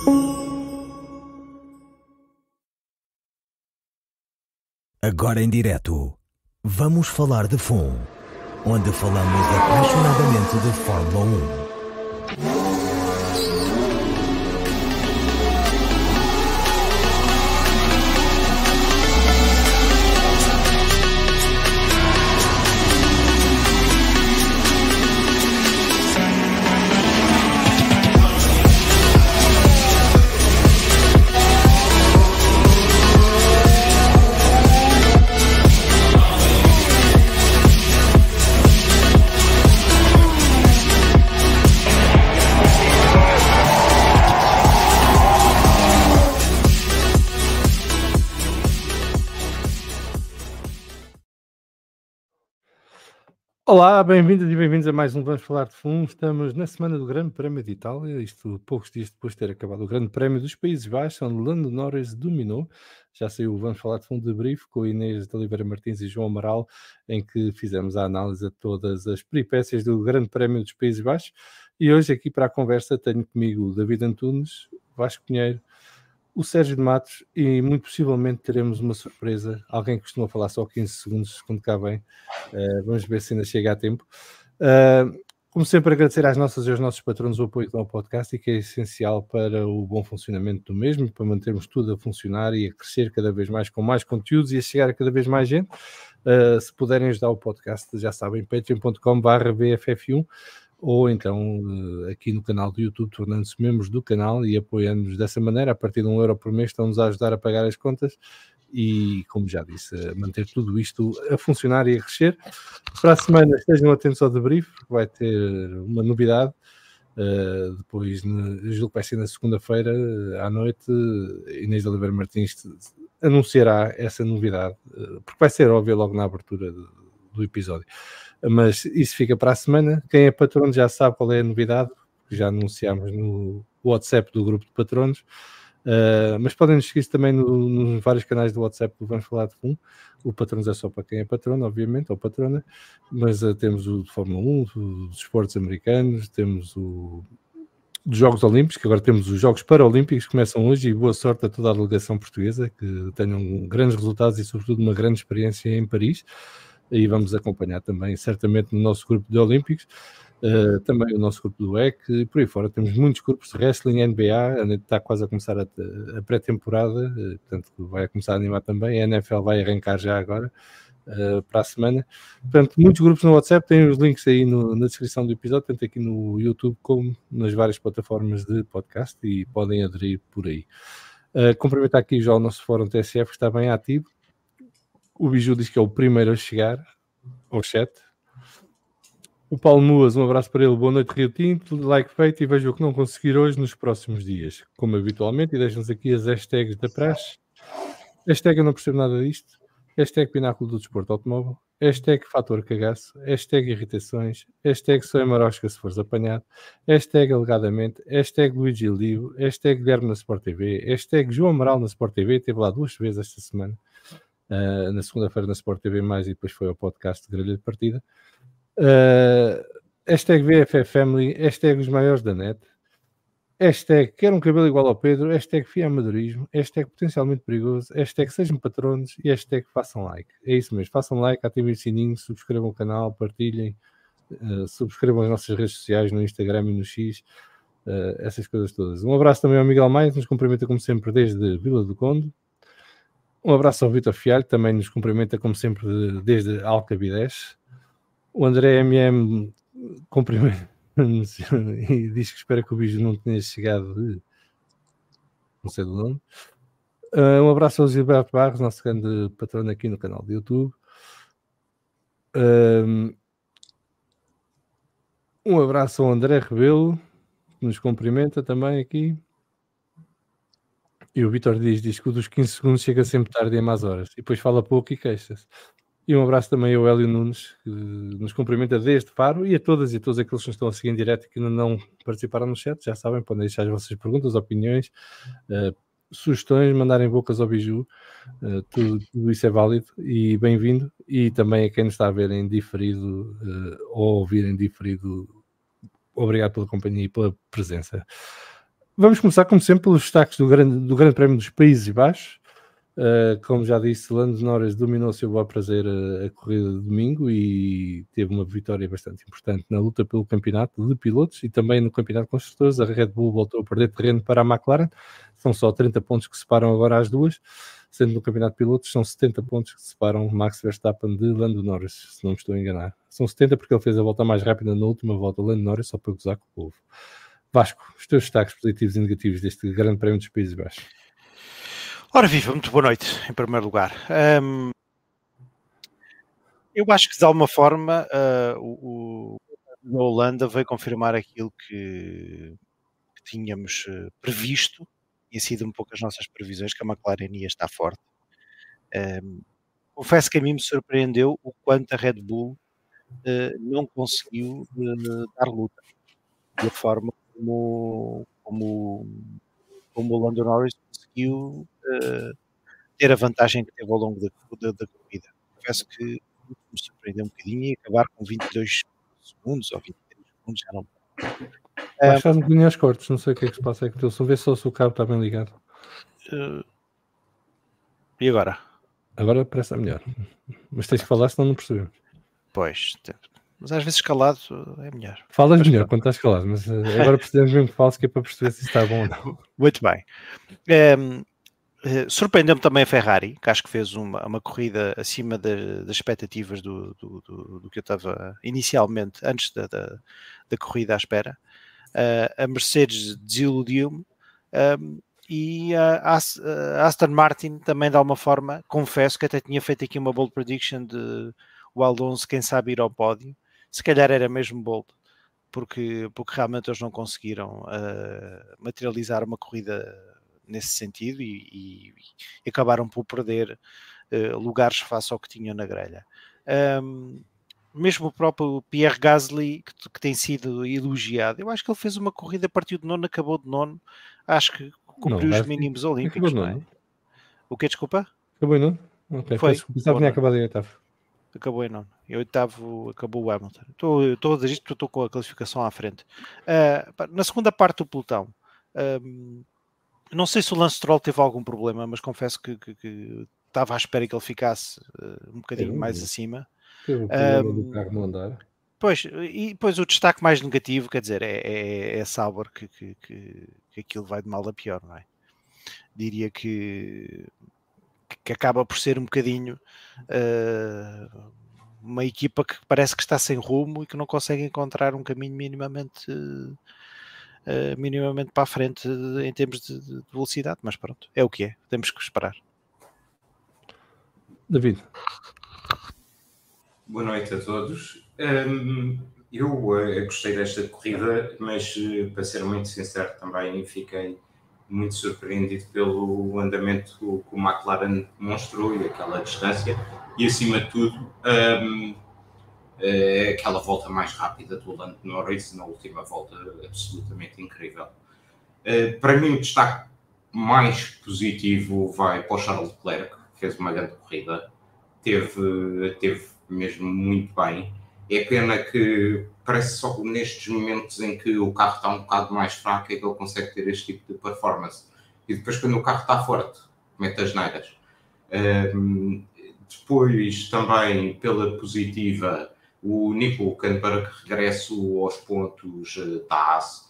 Agora em direto, vamos falar de FUN, onde falamos apaixonadamente de Fórmula 1. Olá, bem-vindas e bem-vindos a mais um Vamos Falar de FUN. Estamos na semana do Grande Prémio de Itália, isto poucos dias depois de ter acabado o Grande Prémio dos Países Baixos, onde Lando Norris dominou. Já saiu o Vamos Falar de FUN de brief com Inês de Oliveira Martins e João Amaral, em que fizemos a análise a todas as peripécias do Grande Prémio dos Países Baixos. E hoje aqui para a conversa tenho comigo o David Antunes, Vasco Pinheiro, o Sérgio de Matos e muito possivelmente teremos uma surpresa, alguém que costuma falar só 15 segundos quando cá vem. Vamos ver se ainda chega a tempo. Como sempre, agradecer às nossas e aos nossos patronos o apoio que dão ao podcast e que é essencial para o bom funcionamento do mesmo, para mantermos tudo a funcionar e a crescer cada vez mais com mais conteúdos e a chegar a cada vez mais gente. Se puderem ajudar o podcast, já sabem, patreon.com/VFF1 ou então aqui no canal do YouTube, tornando-se membros do canal e apoiando-nos dessa maneira. A partir de €1 por mês estão-nos a ajudar a pagar as contas e, como já disse, a manter tudo isto a funcionar e a crescer. Para a semana estejam atentos ao debrief, que vai ter uma novidade. Depois, julgo que vai ser na segunda-feira à noite, Inês de Oliveira Martins anunciará essa novidade, porque vai ser óbvio logo na abertura do episódio. Mas isso fica para a semana. Quem é patrono já sabe qual é a novidade, já anunciámos no WhatsApp do grupo de patronos. Mas podem nos seguir também nos vários canais do WhatsApp do Vamos Falar de FUN. O patronos é só para quem é patrono, obviamente, ou patrona, mas temos o de Fórmula 1, dos esportes americanos, temos o dos Jogos Olímpicos, que agora temos os Jogos Paralímpicos que começam hoje, e boa sorte a toda a delegação portuguesa, que tenham grandes resultados e sobretudo uma grande experiência em Paris. E vamos acompanhar também, certamente, no nosso grupo de Olímpicos, também o nosso grupo do EC, e por aí fora temos muitos grupos de wrestling, NBA, está quase a começar a pré-temporada, portanto vai começar a animar também, a NFL vai arrancar já agora, para a semana. Portanto, muitos grupos no WhatsApp, têm os links aí na descrição do episódio, tanto aqui no YouTube como nas várias plataformas de podcast, e podem aderir por aí. Cumprimentar aqui já o nosso fórum TSF, que está bem ativo. O Biju diz que é o primeiro a chegar ao chat. O Paulo Muas, um abraço para ele. Boa noite, Rio Tinto. Like feito e vejo o que não conseguir hoje nos próximos dias. Como habitualmente, e deixam-nos aqui as hashtags da praxe. Hashtag eu não percebo nada disto. Hashtag Pináculo do Desporto Automóvel. Hashtag Fator Cagaço. Hashtag Irritações. Hashtag Sou Marosca se fores apanhado. Hashtag Alegadamente. Hashtag Luigi Livo. Hashtag Guilherme na Sport TV. Hashtag João Amaral na Sport TV. Esteve lá 2 vezes esta semana. Na segunda-feira na Sport TV+, e depois foi ao podcast de Grelha de Partida. Hashtag VFF Family. Hashtag Os Maiores da Net. Hashtag Quero um cabelo igual ao Pedro. Hashtag Fiamadorismo. Hashtag Potencialmente Perigoso. Hashtag Sejam Patronos. E hashtag Façam Like. É isso mesmo, façam like, ativem o sininho, subscrevam o canal, partilhem, subscrevam as nossas redes sociais no Instagram e no X, essas coisas todas. Um abraço também ao Miguel Maia, que nos cumprimenta como sempre desde Vila do Conde. Um abraço ao Vitor Fialho, que também nos cumprimenta como sempre desde Alcabidez. O André MM cumprimenta e diz que espera que o bicho não tenha chegado de não sei do nome. Um abraço ao Gilberto Barros, nosso grande patrono aqui no canal do YouTube. Um abraço ao André Rebelo, que nos cumprimenta também aqui. E o Vitor diz que o dos 15 segundos chega sempre tarde e a más horas. E depois fala pouco e queixa-se. E um abraço também ao Hélio Nunes, que nos cumprimenta desde Faro, e a todas e todos aqueles que nos estão a seguir em direto e que ainda não participaram no chat. Já sabem, podem deixar as vossas perguntas, opiniões, sugestões, mandarem bocas ao Biju. Tudo isso é válido e bem-vindo. E também a quem nos está a ver em diferido ou ouvir em diferido, obrigado pela companhia e pela presença. Vamos começar, como sempre, pelos destaques do grande Prémio dos Países Baixos. Como já disse, Lando Norris dominou o seu bom prazer a corrida de domingo e teve uma vitória bastante importante na luta pelo campeonato de pilotos e também no campeonato de construtores. A Red Bull voltou a perder terreno para a McLaren. São só 30 pontos que separam agora as duas, sendo no campeonato de pilotos são 70 pontos que separam Max Verstappen de Lando Norris, se não me estou a enganar. São 70 porque ele fez a volta mais rápida na última volta, Lando Norris, só para gozar com o povo. Vasco, os teus destaques positivos e negativos deste grande Prémio dos Países Baixos. Ora viva, muito boa noite, em primeiro lugar. Eu acho que de alguma forma o Holanda veio confirmar aquilo que tínhamos previsto, tinha sido um pouco as nossas previsões, que a McLaren ia estar forte. Confesso que a mim me surpreendeu o quanto a Red Bull não conseguiu dar luta, da forma como o Lando Norris conseguiu ter a vantagem que teve ao longo da corrida. Confesso que me surpreendeu um bocadinho e acabar com 22 segundos ou 23 segundos, já não. Baixar um bocadinho aos cortes, não sei o que é que se passa, é que estou a ver só se o cabo está bem ligado. E agora? Agora parece melhor, mas tens que falar senão não percebemos. Pois, mas às vezes calado é melhor. Falas mas melhor quando estás calado, mas agora precisamos mesmo que fales, que é para perceber se está bom ou não. Muito bem. Surpreendeu-me também a Ferrari, que acho que fez uma corrida acima das expectativas do que eu estava inicialmente, antes da corrida à espera. A Mercedes desiludiu-me e a Aston Martin também, de alguma forma, confesso que até tinha feito aqui uma bold prediction de o Alonso, quem sabe, ir ao pódio. Se calhar era mesmo bold, porque realmente eles não conseguiram materializar uma corrida nesse sentido e acabaram por perder lugares face ao que tinham na grelha. Mesmo o próprio Pierre Gasly, que tem sido elogiado, eu acho que ele fez uma corrida, partiu de nono, acabou de nono, acho que cumpriu os mínimos olímpicos, não é? O que, desculpa? Acabou em nono? Ok, foi. Pensava que tinha acabado em oitavo. Acabou em nono. Em oitavo acabou o Hamilton. Estou a dizer isto porque estou com a classificação à frente. Na segunda parte do pelotão, não sei se o Lance Stroll teve algum problema, mas confesso que estava à espera que ele ficasse um bocadinho mais acima. Teve o problema do carro não andar. Pois, e depois o destaque mais negativo, quer dizer, é Sauber, que aquilo vai de mal a pior, não é? Diria que acaba por ser um bocadinho uma equipa que parece que está sem rumo e que não consegue encontrar um caminho minimamente para a frente em termos de velocidade, mas pronto, é o que é, temos que esperar. David. Boa noite a todos. Eu gostei desta corrida, mas para ser muito sincero também fiquei muito surpreendido pelo andamento que o McLaren mostrou e aquela distância e acima de tudo aquela volta mais rápida do Lando Norris na última volta, absolutamente incrível. Para mim o destaque mais positivo vai para o Charles Leclerc, que fez uma grande corrida, teve mesmo muito bem. É pena que parece só nestes momentos em que o carro está um bocado mais fraco é que ele consegue ter este tipo de performance. E depois quando o carro está forte, mete as neiras. Depois também pela positiva, o Nico Hülkenberg regresso aos pontos da AS.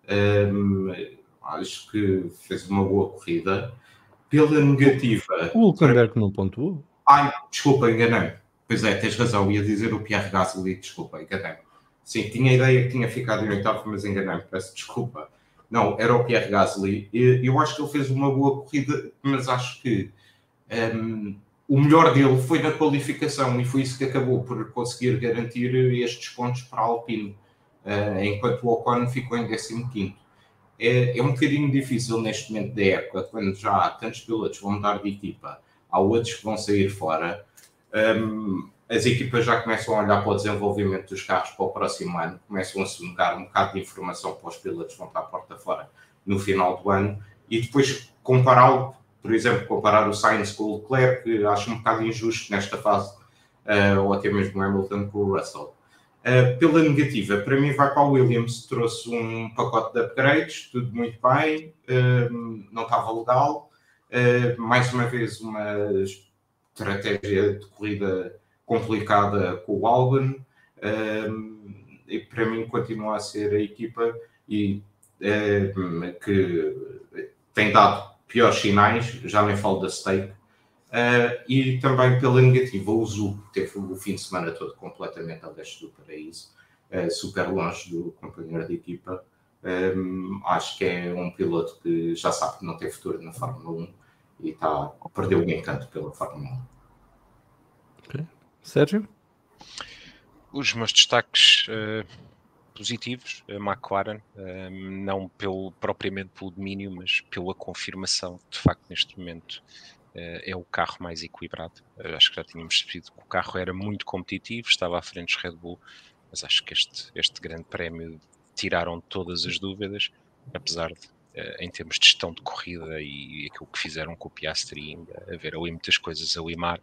Acho que fez uma boa corrida. Pela negativa... O Hülkenberg não pontuou? Ai, desculpa, enganei-me. Pois é, tens razão, ia dizer o Pierre Gasly, desculpa, enganei-me. Sim, tinha a ideia que tinha ficado em oitavo, mas enganei-me, peço desculpa. Não, era o Pierre Gasly. Eu acho que ele fez uma boa corrida, mas acho que o melhor dele foi na qualificação e foi isso que acabou por conseguir garantir estes pontos para a Alpine, enquanto o Ocon ficou em 15º. É um bocadinho difícil neste momento da época, quando já há tantos pilotos que vão mudar de equipa, há outros que vão sair fora. As equipas já começam a olhar para o desenvolvimento dos carros para o próximo ano, começam a sonegar um bocado de informação para os pilotos que vão para a porta fora no final do ano e depois compará-lo, por exemplo, comparar o Sainz com o Leclerc, que acho um bocado injusto nesta fase, ou até mesmo o Hamilton com o Russell. Pela negativa, para mim vai para a Williams, trouxe um pacote de upgrades, tudo muito bem, não estava legal. Mais uma vez uma estratégia de corrida complicada com o Albon, e para mim continua a ser a equipa que tem dado piores sinais, já nem falo da Stake. E também pela negativa, o Zhu teve o fim de semana todo completamente a leste do paraíso, super longe do companheiro de equipa. Acho que é um piloto que já sabe que não tem futuro na Fórmula 1 e perdeu o encanto pela Fórmula 1. Okay. Sérgio? Os meus destaques positivos, a McLaren, não propriamente pelo domínio, mas pela confirmação, de facto, neste momento é o carro mais equilibrado. Acho que já tínhamos percebido que o carro era muito competitivo, estava à frente dos Red Bull, mas acho que este grande prémio tiraram todas as dúvidas, apesar de, em termos de gestão de corrida e aquilo que fizeram com o Piastri, ainda haver ali muitas coisas a limar.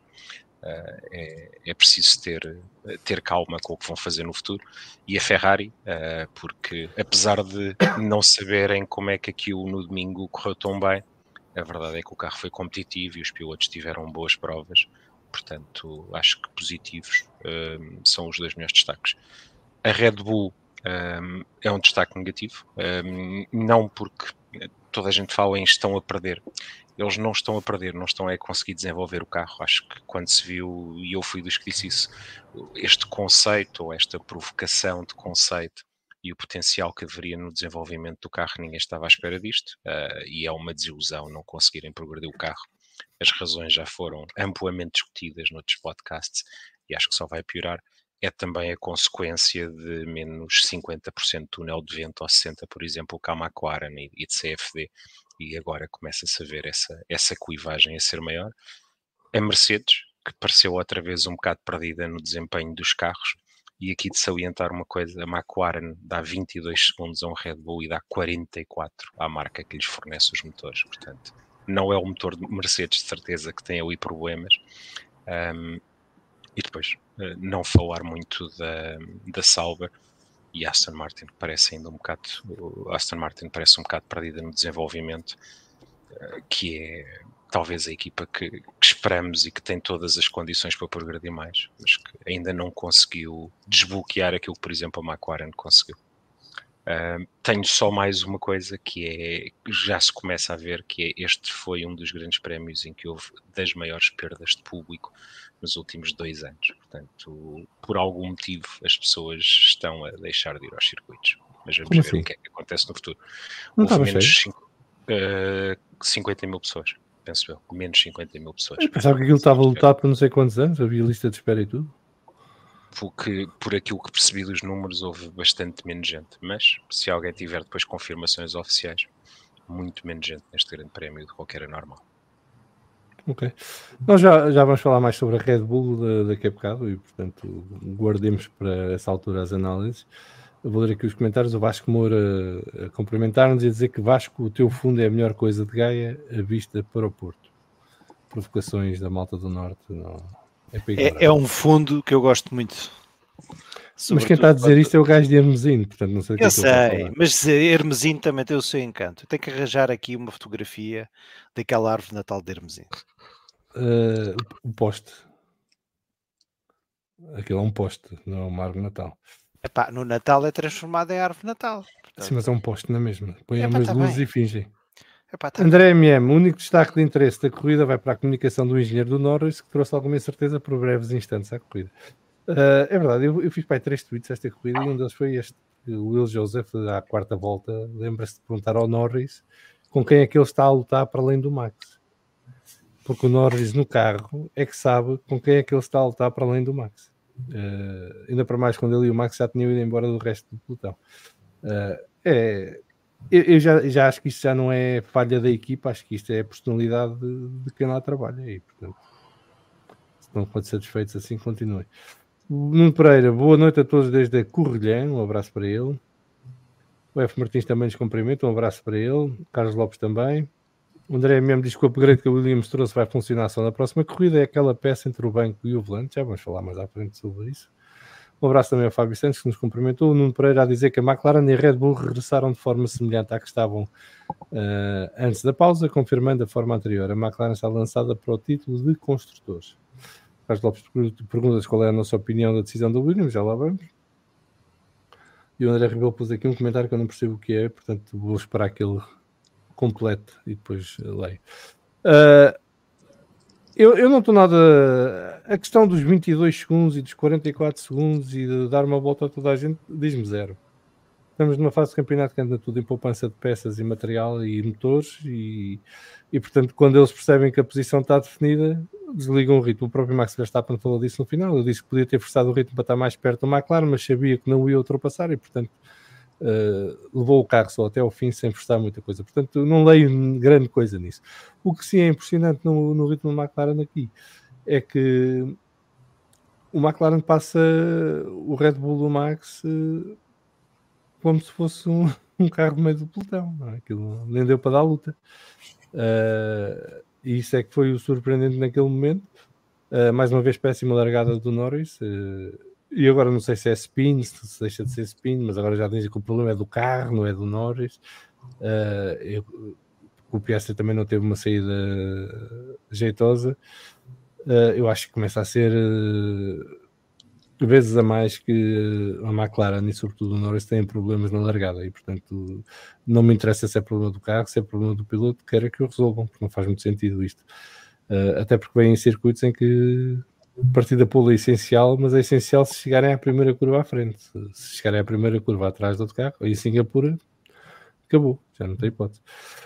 É preciso ter calma com o que vão fazer no futuro. E a Ferrari, porque apesar de não saberem como é que aquilo no domingo correu tão bem, a verdade é que o carro foi competitivo e os pilotos tiveram boas provas, portanto acho que positivos são os dois meus destaques. A Red Bull é um destaque negativo, não porque toda a gente fala em estão a perder. Eles não estão a perder, não estão a conseguir desenvolver o carro. Acho que quando se viu, e eu fui dos que disse isso, este conceito ou esta provocação de conceito e o potencial que haveria no desenvolvimento do carro, ninguém estava à espera disto, e é uma desilusão não conseguirem progredir o carro. As razões já foram amplamente discutidas noutros podcasts e acho que só vai piorar. É também a consequência de menos 50% de túnel de vento ou 60%, por exemplo, com a McLaren e de CFD, e agora começa-se a ver essa clivagem a ser maior. A Mercedes, que pareceu outra vez um bocado perdida no desempenho dos carros, e aqui de salientar uma coisa, a McLaren dá 22 segundos a um Red Bull e dá 44 à marca que lhes fornece os motores, portanto, não é o motor de Mercedes de certeza que tem ali problemas. E depois, não falar muito da Sauber e Aston Martin, que parece ainda um bocado, Aston Martin parece um bocado perdida no desenvolvimento, que é talvez a equipa que esperamos e que tem todas as condições para progredir mais, mas que ainda não conseguiu desbloquear aquilo que, por exemplo, a McLaren conseguiu. Tenho só mais uma coisa que já se começa a ver, que é este foi um dos grandes prémios em que houve das maiores perdas de público nos últimos 2 anos. Portanto, por algum motivo as pessoas estão a deixar de ir aos circuitos. Mas vamos ver o que é que acontece no futuro. Não houve menos 50 mil pessoas, penso eu. Menos 50 mil pessoas. Eu pensava que aquilo estava lutado por não sei quantos anos, havia lista de espera e tudo. Porque, por aquilo que percebi dos números, houve bastante menos gente. Mas, se alguém tiver depois confirmações oficiais, muito menos gente neste grande prémio do que era normal. Ok. Nós já vamos falar mais sobre a Red Bull daqui a bocado e, portanto, guardemos para essa altura as análises. Eu vou ler aqui os comentários. O Vasco Moura a cumprimentar-nos e a dizer que Vasco, o teu fundo é a melhor coisa de Gaia, a vista para o Porto. Provocações da malta do Norte, não... É um fundo que eu gosto muito. Mas quem está a dizer isto é o gajo de Hermesino, portanto não sei o que eu é que ele está a falar. Mas Hermesino também tem o seu encanto. Tem que arranjar aqui uma fotografia daquela árvore de Natal de Hermesino. O poste. Aquilo é um poste, não é uma árvore de Natal. Epá, no Natal é transformado em árvore de Natal. Portanto... Sim, mas é um poste na mesma. Põe umas luzes e fingem. André MM, o único destaque de interesse da corrida vai para a comunicação do engenheiro do Norris, que trouxe alguma incerteza por breves instantes à corrida. É verdade, eu fiz para aí 3 tweets esta corrida e um deles foi este. O Will Joseph, à quarta volta, lembra-se de perguntar ao Norris com quem é que ele está a lutar para além do Max. Porque o Norris no carro é que sabe com quem é que ele está a lutar para além do Max. Ainda para mais quando ele e o Max já tinham ido embora do resto do pelotão. Eu já acho que isto já não é falha da equipa, acho que isto é a personalidade de quem lá trabalha. E, portanto, se não estão satisfeitos assim, continuem. Nuno Pereira, boa noite a todos desde a Corrilhã, um abraço para ele. O F. Martins também nos cumprimenta, um abraço para ele. Carlos Lopes também. O André mesmo diz que o upgrade que a Williams trouxe vai funcionar só na próxima corrida, é aquela peça entre o banco e o volante, já vamos falar mais à frente sobre isso. Um abraço também ao Fábio Santos, que nos cumprimentou. O Nuno Pereira a dizer que a McLaren e a Red Bull regressaram de forma semelhante à que estavam antes da pausa, confirmando a forma anterior. A McLaren está lançada para o título de construtores. Carlos Lopes pergunta qual é a nossa opinião da decisão da Williams, já lá vamos. E o André Rebelo pôs aqui um comentário que eu não percebo o que é, portanto vou esperar que ele complete e depois leio. Eu não estou nada... A questão dos 22 segundos e dos 44 segundos e de dar uma volta a toda a gente diz-me zero. Estamos numa fase de campeonato que anda tudo em poupança de peças e material e motores e portanto, quando eles percebem que a posição está definida, desligam o ritmo. O próprio Max Verstappen falou disso no final. Ele disse que podia ter forçado o ritmo para estar mais perto do McLaren, mas sabia que não ia ultrapassar e, portanto, levou o carro só até ao fim sem forçar muita coisa. Portanto, não leio grande coisa nisso. O que sim é impressionante no ritmo do McLaren aqui é que o McLaren passa o Red Bull do Max como se fosse um carro no meio do pelotão. Não é? Aquilo nem deu para dar luta. E isso é que foi o surpreendente naquele momento. Mais uma vez péssima largada do Norris. E agora não sei se é spin, se deixa de ser spin, mas agora já dizem que o problema é do carro, não é do Norris. O Piastri também não teve uma saída jeitosa. Eu acho que começa a ser vezes a mais que a McLaren e sobretudo o Norris têm problemas na largada e portanto não me interessa se é problema do carro, se é problema do piloto, quero que o resolvam, porque não faz muito sentido isto. Até porque vem em circuitos em que partir da pole é essencial, mas é essencial se chegarem à primeira curva à frente. Se chegarem à primeira curva atrás do outro carro, aí em Singapura acabou, já não tem hipótese.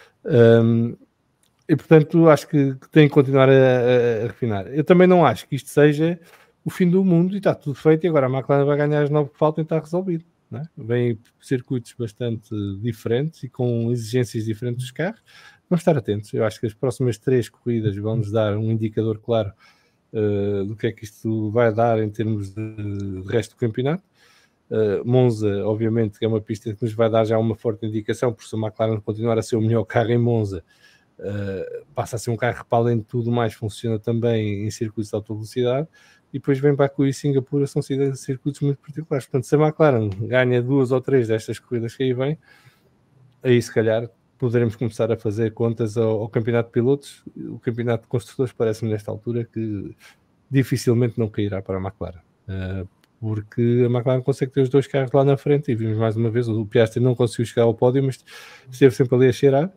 E portanto acho que tem que continuar a refinar. Eu também não acho que isto seja o fim do mundo e está tudo feito e agora a McLaren vai ganhar as 9 que faltam e está resolvido. Não é? Vêm circuitos bastante diferentes e com exigências diferentes dos carros. Vamos estar atentos. Eu acho que as próximas 3 corridas vão-nos dar um indicador claro do que é que isto vai dar em termos de resto do campeonato. Monza, obviamente, que é uma pista que nos vai dar já uma forte indicação, por se a McLaren continuar a ser o melhor carro em Monza, passa a ser um carro que, para além de tudo mais, funciona também em circuitos de alta velocidade. E depois vem Baku e Singapura, são circuitos muito particulares. Portanto, se a McLaren ganha 2 ou 3 destas corridas que aí vem, aí se calhar poderemos começar a fazer contas ao campeonato de pilotos. O campeonato de construtores parece-me nesta altura que dificilmente não cairá para a McLaren, porque a McLaren consegue ter os 2 carros lá na frente e vimos mais uma vez, o Piastri não conseguiu chegar ao pódio, mas esteve sempre ali a cheirar,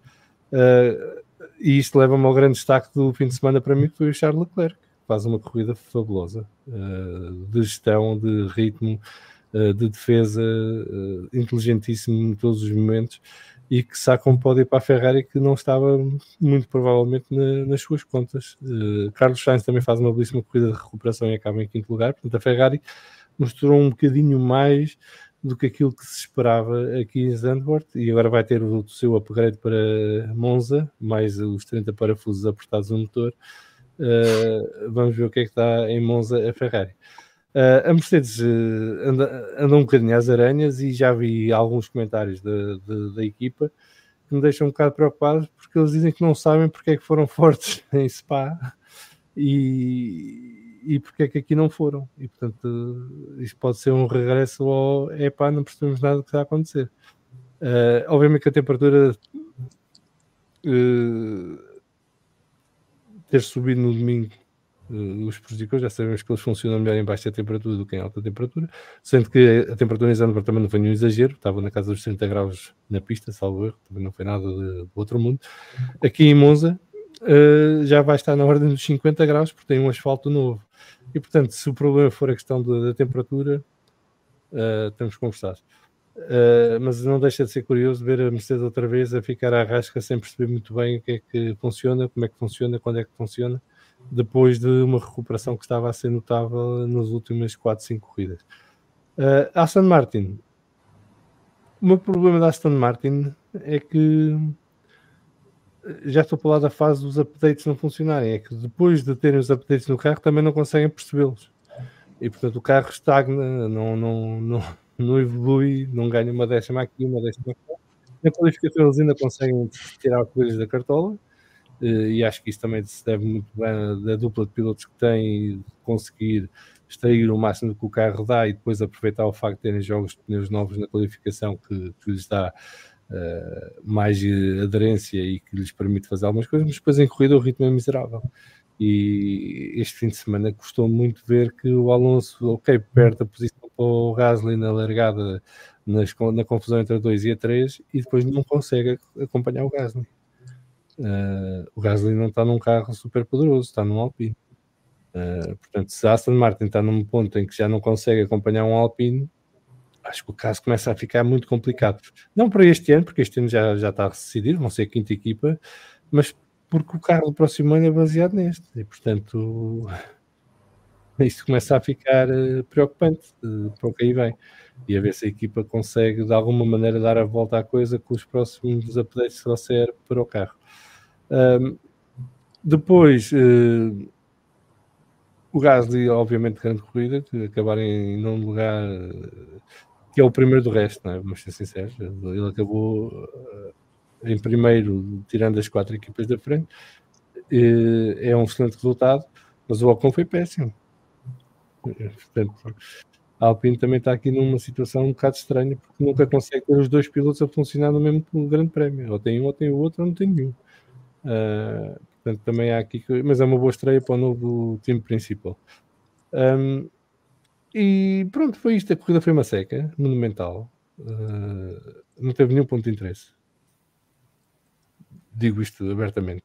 e isto leva-me ao grande destaque do fim de semana para mim, que foi o Charles Leclerc. Faz uma corrida fabulosa, de gestão, de ritmo, de defesa, inteligentíssimo em todos os momentos e que saca um pódio para a Ferrari que não estava muito provavelmente nas suas contas. Carlos Sainz também faz uma belíssima corrida de recuperação e acaba em 5º lugar, portanto a Ferrari mostrou um bocadinho mais do que aquilo que se esperava aqui em Zandvoort e agora vai ter o seu upgrade para Monza, mais os 30 parafusos apertados no motor. Vamos ver o que é que está em Monza a Ferrari. A Mercedes anda um bocadinho às aranhas e já vi alguns comentários da equipa que me deixam um bocado preocupados porque eles dizem que não sabem porque é que foram fortes em Spa e porque é que aqui não foram. E portanto isto pode ser um regresso ao não percebemos nada do que está a acontecer. Obviamente que a temperatura ter subido no domingo os prejudicou, já sabemos que eles funcionam melhor em baixa temperatura do que em alta temperatura, sendo que a temperatura em Zandvoort também não foi nenhum exagero, estava na casa dos 30 graus na pista, salvo erro, também não foi nada do outro mundo. Aqui em Monza já vai estar na ordem dos 50 graus, porque tem um asfalto novo. E portanto, se o problema for a questão da temperatura, estamos conversados. Mas não deixa de ser curioso ver a Mercedes outra vez a ficar à rasca sem perceber muito bem o que é que funciona, como é que funciona, quando é que funciona, depois de uma recuperação que estava a ser notável nas últimas 4, 5 corridas. Aston Martin. O meu problema da Aston Martin é que já estou para lá da fase dos updates não funcionarem, é que depois de terem os updates no carro também não conseguem percebê-los. E portanto o carro estagna, não evolui, não ganha uma décima aqui, uma décima aqui. Na qualificação eles ainda conseguem tirar as coisas da cartola e acho que isso também se deve muito bem da dupla de pilotos que têm e conseguir extrair o máximo que o carro dá e depois aproveitar o facto de terem jogos de pneus novos na qualificação que lhes dá mais aderência e que lhes permite fazer algumas coisas, mas depois em corrida o ritmo é miserável. E este fim de semana custou muito ver que o Alonso, perde a posição para o Gasly na largada, na confusão entre a 2 e a 3, e depois não consegue acompanhar o Gasly. O Gasly não está num carro super poderoso, está num Alpine. Portanto, se a Aston Martin está num ponto em que já não consegue acompanhar um Alpine, acho que o caso começa a ficar muito complicado. Não para este ano, porque este ano já está decidido, vão ser a quinta equipa, mas porque o carro do próximo ano é baseado neste. E, portanto, isto começa a ficar preocupante para o que aí vem. E a ver se a equipa consegue, de alguma maneira, dar a volta à coisa com os próximos updates que trouxer para o carro. Depois, o Gasly, obviamente, grande corrida, que acabar em nono lugar, que é o primeiro do resto, não é? Vamos ser sinceros. Ele acabou em primeiro, tirando as 4 equipas da frente. É um excelente resultado, mas o Ocon foi péssimo. Portanto, a Alpine também está aqui numa situação um bocado estranha, porque nunca consegue ter os 2 pilotos a funcionar no mesmo grande prémio. Ou tem um, ou tem o outro, ou não tem nenhum. Portanto, também há aqui, mas é uma boa estreia para o novo time principal. E pronto, foi isto. A corrida foi uma seca, monumental. Não teve nenhum ponto de interesse. Digo isto abertamente.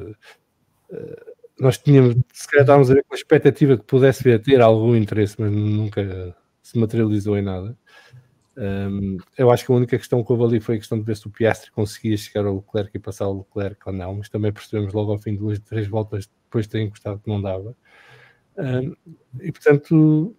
Nós tínhamos, se calhar estávamos a ver com a expectativa que pudesse vir a ter algum interesse, mas nunca se materializou em nada. Eu acho que a única questão que houve ali foi a questão de ver se o Piastri conseguia chegar ao Leclerc e passar o Leclerc ou não, mas também percebemos logo ao fim de 2, 3 voltas depois de ter encostado que não dava. E portanto,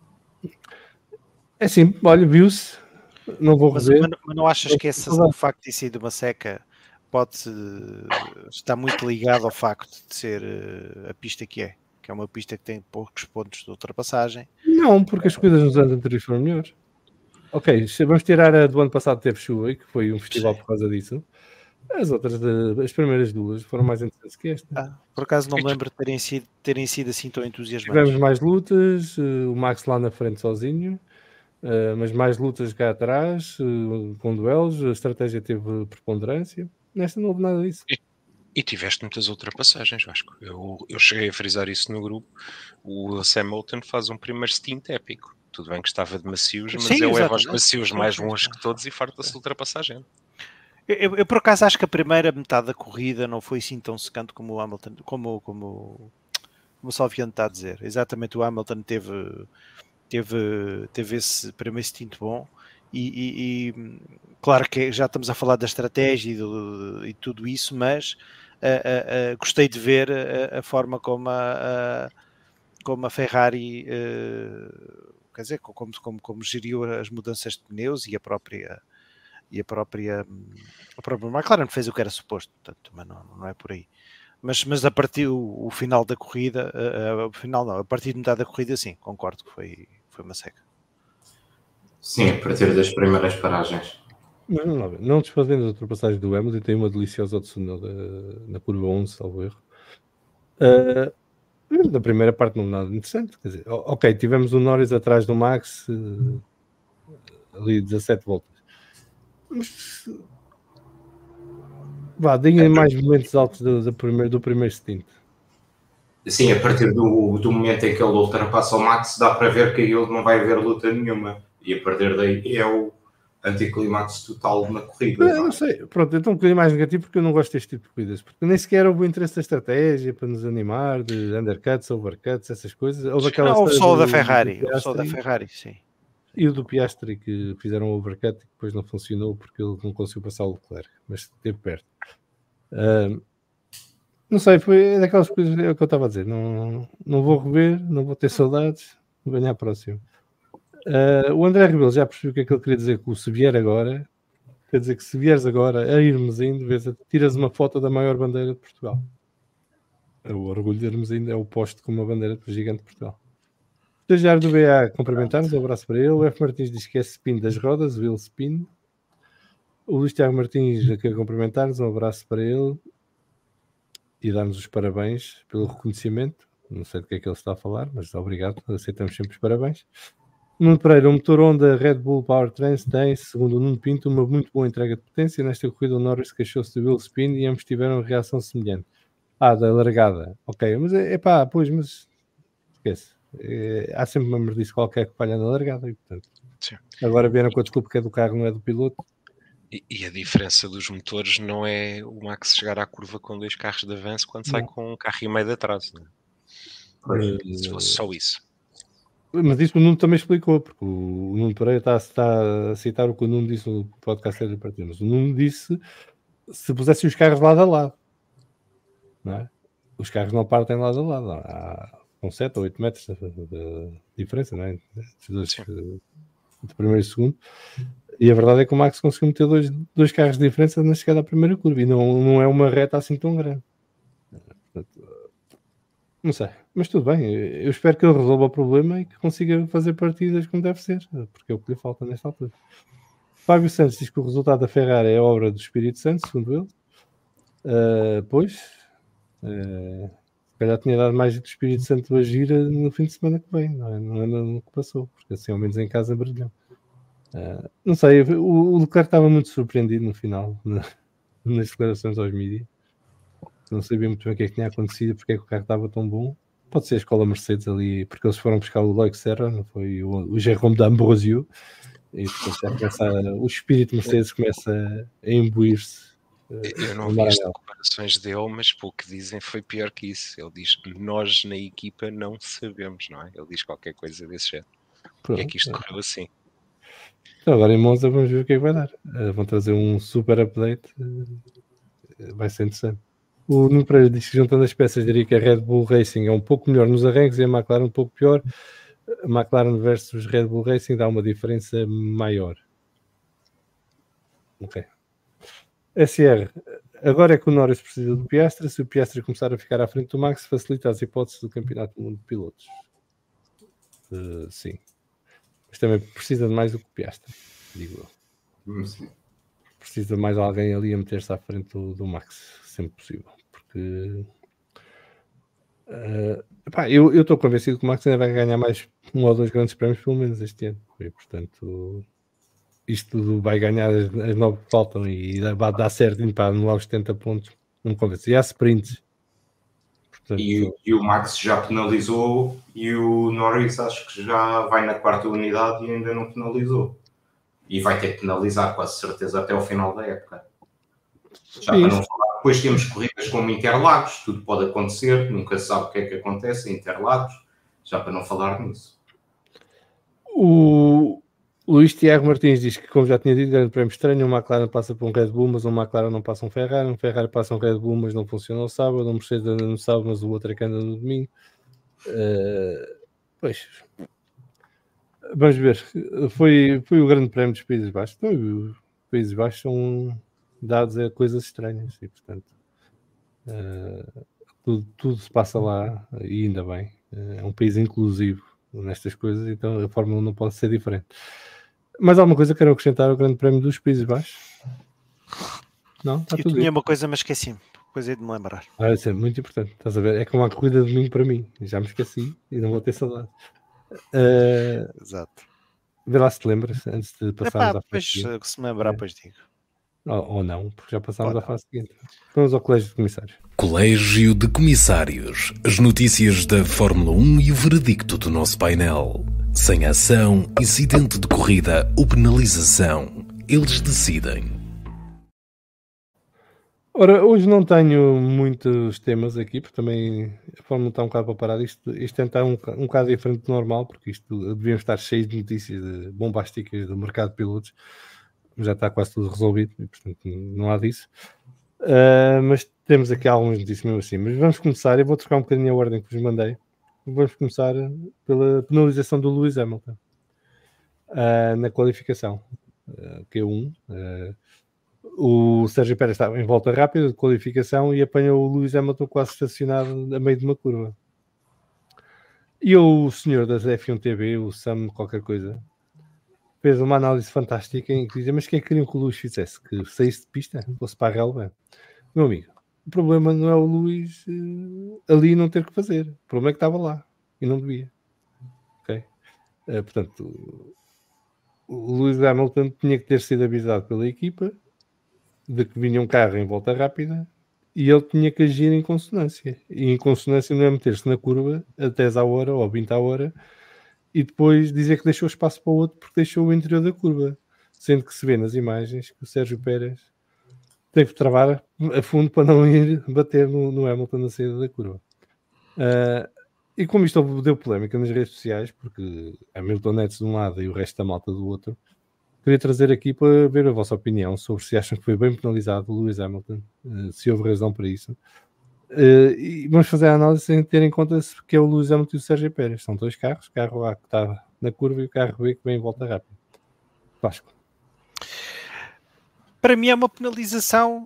é assim, olha, viu-se, não vou rever. Mas não achas que o facto de ter sido uma seca pode estar muito ligado ao facto de ser a pista que é uma pista que tem poucos pontos de ultrapassagem? Não, porque as corridas nos anos anteriores foram melhores. Ok, vamos tirar a do ano passado, teve chuva, que foi um festival por causa disso. As outras, as primeiras 2 foram mais interessantes que esta. Por acaso não me lembro de terem sido assim tão entusiasmantes. Tivemos mais lutas, o Max lá na frente sozinho, mas mais lutas cá atrás, com duelos, a estratégia teve preponderância. Nesta não houve nada disso. E tiveste muitas ultrapassagens, Vasco. Eu cheguei a frisar isso no grupo. O Hamilton faz um primeiro stint épico. Tudo bem que estava de macios, mas ele leva os macios mais longe que todos e farta-se de ultrapassar gente. Eu por acaso acho que a primeira metade da corrida não foi assim tão secante como o Hamilton, como o Salviano está a dizer. Exatamente, o Hamilton teve esse primeiro stint bom e claro que já estamos a falar da estratégia e tudo isso, mas gostei de ver a forma como a Ferrari quer dizer, como geriu as mudanças de pneus e a própria McLaren fez o que era suposto, portanto, mas não é por aí. Mas a partir o final da corrida, a partir de metade da corrida, sim, concordo que foi uma seca. Sim, a partir das primeiras paragens. Não desfazendo as ultrapassagens do Hamilton, tem uma deliciosa Tsunoda na curva 11, salvo erro. Na primeira parte não nada interessante, quer dizer, ok, tivemos o Norris atrás do Max ali 17 voltas, mas deem mais momentos altos do primeiro stint. Sim, a partir do momento em que ele ultrapassa o Max, dá para ver que ele não vai haver luta nenhuma, e a partir daí é o anticlimax total na corrida. Não sei, pronto, então um bocadinho mais negativo porque eu não gosto deste tipo de corridas, porque nem sequer houve o interesse da estratégia para nos animar, de undercuts, overcuts, essas coisas. Houve só o da Ferrari, sim. E o do Piastri que fizeram um overcut e depois não funcionou porque ele não conseguiu passar o Leclerc, mas esteve perto. Não sei, foi daquelas coisas, é o que eu estava a dizer, não vou rever, não vou ter saudades, vou ganhar a próxima. O André Rebelo já percebeu o que é que ele queria dizer com o se vier agora. Quer dizer que se vieres agora a Hermesinde, tiras uma foto da maior bandeira de Portugal. O orgulho de Hermesinde é o posto com uma bandeira gigante de Portugal. O estagiário do BA cumprimentar-nos, um abraço para ele. O F. Martins diz que é spin das rodas, Will Spin. O Luís Tiago Martins quer cumprimentar-nos, um abraço para ele e dar-nos os parabéns pelo reconhecimento. não sei do que é que ele está a falar, mas obrigado, aceitamos sempre os parabéns. Nuno Pereira, o motor Honda Red Bull Powertrain tem, segundo o Nuno Pinto, uma muito boa entrega de potência. Nesta corrida o Norris queixou-se do wheel spin e ambos tiveram uma reação semelhante. Da largada. Ok, mas mas esquece. Há sempre uma merdice qualquer que falha na largada e, portanto, Sim. agora vieram com a desculpa que é do carro, não é do piloto. E a diferença dos motores não é o Max chegar à curva com 2 carros de avanço quando sai com um carro e meio de atraso. Se fosse só isso. Mas isso o Nuno também explicou, porque o Nuno Pereira está a citar o que o Nuno disse no podcast de partidas. O Nuno disse se pusessem os carros lado a lado, não é? Os carros não partem lado a lado. Há com 7 ou 8 metros de diferença, não é? De primeiro e segundo. E a verdade é que o Max conseguiu meter dois carros de diferença na chegada à primeira curva e não é uma reta assim tão grande. Portanto, não sei, mas tudo bem. Eu espero que ele resolva o problema e que consiga fazer partidas como deve ser, porque é o que lhe falta nesta altura. Fábio Santos diz que o resultado da Ferrari é obra do Espírito Santo, segundo ele. Se calhar tinha dado mais do Espírito Santo a gira no fim de semana que vem, não é no que passou, porque assim ao menos em casa brilhou. Não sei, o Leclerc estava muito surpreendido no final, nas declarações aos mídias. Não sabia muito bem o que é que tinha acontecido, porque é que o carro estava tão bom. Pode ser a escola Mercedes ali, porque eles foram buscar o Loic Serra, não foi o Jérôme d'Ambrosio, e depois já começa o espírito Mercedes começa a imbuir-se. Eu não vi as declarações dele, mas pelo que dizem foi pior que isso. Ele diz que nós na equipa não sabemos, não é? Ele diz qualquer coisa desse género. E é que isto correu assim. Então, agora em Monza vamos ver o que é que vai dar. Vão trazer um super update. Vai ser interessante. O Nuno Pereira diz que juntando as peças diria que a Red Bull Racing é um pouco melhor nos arranques e a McLaren um pouco pior. A McLaren versus Red Bull Racing dá uma diferença maior. Ok. SR, agora é que o Norris precisa do Piastri. Se o Piastri começar a ficar à frente do Max, facilita as hipóteses do Campeonato do Mundo de Pilotos. Sim. Mas também precisa de mais do que o Piastri, digo eu. Sim. Precisa mais alguém ali a meter-se à frente do Max, sempre possível. Porque eu estou convencido que o Max ainda vai ganhar mais 1 ou 2 grandes prémios, pelo menos este ano. E, portanto, isto tudo vai ganhar as 9 que faltam e vai dar certo para anular os 70 pontos. Não me convence. E há sprints. Portanto, e o Max já penalizou e o Norris acho que já vai na 4ª unidade e ainda não penalizou. E vai ter que penalizar, com certeza, até ao final da época. Já para não falar, depois temos corridas como Interlagos, tudo pode acontecer, nunca se sabe o que é que acontece em Interlagos, já para não falar nisso. O Luís Tiago Martins diz que, como já tinha dito, grande prémio estranho, um McLaren passa por um Red Bull, mas um McLaren não passa um Ferrari passa um Red Bull, mas não funciona ao sábado, um Mercedes anda no sábado, mas o outro é que anda no domingo. Pois... Vamos ver, foi o grande prémio dos Países Baixos. Então, os Países Baixos são dados a coisas estranhas e, portanto, tudo se passa lá e ainda bem. É um país inclusivo nestas coisas, então a Fórmula 1 não pode ser diferente. Mais alguma coisa que queiram acrescentar ao grande prémio dos Países Baixos? Não? Está eu tudo tinha bem. uma coisa, mas esqueci-me. Coisa de me lembrar. Isso é muito importante. Estás a ver? É como a corrida de domingo para mim. Já me esqueci e não vou ter saudade. Exato. Vê lá se te lembras, antes de passarmos à fase seguinte. Se me lembrar, depois digo. Ou não, porque já passámos à fase seguinte. Vamos ao Colégio de Comissários. Colégio de Comissários. As notícias da Fórmula 1 e o veredicto do nosso painel. Sem ação, incidente de corrida ou penalização, eles decidem. Ora, hoje não tenho muitos temas aqui, porque também a Fórmula está um bocado para parar. Isto está um bocado diferente do normal, porque isto devíamos estar cheios de notícias bombásticas do mercado de pilotos. Já está quase tudo resolvido, e, portanto não há disso. Mas temos aqui algumas notícias mesmo assim. Mas vamos começar, eu vou trocar um bocadinho a ordem que vos mandei. Vamos começar pela penalização do Lewis Hamilton na qualificação Q1. O Sérgio Pérez estava em volta rápida de qualificação e apanhou o Lewis Hamilton quase estacionado a meio de uma curva. E o senhor da F1 TV, o Sam qualquer coisa, fez uma análise fantástica em que dizia, mas o que é que queriam que o Lewis fizesse? Que saísse de pista? Fosse para a relva? Meu amigo, O problema não é o Lewis ali não ter que fazer. O problema é que estava lá e não devia. Ok? Portanto, o Lewis Hamilton tinha que ter sido avisado pela equipa de que vinha um carro em volta rápida e ele tinha que agir em consonância. E em consonância não é meter-se na curva a 10 à hora ou 20 à hora e depois dizer que deixou espaço para o outro porque deixou o interior da curva. Sendo que se vê nas imagens que o Sérgio Pérez teve que travar a fundo para não ir bater no Hamilton na saída da curva. E como isto deu polémica nas redes sociais, porque Hamilton Nets de um lado e o resto da malta do outro, queria trazer aqui para ver a vossa opinião sobre se acham que foi bem penalizado o Lewis Hamilton, se houve razão para isso. E vamos fazer a análise sem ter em conta que é o Lewis Hamilton e o Sérgio Pérez. São dois carros, o carro A que está na curva e o carro B que vem em volta rápida. Vasco. Para mim é uma penalização,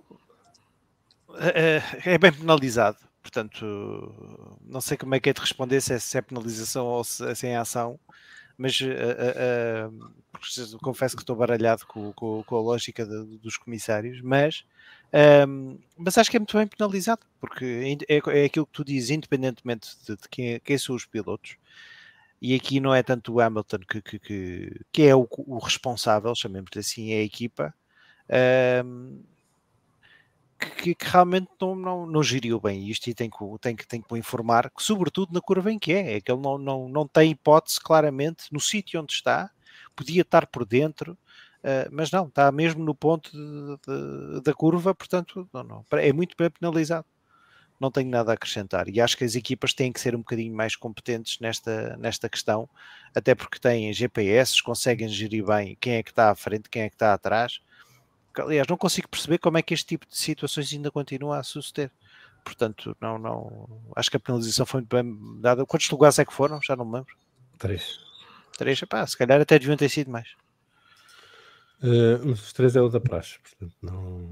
é bem penalizado, portanto não sei como é que é de responder se é penalização ou se é ação, mas confesso que estou baralhado com a lógica dos comissários, mas acho que é muito bem penalizado, porque é aquilo que tu dizes, independentemente de quem são os pilotos, e aqui não é tanto o Hamilton que é o responsável, chamemos-lhe assim, é a equipa, que realmente não geriu bem isto e tem que o informar, que, sobretudo na curva em que é que ele não tem hipótese claramente no sítio onde está, podia estar por dentro, mas não, está mesmo no ponto da curva, portanto não, é muito bem penalizado. Não tenho nada a acrescentar e acho que as equipas têm que ser um bocadinho mais competentes nesta questão, até porque têm GPS, conseguem gerir bem quem é que está à frente, quem é que está atrás. Aliás, não consigo perceber como é que este tipo de situações ainda continua a suceder. Portanto, não acho que a penalização foi muito bem dada. Quantos lugares é que foram? Já não me lembro. 3. Se calhar até deviam ter sido mais. Os 3 é o da praxe, portanto não...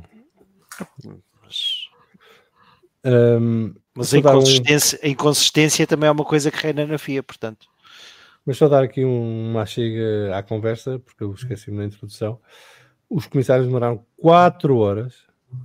Mas a inconsistência também é uma coisa que reina na FIA, portanto. Mas só dar aqui uma chega à conversa, porque eu esqueci-me na introdução. Os comissários demoraram 4 horas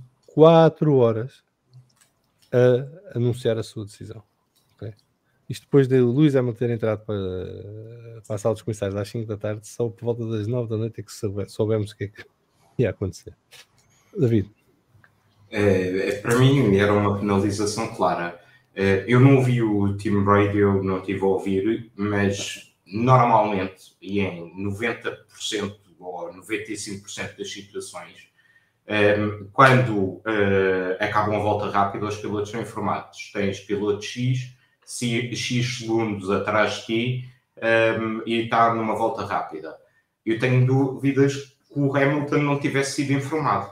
a anunciar a sua decisão. Okay? Isto depois de o Lewis Hamilton ter entrado para a sala dos comissários às 5 da tarde, só por volta das 9 da noite é que soubemos o que é que ia acontecer. David. Para mim era uma penalização clara. Eu não ouvi o Team Radio, não estive a ouvir, mas normalmente, e em 90% ou 95% das situações, quando acabam a volta rápida, os pilotos são informados. Tens piloto X segundos atrás de ti e está numa volta rápida. Eu tenho dúvidas que o Hamilton não tivesse sido informado.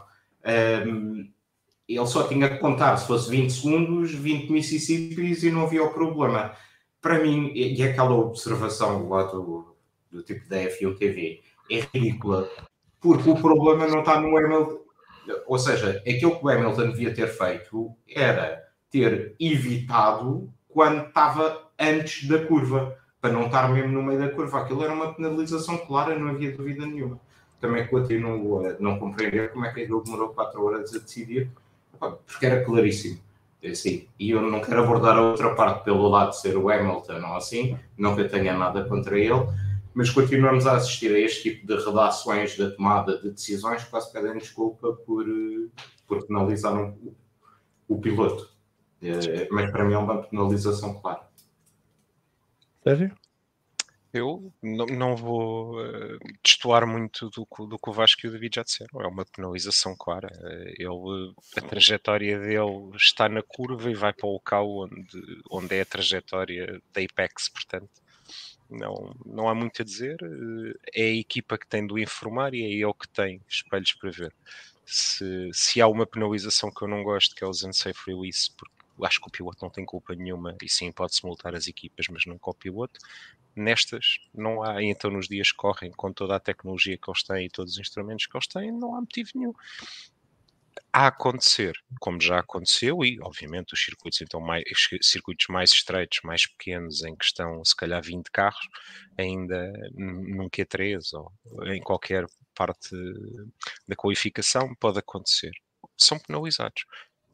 Ele só tinha que contar, se fosse 20 segundos, 20 Mississippis e não havia o problema. Para mim, e aquela observação lá do tipo da F1 TV é ridícula, porque o problema não está no Hamilton. Ou seja, aquilo que o Hamilton devia ter feito era ter evitado quando estava antes da curva, para não estar mesmo no meio da curva. Aquilo era uma penalização clara, não havia dúvida nenhuma. Também continuo a não compreender como é que ele demorou 4 horas a decidir, porque era claríssimo. Assim, e eu não quero abordar a outra parte pelo lado de ser o Hamilton ou assim, não que eu tenha nada contra ele, mas continuamos a assistir a este tipo de redações da tomada de decisões que quase pedem desculpa por penalizar o piloto. Mas para mim é uma penalização clara. Sérgio? Eu não vou destoar muito do que o Vasco e o David já disseram. É uma penalização clara. A trajetória dele está na curva e vai para o local onde é a trajetória da Apex, portanto. Não há muito a dizer. É a equipa que tem de o informar e é ele que tem espelhos para ver. Se há uma penalização que eu não gosto, que é os unsafe release, porque acho que o piloto não tem culpa nenhuma e sim pode-se multar as equipas, mas nunca o piloto. Nestas não há, então nos dias que correm, com toda a tecnologia que eles têm e todos os instrumentos que eles têm, não há motivo nenhum. A acontecer, como já aconteceu, e obviamente os circuitos então circuitos mais estreitos, mais pequenos, em que estão se calhar 20 carros, ainda num Q3 ou em qualquer parte da qualificação, pode acontecer. São penalizados.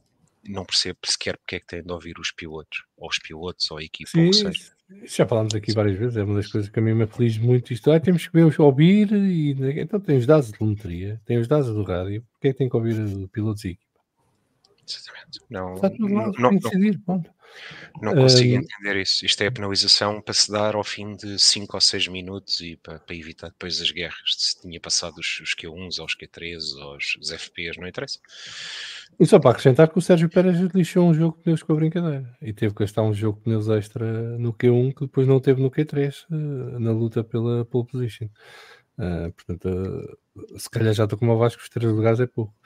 não percebo sequer porque é que têm de ouvir os pilotos, ou a equipa, Sim, ou o que seja. isso já falámos aqui várias vezes, é uma das coisas que a mim me aflige muito isto. Temos que ver, ouvir, então tem os dados de telemetria, tem os dados do rádio, porque é que tem que ouvir o pilotos e equipa? Exatamente. Não, Está tudo lá, não, tem que decidir, ponto. não consigo entender isso. Isto é a penalização para se dar ao fim de 5 ou 6 minutos e para evitar depois as guerras. Se tinha passado os Q1s, aos Q3, aos os FPs, não interessa. E só para acrescentar que o Sérgio Pérez lixou um jogo de pneus com a brincadeira e teve que gastar um jogo de pneus extra no Q1 que depois não teve no Q3 na luta pela pole position. Portanto, se calhar já estou como o Vasco, os 3 lugares é pouco.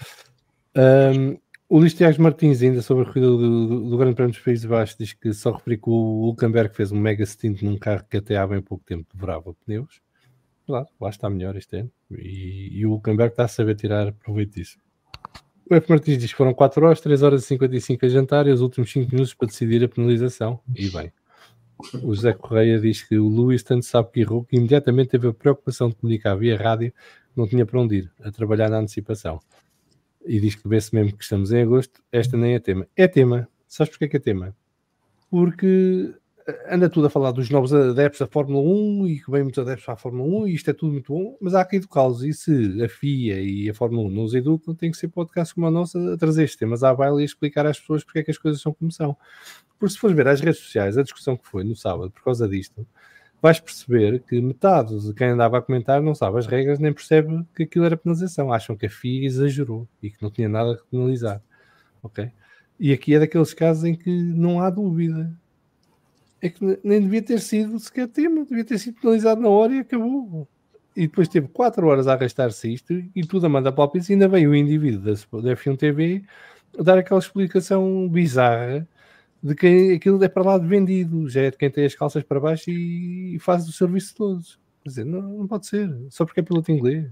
O Luís Tiago Martins, ainda sobre a corrida do Grande Prémio dos Países Baixos, diz que só referi que o Hülkenberg fez um mega stint num carro que até há bem pouco tempo devorava pneus. Claro, lá está melhor este ano. E o Hülkenberg está a saber tirar proveito disso. O F. Martins diz que foram 4 horas, 3 horas e 55 a jantar e os últimos 5 minutos para decidir a penalização. E bem. O José Correia diz que o Lewis tanto sabe que errou que imediatamente teve a preocupação de comunicar via rádio que não tinha para onde ir, a trabalhar na antecipação. E diz que vê-se mesmo que estamos em agosto, esta nem é tema. É tema. Sabes porquê que é tema? Porque anda tudo a falar dos novos adeptos da Fórmula 1 e que vem muitos adeptos à Fórmula 1 e isto é tudo muito bom, mas há que educá-los. E se a FIA e a Fórmula 1 não os educam, tem que ser podcast como a nossa a trazer estes temas à baila e explicar às pessoas porque é que as coisas são como são. Porque se fores ver as redes sociais, a discussão que foi no sábado por causa disto, vais perceber que metade de quem andava a comentar não sabe as regras nem percebe que aquilo era penalização. Acham que a FIA exagerou e que não tinha nada a penalizar. Ok? E aqui é daqueles casos em que não há dúvida. É que nem devia ter sido sequer tema, devia ter sido penalizado na hora e acabou. E depois teve 4 horas a arrastar-se isto e tudo a mandar palpites e ainda veio o indivíduo da F1 TV dar aquela explicação bizarra de que aquilo é para lá de vendido, já é de quem tem as calças para baixo e faz o serviço de todos. Quer dizer, não pode ser, só porque é piloto inglês.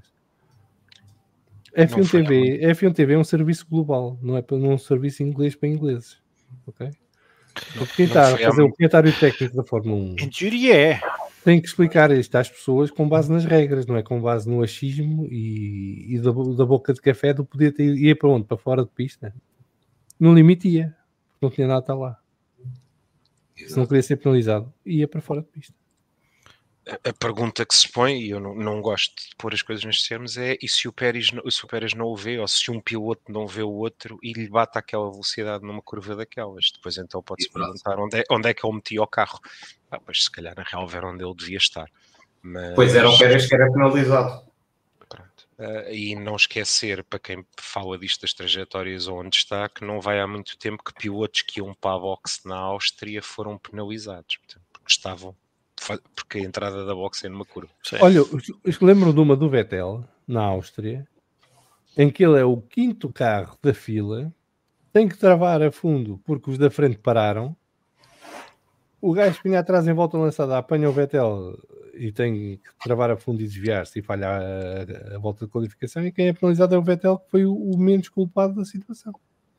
F1 TV é um serviço global, não é um serviço inglês para ingleses. Ok? Porque quem está a fazer o comentário técnico da Fórmula 1 Em teoria tem que explicar isto às pessoas com base nas regras, não é com base no achismo e da boca de café do poder ir para onde? Para fora de pista. No limite ia, não tinha nada a estar lá. Se não queria ser penalizado, ia para fora de pista. A pergunta que se põe, e eu não gosto de pôr as coisas nestes termos, é e se o Pérez não o vê, ou se um piloto não vê o outro e lhe bate aquela velocidade numa curva daquelas, depois então pode-se perguntar onde é que ele metia o carro. Pois se calhar na real era onde ele devia estar. Mas, pois era o Pérez que era penalizado. Pronto. E não esquecer, para quem fala disto das trajetórias onde está, que não vai há muito tempo que pilotos que iam para a boxe na Áustria foram penalizados, portanto, porque a entrada da boxe é numa curva. Sim. Olha, lembro de uma do Vettel, na Áustria, em que ele é o 5º carro da fila, tem que travar a fundo porque os da frente pararam, o gajo que vinha atrás em volta lançada apanha o Vettel e tem que travar a fundo e desviar-se e falhar a volta de qualificação, e quem é penalizado é o Vettel, que foi o menos culpado da situação.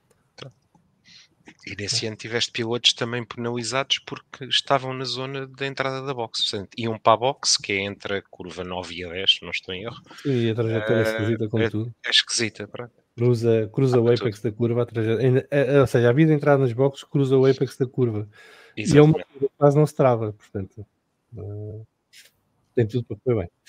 E nesse ano tiveste pilotos também penalizados porque estavam na zona da entrada da boxe. Portanto, iam para a boxe, que é entre a curva 9 e a 10, não estou em erro. Sim, a trajetória é esquisita com tudo. É esquisita, pronto. Cruza o apex da curva, ou seja, a vida de entrar nas boxes cruza o apex da curva. Exatamente. E é uma curva que quase não se trava, portanto, tem tudo para correr bem.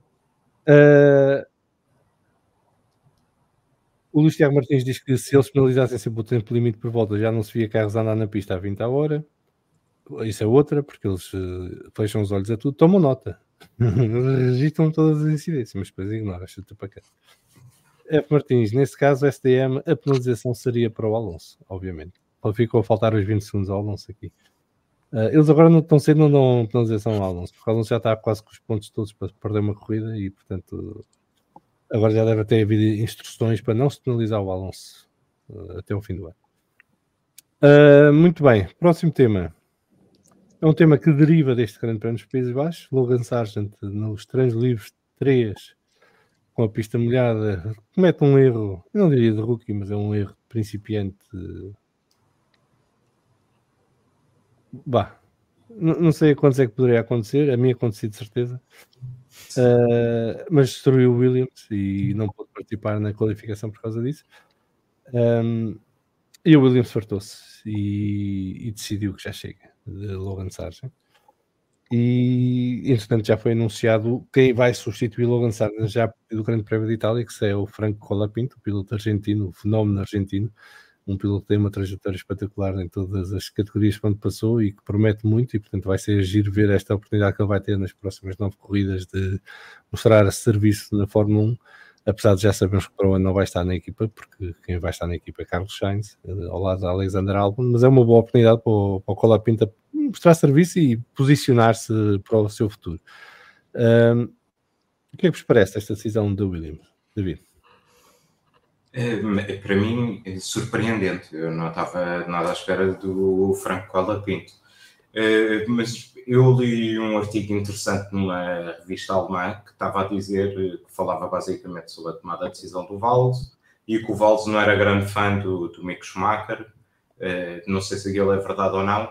O Luís Tiago Martins diz que se eles penalizassem sempre o tempo limite por volta, já não se via carros andar na pista a 20 à hora. Isso é outra, porque eles fecham os olhos a tudo, tomam nota. Registram todas as incidências, mas depois ignoram, chuta para cá. F. Martins, nesse caso, SDM, a penalização seria para o Alonso, obviamente. Ficou a faltar os 20 segundos ao Alonso aqui. Eles agora não tão cedo não dão penalização ao Alonso, porque o Alonso já está quase com os pontos todos para perder uma corrida e, portanto, agora já deve ter havido instruções para não se penalizar o Alonso até o fim do ano. Muito bem, próximo tema. É um tema que deriva deste Grande Prémio dos Países Baixos. Logan Sargent, nos treinos livres 3, com a pista molhada, comete um erro, eu não diria de rookie, mas é um erro de principiante. Não sei a quantos é que poderia acontecer, a mim aconteceu de certeza, mas destruiu o Williams e não pôde participar na qualificação por causa disso. E o Williams fartou-se e decidiu que já chega, de Logan Sargent. E, entretanto, já foi anunciado quem vai substituir Logan Sargent já do Grande Prémio de Itália, que é o Franco Colapinto, o piloto argentino, o fenómeno argentino, um piloto que tem uma trajetória espetacular em todas as categorias quando passou e que promete muito, e portanto vai ser giro ver esta oportunidade que ele vai ter nas próximas 9 corridas de mostrar serviço na Fórmula 1, apesar de já sabermos que para o ano não vai estar na equipa, porque quem vai estar na equipa é Carlos Sainz, ao lado de Alexander Albon, mas é uma boa oportunidade para o Colapinto mostrar serviço e posicionar-se para o seu futuro. O que é que vos parece esta decisão do Williams, David? Para mim, é surpreendente. Eu não estava nada à espera do Franco Colapinto. Mas eu li um artigo interessante numa revista alemã que estava a dizer, que falava basicamente sobre a tomada de decisão do Valls e que o Valls não era grande fã do Mick Schumacher. Não sei se aquilo é verdade ou não.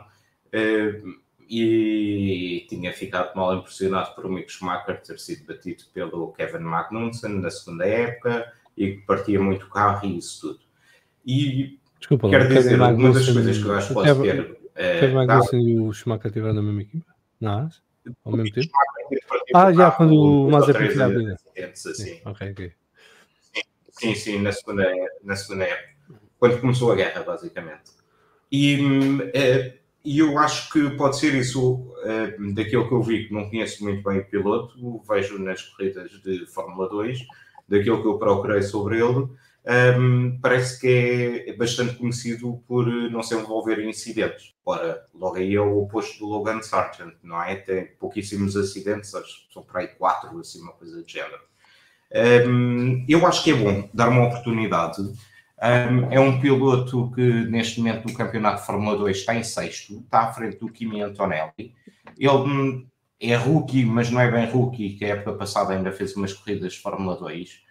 E tinha ficado mal impressionado por o Mick Schumacher ter sido batido pelo Kevin Magnussen na segunda época e que partia muito o carro e isso tudo. E desculpa, quero dizer, uma das coisas que eu acho que pode ter... Kevin Magnussen e o Schumacher estiveram na mesma equipa? Não, ao mesmo tempo? Já, quando o Mazepin fez a vida. Assim. Ok. Sim, na segunda época. Quando começou a guerra, basicamente. E eu acho que pode ser isso, daquilo que eu vi, que não conheço muito bem o piloto, vejo nas corridas de Fórmula 2, daquilo que eu procurei sobre ele, parece que é bastante conhecido por não se envolver em incidentes. Ora, logo aí é o oposto do Logan Sargent, não é? Tem pouquíssimos acidentes, acho que são para aí 4, assim, uma coisa do género. Eu acho que é bom dar uma oportunidade. É um piloto que neste momento no campeonato de Fórmula 2 está em sexto, está à frente do Kimi Antonelli. Ele é rookie, mas não é bem rookie, que a época passada ainda fez umas corridas de Fórmula 2.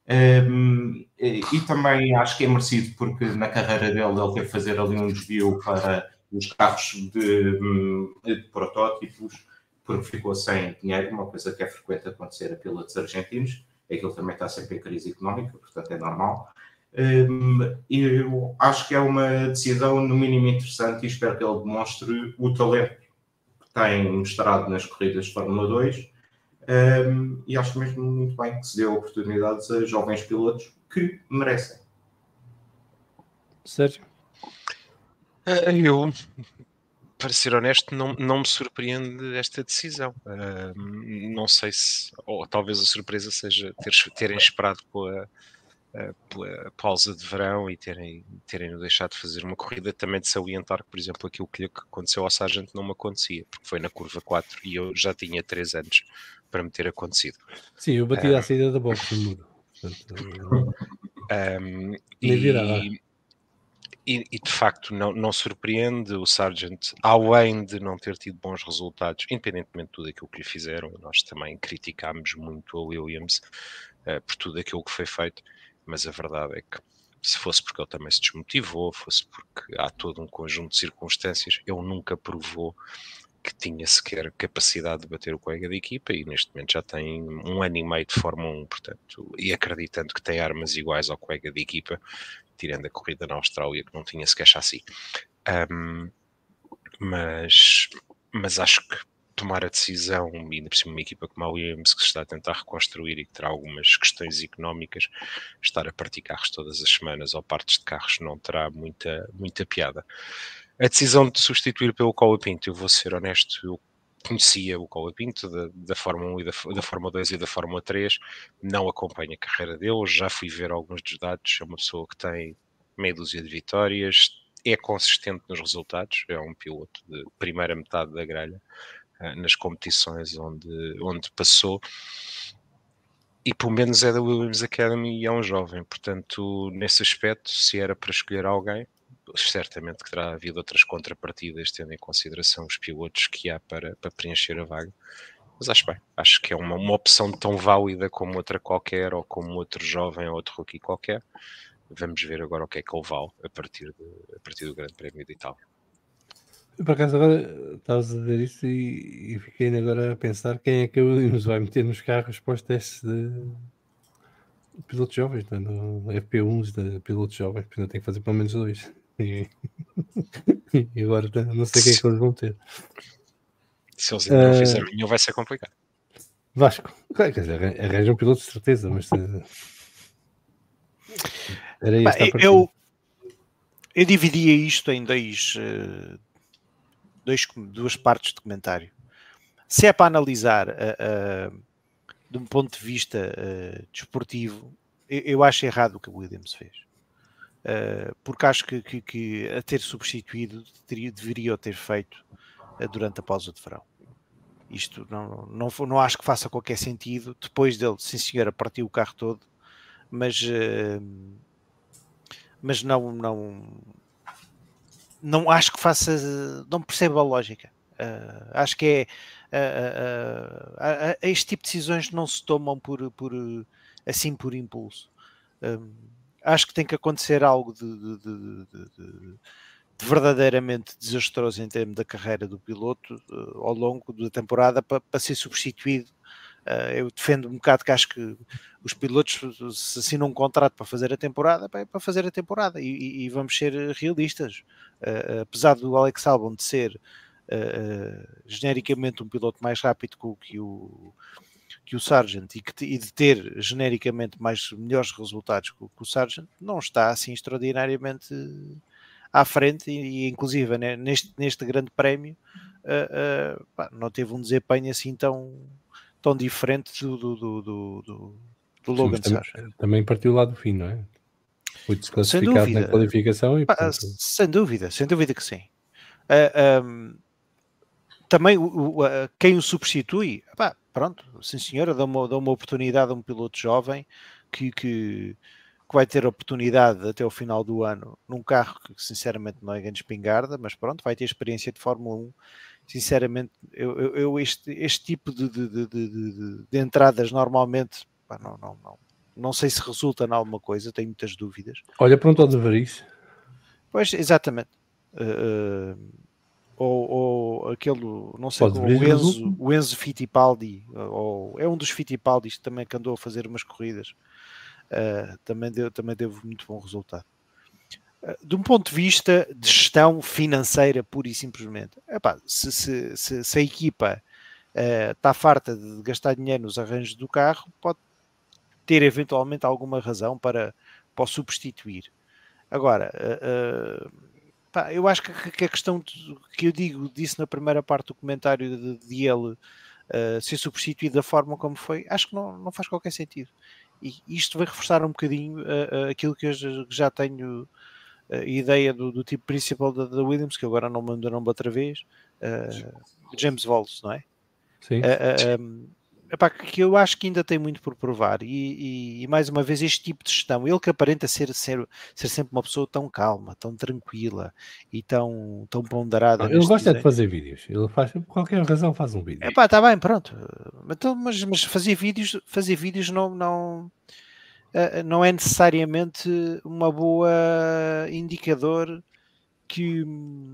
E também acho que é merecido porque na carreira dele ele teve que fazer ali um desvio para os carros de protótipos, porque ficou sem dinheiro, uma coisa que é frequente acontecer a pilotos argentinos. Aquilo também está sempre em crise económica, portanto é normal. Eu acho que é uma decisão no mínimo interessante e espero que ele demonstre o talento que tem mostrado nas corridas de Fórmula 2. E acho mesmo muito bem que se dê oportunidades a jovens pilotos que merecem. Sérgio? Eu, para ser honesto, não me surpreende esta decisão. Não sei se, ou talvez a surpresa seja terem esperado pela pausa de verão e terem deixado de fazer uma corrida, também de salientar que, por exemplo, aquilo que lhe aconteceu ao Sargent não me acontecia, porque foi na curva 4 e eu já tinha 3 anos para me ter acontecido. Sim, eu bati à saída da box no muro. Portanto, e de facto não surpreende o Sargent, além de não ter tido bons resultados, independentemente de tudo aquilo que lhe fizeram. Nós também criticámos muito a Williams por tudo aquilo que foi feito, mas a verdade é que se fosse porque ele também se desmotivou, fosse porque há todo um conjunto de circunstâncias, ele nunca provou que tinha sequer capacidade de bater o colega de equipa e neste momento já tem 1 ano e meio de Fórmula 1, portanto, e acreditando que tem armas iguais ao colega de equipa, tirando a corrida na Austrália que não tinha sequer chassi. Mas acho que tomar a decisão, e ainda por cima uma equipa como a Williams que se está a tentar reconstruir e que terá algumas questões económicas, estar a partir carros todas as semanas ou partes de carros não terá muita piada. A decisão de substituir pelo Colapinto, eu vou ser honesto, eu conhecia o Colapinto da Fórmula 1 e da Fórmula 2 e da Fórmula 3, não acompanho a carreira dele, já fui ver alguns dos dados, é uma pessoa que tem meia dúzia de vitórias, é consistente nos resultados, é um piloto de primeira metade da grelha nas competições onde passou, e pelo menos é da Williams Academy e é um jovem, portanto nesse aspecto, se era para escolher alguém, certamente que terá havido outras contrapartidas, tendo em consideração os pilotos que há para preencher a vaga. Mas acho que é uma opção tão válida como outra qualquer, ou como outro jovem ou outro rookie qualquer. Vamos ver agora o que é que ele vale a partir do Grande Prémio de Itália. Por acaso agora estavas a dizer isso e fiquei ainda agora a pensar quem é que nos vai meter nos carros para os testes de pilotos jovens, no FP1 de pilotos jovens, porque ainda tem que fazer pelo menos 2. E agora não sei o que é que eles vão ter. Se eles ainda não fizeram nenhum, vai ser complicado. Vasco, quer dizer, arranjam um piloto de certeza, mas era esta a partida. Eu dividia isto em duas partes de comentário. Se é para analisar de um ponto de vista desportivo, eu acho errado o que o Williams fez. Porque acho que a ter substituído deveria ter feito durante a pausa de verão. Isto não acho que faça qualquer sentido. Depois dele, sim senhora, partiu o carro todo, mas não acho que faça, não percebo a lógica. Acho que este tipo de decisões não se tomam assim por impulso. Acho que tem que acontecer algo de verdadeiramente desastroso em termos da carreira do piloto ao longo da temporada para ser substituído. Eu defendo um bocado que acho que os pilotos, se assinam um contrato para fazer a temporada, é para fazer a temporada e vamos ser realistas. Apesar do Alex Albon de ser genericamente um piloto mais rápido que o Sargent e de ter genericamente melhores resultados que o Sargent, não está assim extraordinariamente à frente e inclusive neste grande prémio não teve um desempenho assim tão diferente do Logan Sargent. Também partiu lá do fim, não é? Foi desclassificado na qualificação e portanto... sem dúvida que sim. Também quem o substitui, pronto, sim senhora, dá uma oportunidade a um piloto jovem que vai ter oportunidade até o final do ano num carro que sinceramente não é grande espingarda, mas pronto, vai ter experiência de Fórmula 1. Sinceramente, este tipo de entradas normalmente não sei se resulta em alguma coisa, tenho muitas dúvidas. Olha, pronto ao de Varis. Pois, exatamente. Ou aquele, não sei, o Enzo Fittipaldi, ou é um dos Fittipaldis também que andou a fazer umas corridas, também deu muito bom resultado. De um ponto de vista de gestão financeira, pura e simplesmente, se a equipa está farta de gastar dinheiro nos arranjos do carro, pode ter eventualmente alguma razão para o substituir. Agora, eu acho que a questão que eu disse na primeira parte do comentário de ele ser substituído da forma como foi, acho que não faz qualquer sentido. E isto vai reforçar um bocadinho aquilo que eu já tenho ideia do tipo principal da Williams, que agora não me lembro o nome outra vez, James Walls, não é? Sim. Que eu acho que ainda tem muito por provar e mais uma vez este tipo de gestão, ele que aparenta ser sempre uma pessoa tão calma, tão tranquila e tão ponderada. Ele gosta de fazer vídeos, ele faz, por qualquer razão faz um vídeo. Está bem, pronto, então, mas fazer vídeos não é necessariamente uma boa indicador que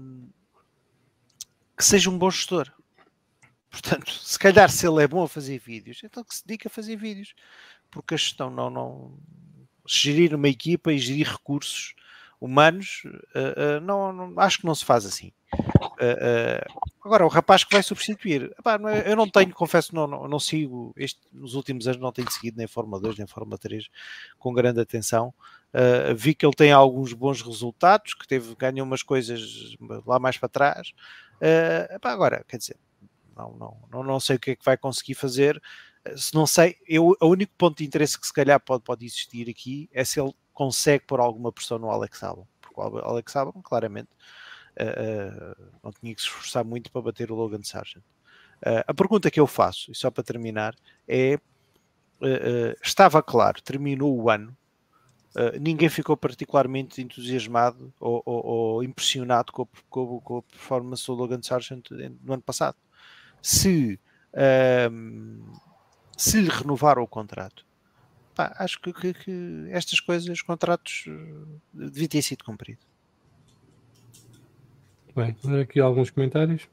seja um bom gestor. Portanto, se calhar se ele é bom a fazer vídeos, então que se dedica a fazer vídeos, porque a gestão gerir uma equipa e gerir recursos humanos, acho que não se faz assim. Agora, o rapaz que vai substituir, eu não tenho, confesso, não sigo, nos últimos anos não tenho seguido nem Fórmula 2 nem Fórmula 3 com grande atenção. Vi que ele tem alguns bons resultados, que ganhou umas coisas lá mais para trás. Agora, quer dizer, não sei o que é que vai conseguir fazer. Se não sei, o único ponto de interesse que se calhar pode existir aqui é se ele consegue pôr alguma pressão no Alex Albon, porque o Alex Albon claramente não tinha que se esforçar muito para bater o Logan Sargent. A pergunta que eu faço, e só para terminar, é estava claro, terminou o ano, ninguém ficou particularmente entusiasmado ou impressionado com a performance do Logan Sargent no ano passado. Se lhe renovaram o contrato, acho que estas coisas, os contratos deviam ter sido cumpridos. Bem, vou dar aqui alguns comentários.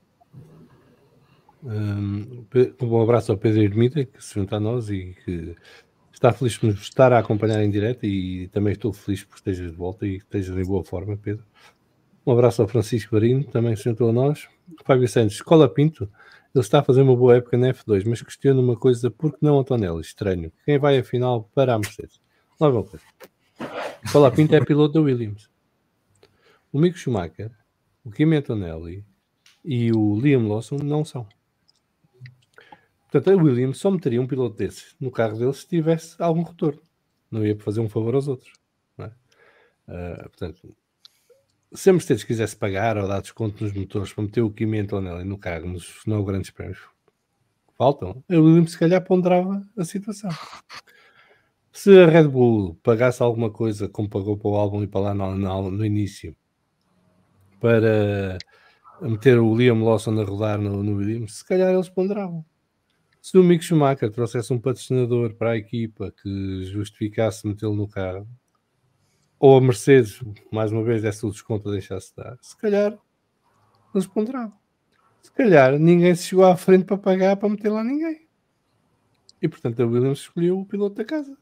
Um abraço ao Pedro Ermida, que se junta a nós e que está feliz por nos estar a acompanhar em direto, e também estou feliz por estejas de volta e que estejas em boa forma, Pedro. Um abraço ao Francisco Barino, também se juntou a nós. Fábio Santos, Colapinto, ele está a fazer uma boa época na F2, mas questiono uma coisa, por que não Antonelli? Estranho. Quem vai afinal para a Mercedes? Logo uma coisa. Colapinto é piloto da Williams. O Mick Schumacher, o Kimi Antonelli e o Liam Lawson não são. Portanto, a Williams só meteria um piloto desses no carro deles se tivesse algum retorno. Não ia fazer um favor aos outros. Não é? Portanto, se a Mercedes quisesse pagar ou dar desconto nos motores para meter o Kimi Antonelli no carro, nos 9 grandes prémios que faltam, a Williams se calhar ponderava a situação. Se a Red Bull pagasse alguma coisa, como pagou para o Albon e para lá no início, para meter o Liam Lawson a rodar no Williams, se calhar eles ponderavam. Se o Mick Schumacher trouxesse um patrocinador para a equipa que justificasse metê-lo no carro, ou a Mercedes, mais uma vez, desse o desconto a deixar-se dar, se calhar eles ponderavam. Se calhar ninguém se chegou à frente para pagar para meter lá ninguém. E portanto a Williams escolheu o piloto da casa.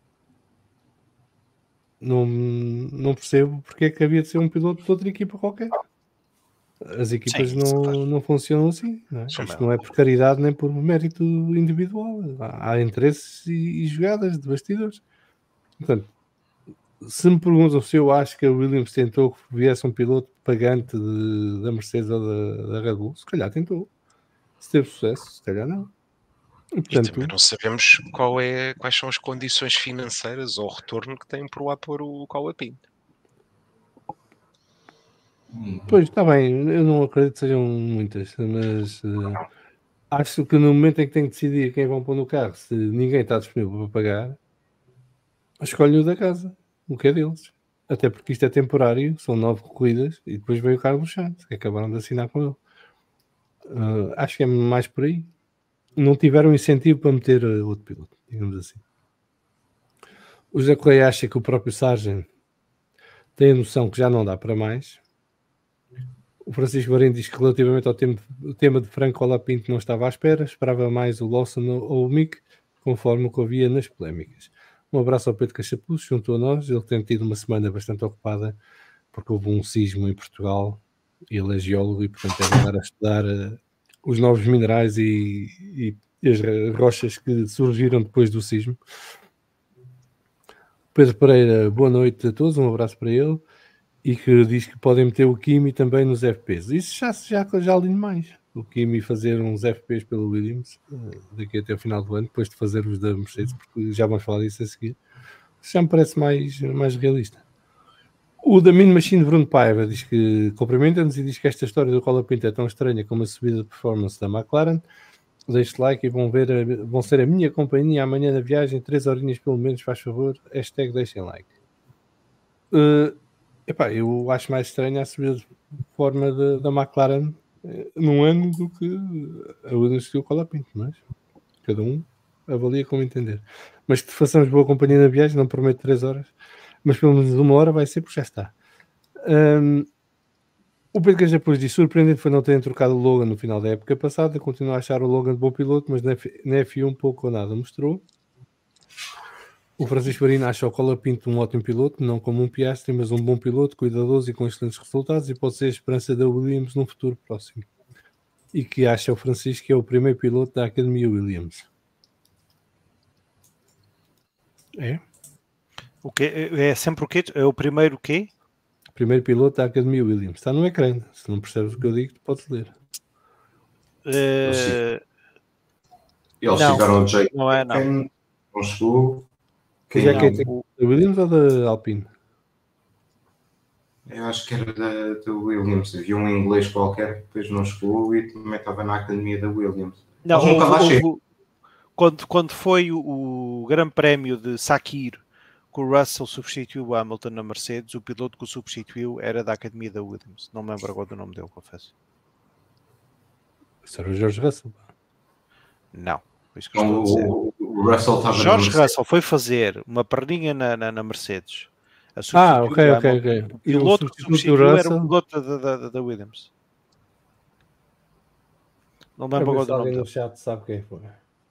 Não percebo porque é que havia de ser um piloto de outra equipa qualquer. As equipas não funcionam assim. Não é? Isto não é por caridade nem por mérito individual. Há interesses e jogadas de bastidores. Portanto, se me perguntam se eu acho que a Williams tentou que viesse um piloto pagante da Mercedes ou da Red Bull, se calhar tentou. Se teve sucesso, se calhar não. E também não sabemos quais são as condições financeiras ou retorno que tem por lá pôr o Colapinto. Pois, está bem, eu não acredito que sejam muitas, mas acho que no momento em que tem que decidir quem vão pôr no carro, se ninguém está disponível para pagar, escolhe o da casa, o que é deles. Até porque isto é temporário, são 9 corridas e depois veio o Carlos Sainz, que acabaram de assinar com ele. Acho que é mais por aí. Não tiveram incentivo para meter outro piloto, digamos assim. O José Correia acha que o próprio Sargent tem a noção que já não dá para mais. O Francisco Barém diz que relativamente ao tema de Franco Colapinto não estava à espera, esperava mais o Lawson ou o Mick, conforme o que havia nas polémicas. Um abraço ao Pedro Cachapuz, junto a nós. Ele tem tido uma semana bastante ocupada porque houve um sismo em Portugal e ele é geólogo e portanto deve andar a estudar os novos minerais e as rochas que surgiram depois do sismo. Pedro Pereira, boa noite a todos, um abraço para ele, e que diz que podem meter o Kimi também nos FPs. Isso já alinho mais. O Kimi fazer uns FPs pelo Williams daqui até o final do ano, depois de fazer os da Mercedes, porque já vamos falar disso a seguir. Isso já me parece mais realista. O da Mean Machine Bruno Paiva diz que cumprimenta-nos e diz que esta história do Colapinto é tão estranha como a subida de performance da McLaren. Deixe like e vão ser a minha companhia amanhã na viagem, 3 horinhas pelo menos, faz favor. # deixem like. Eu acho mais estranha a subida de forma da McLaren num ano do que a Williams que o Colapinto, mas cada um avalia como entender. Mas que façamos boa companhia na viagem, não prometo 3 horas, mas pelo menos 1 hora vai ser, porque já está. O Pedro Cajapuz diz: surpreendente foi não terem trocado o Logan no final da época passada. Continuo a achar o Logan de bom piloto, mas na F1 pouco ou nada mostrou. O Francisco Barino acha o Colapinto um ótimo piloto, não como um Piastri, mas um bom piloto, cuidadoso e com excelentes resultados, e pode ser a esperança da Williams num futuro próximo. E que acha o Francisco que é o primeiro piloto da Academia Williams. É? O quê? É sempre o quê? É o primeiro o quê? Primeiro piloto da Academia Williams. Está no ecrã. Se não percebes o que eu digo, tu podes ler. Eles chegaram de jeito. Não é, não. Não chegou. Quem é que tem? Da Williams ou da Alpine? Eu acho que era da Williams. Havia um inglês qualquer que depois não chegou e também estava na Academia da Williams. Não, quando foi o Grande Prémio de Sakir, que o Russell substituiu o Hamilton na Mercedes, o piloto que o substituiu era da Academia da Williams. Não me lembro agora do nome dele, confesso. Isso era o George Russell. Não, foi isso que eu estou a dizer. O Russell estava George Russell foi fazer uma perninha na Mercedes. Ok. O piloto que substituiu era o piloto da Williams. Não me lembro agora do nome dele. No chat sabe quem foi.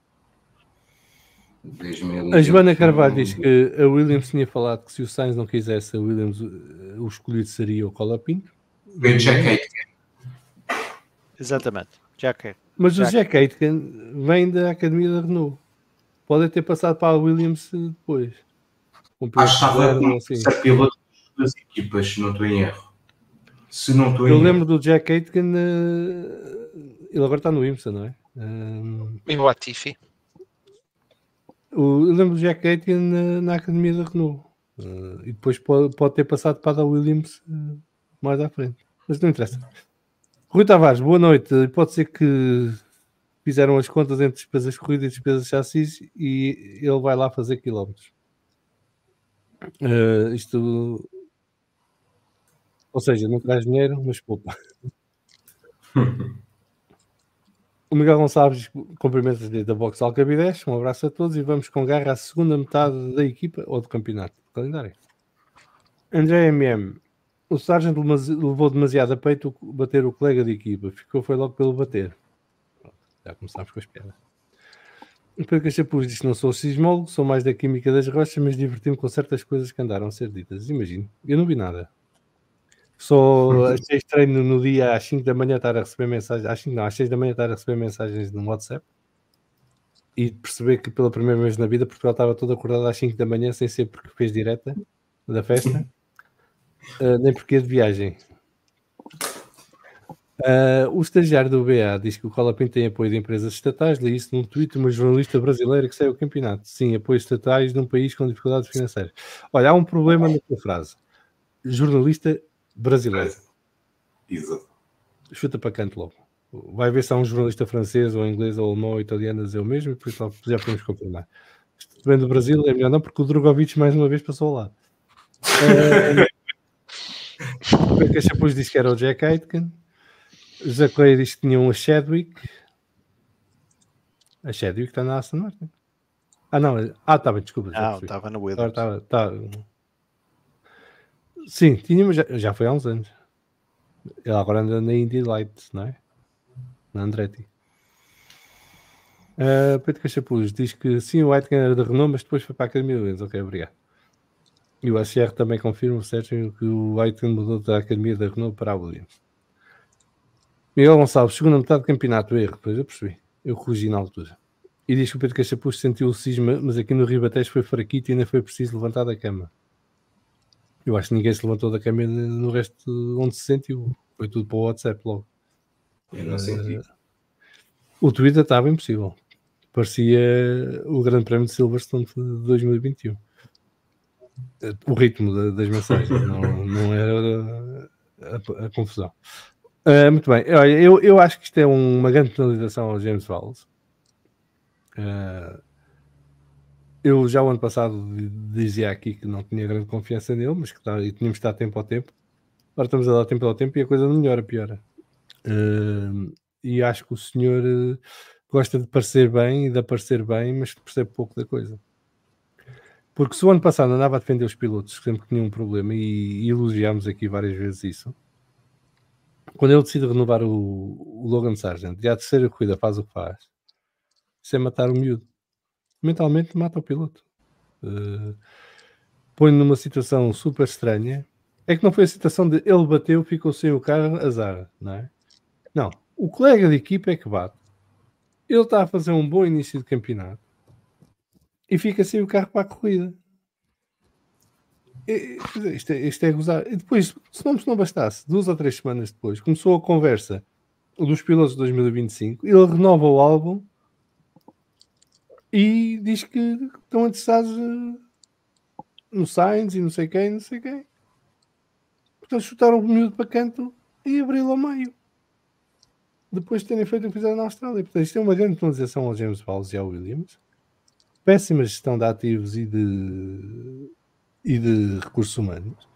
2020. A Joana Carvalho diz que a Williams tinha falado que se o Sainz não quisesse, a Williams, o escolhido seria o Colapinto. Foi o Jack Aitken. Exatamente. Mas o Jack Aitken vem da Academia da Renault. Pode ter passado para a Williams depois. Acho que estava como ser piloto das equipas, se não estou em erro. Se não estou em erro. Eu lembro do Jack Aitken, ele agora está no IMSA, não é? E o Latifi? Eu lembro do Jack Aitken na Academia da Renault. E depois pode ter passado para a Williams mais à frente. Mas não interessa. Rui Tavares, boa noite. Pode ser que fizeram as contas entre despesas de corrida e despesas de chassis e ele vai lá fazer quilómetros. Isto... Ou seja, não traz dinheiro, mas poupa. O Miguel Gonçalves cumprimenta da Box Alcabidez. Um abraço a todos e vamos com garra à segunda metade da equipa ou do campeonato. Calendário. André MM. O Sargent levou demasiado a peito bater o colega de equipa. Foi logo pelo bater. Já começámos com as piadas. O Pedro Chapuz diz que não sou sismólogo, sou mais da química das rochas, mas diverti-me com certas coisas que andaram a ser ditas. Imagino. Eu não vi nada. Só achei estranho no dia às 5 da manhã estar a receber mensagens. Às 6 da manhã estar a receber mensagens no WhatsApp e perceber que pela primeira vez na vida Portugal estava todo acordado às 5 da manhã sem ser porque fez direta da festa. Nem porque é de viagem. O estagiário do BA diz que o Colapinto tem apoio de empresas estatais. Li isso num tweet de uma jornalista brasileira que saiu o campeonato. Sim, apoios estatais num país com dificuldades financeiras. Olha, há um problema na tua frase. Jornalista brasileiro. Exato. Chuta para canto logo. Vai ver se há um jornalista francês ou inglês ou alemão ou italiano a dizer o mesmo e depois já podemos confirmar. Se vem do Brasil é melhor não, porque o Drogovic mais uma vez passou lá. O Pedro Chapuz disse que era o Jack Aitken. O José Correia disse que tinham a Chadwick. A Chadwick está na Aston Martin. Não. Está bem, desculpa. Estava na Williams. Sim, tínhamos, já foi há uns anos. Ele agora anda na Indy Light, não é? Na Andretti. Pedro Cachapuz diz que sim, o Aitken era da Renault, mas depois foi para a Academia da Williams. Ok, obrigado. E o ACR também confirma, Sérgio, que o Aitken mudou da Academia da Renault para a Williams. Miguel Gonçalves, segunda metade do campeonato, erro, depois eu percebi. Eu corrigi na altura. E diz que o Pedro Cachapuz sentiu o cisma, mas aqui no Ribatejo foi fraquito e ainda foi preciso levantar da cama. Eu acho que ninguém se levantou da cama no resto onde se sentiu. Foi tudo para o WhatsApp logo. Eu não senti. O Twitter estava impossível. Parecia o Grande Prémio de Silverstone de 2021. O ritmo das mensagens. não era a confusão. Muito bem. Olha, eu acho que isto é uma grande penalização ao James Vowles. Eu já o ano passado dizia aqui que não tinha grande confiança nele, mas que tínhamos de dar tempo ao tempo. Agora estamos a dar tempo ao tempo e a coisa não melhora, piora. E acho que o senhor gosta de parecer bem e de aparecer bem, mas percebe pouco da coisa. Porque se o ano passado andava a defender os pilotos sempre que tinham um problema, e elogiámos aqui várias vezes isso, quando ele decide renovar o Logan Sargent e à terceira corrida faz o que faz, isso é matar o miúdo. Mentalmente mata o piloto. Põe-no numa situação super estranha. É que não foi a situação de ele bateu, ficou sem o carro, azar, não é? Não. O colega de equipa é que bate. Ele está a fazer um bom início de campeonato e fica sem o carro para a corrida. Isto é gozar. E depois, se não bastasse, 2 ou 3 semanas depois, começou a conversa dos pilotos de 2025. Ele renova o álbum e diz que estão interessados no Sainz e não sei quem. Portanto, chutaram o miúdo para canto e abriu-lo ao meio. Depois de terem feito o que fizeram na Austrália. Portanto, isto é uma grande penalização ao James Vowles e ao Williams. Péssima gestão de ativos e de recursos humanos.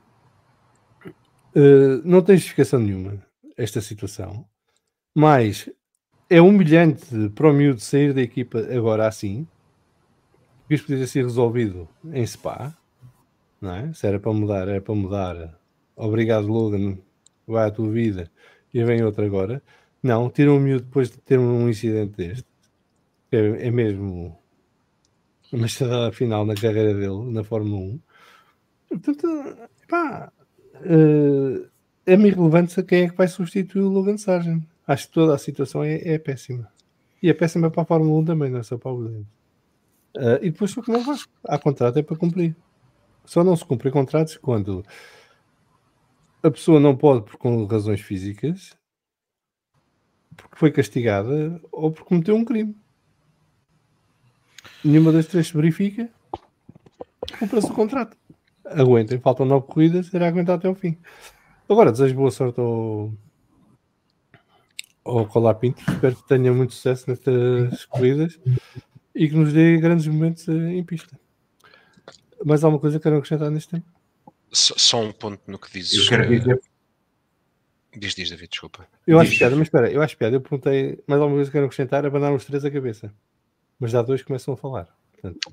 Não tem justificação nenhuma esta situação. Mas é humilhante para o miúdo sair da equipa agora assim. Porque isto podia ser resolvido em Spa. Não é? Se era para mudar, era para mudar. Obrigado, Logan. Vai à tua vida. E vem outro agora. Não, tiram o miúdo depois de ter um incidente deste. É mesmo uma estrada final na carreira dele, na Fórmula 1. Portanto, pá, é-me irrelevante quem é que vai substituir o Logan Sargent. Acho que toda a situação é péssima. E é péssima para a Fórmula 1 também, não é só para o Williams. E depois só como o Vasco. Há contrato é para cumprir. Só não se cumpre contratos quando a pessoa não pode por razões físicas, porque foi castigada ou porque cometeu um crime. Nenhuma das três se verifica, cumpre-se o contrato. Aguentem, faltam 9 corridas, será aguentar até ao fim. Agora, desejo boa sorte ao Colapinto. Espero que tenha muito sucesso nestas corridas e que nos dê grandes momentos em pista. Mais alguma coisa que quero acrescentar neste tempo? Só um ponto no que dizes. Eu quero dizer... Diz, David, desculpa. Eu acho piada, mas espera, eu perguntei mais alguma coisa que quero acrescentar, abanar os três a cabeça. Mas já dois começam a falar. Portanto,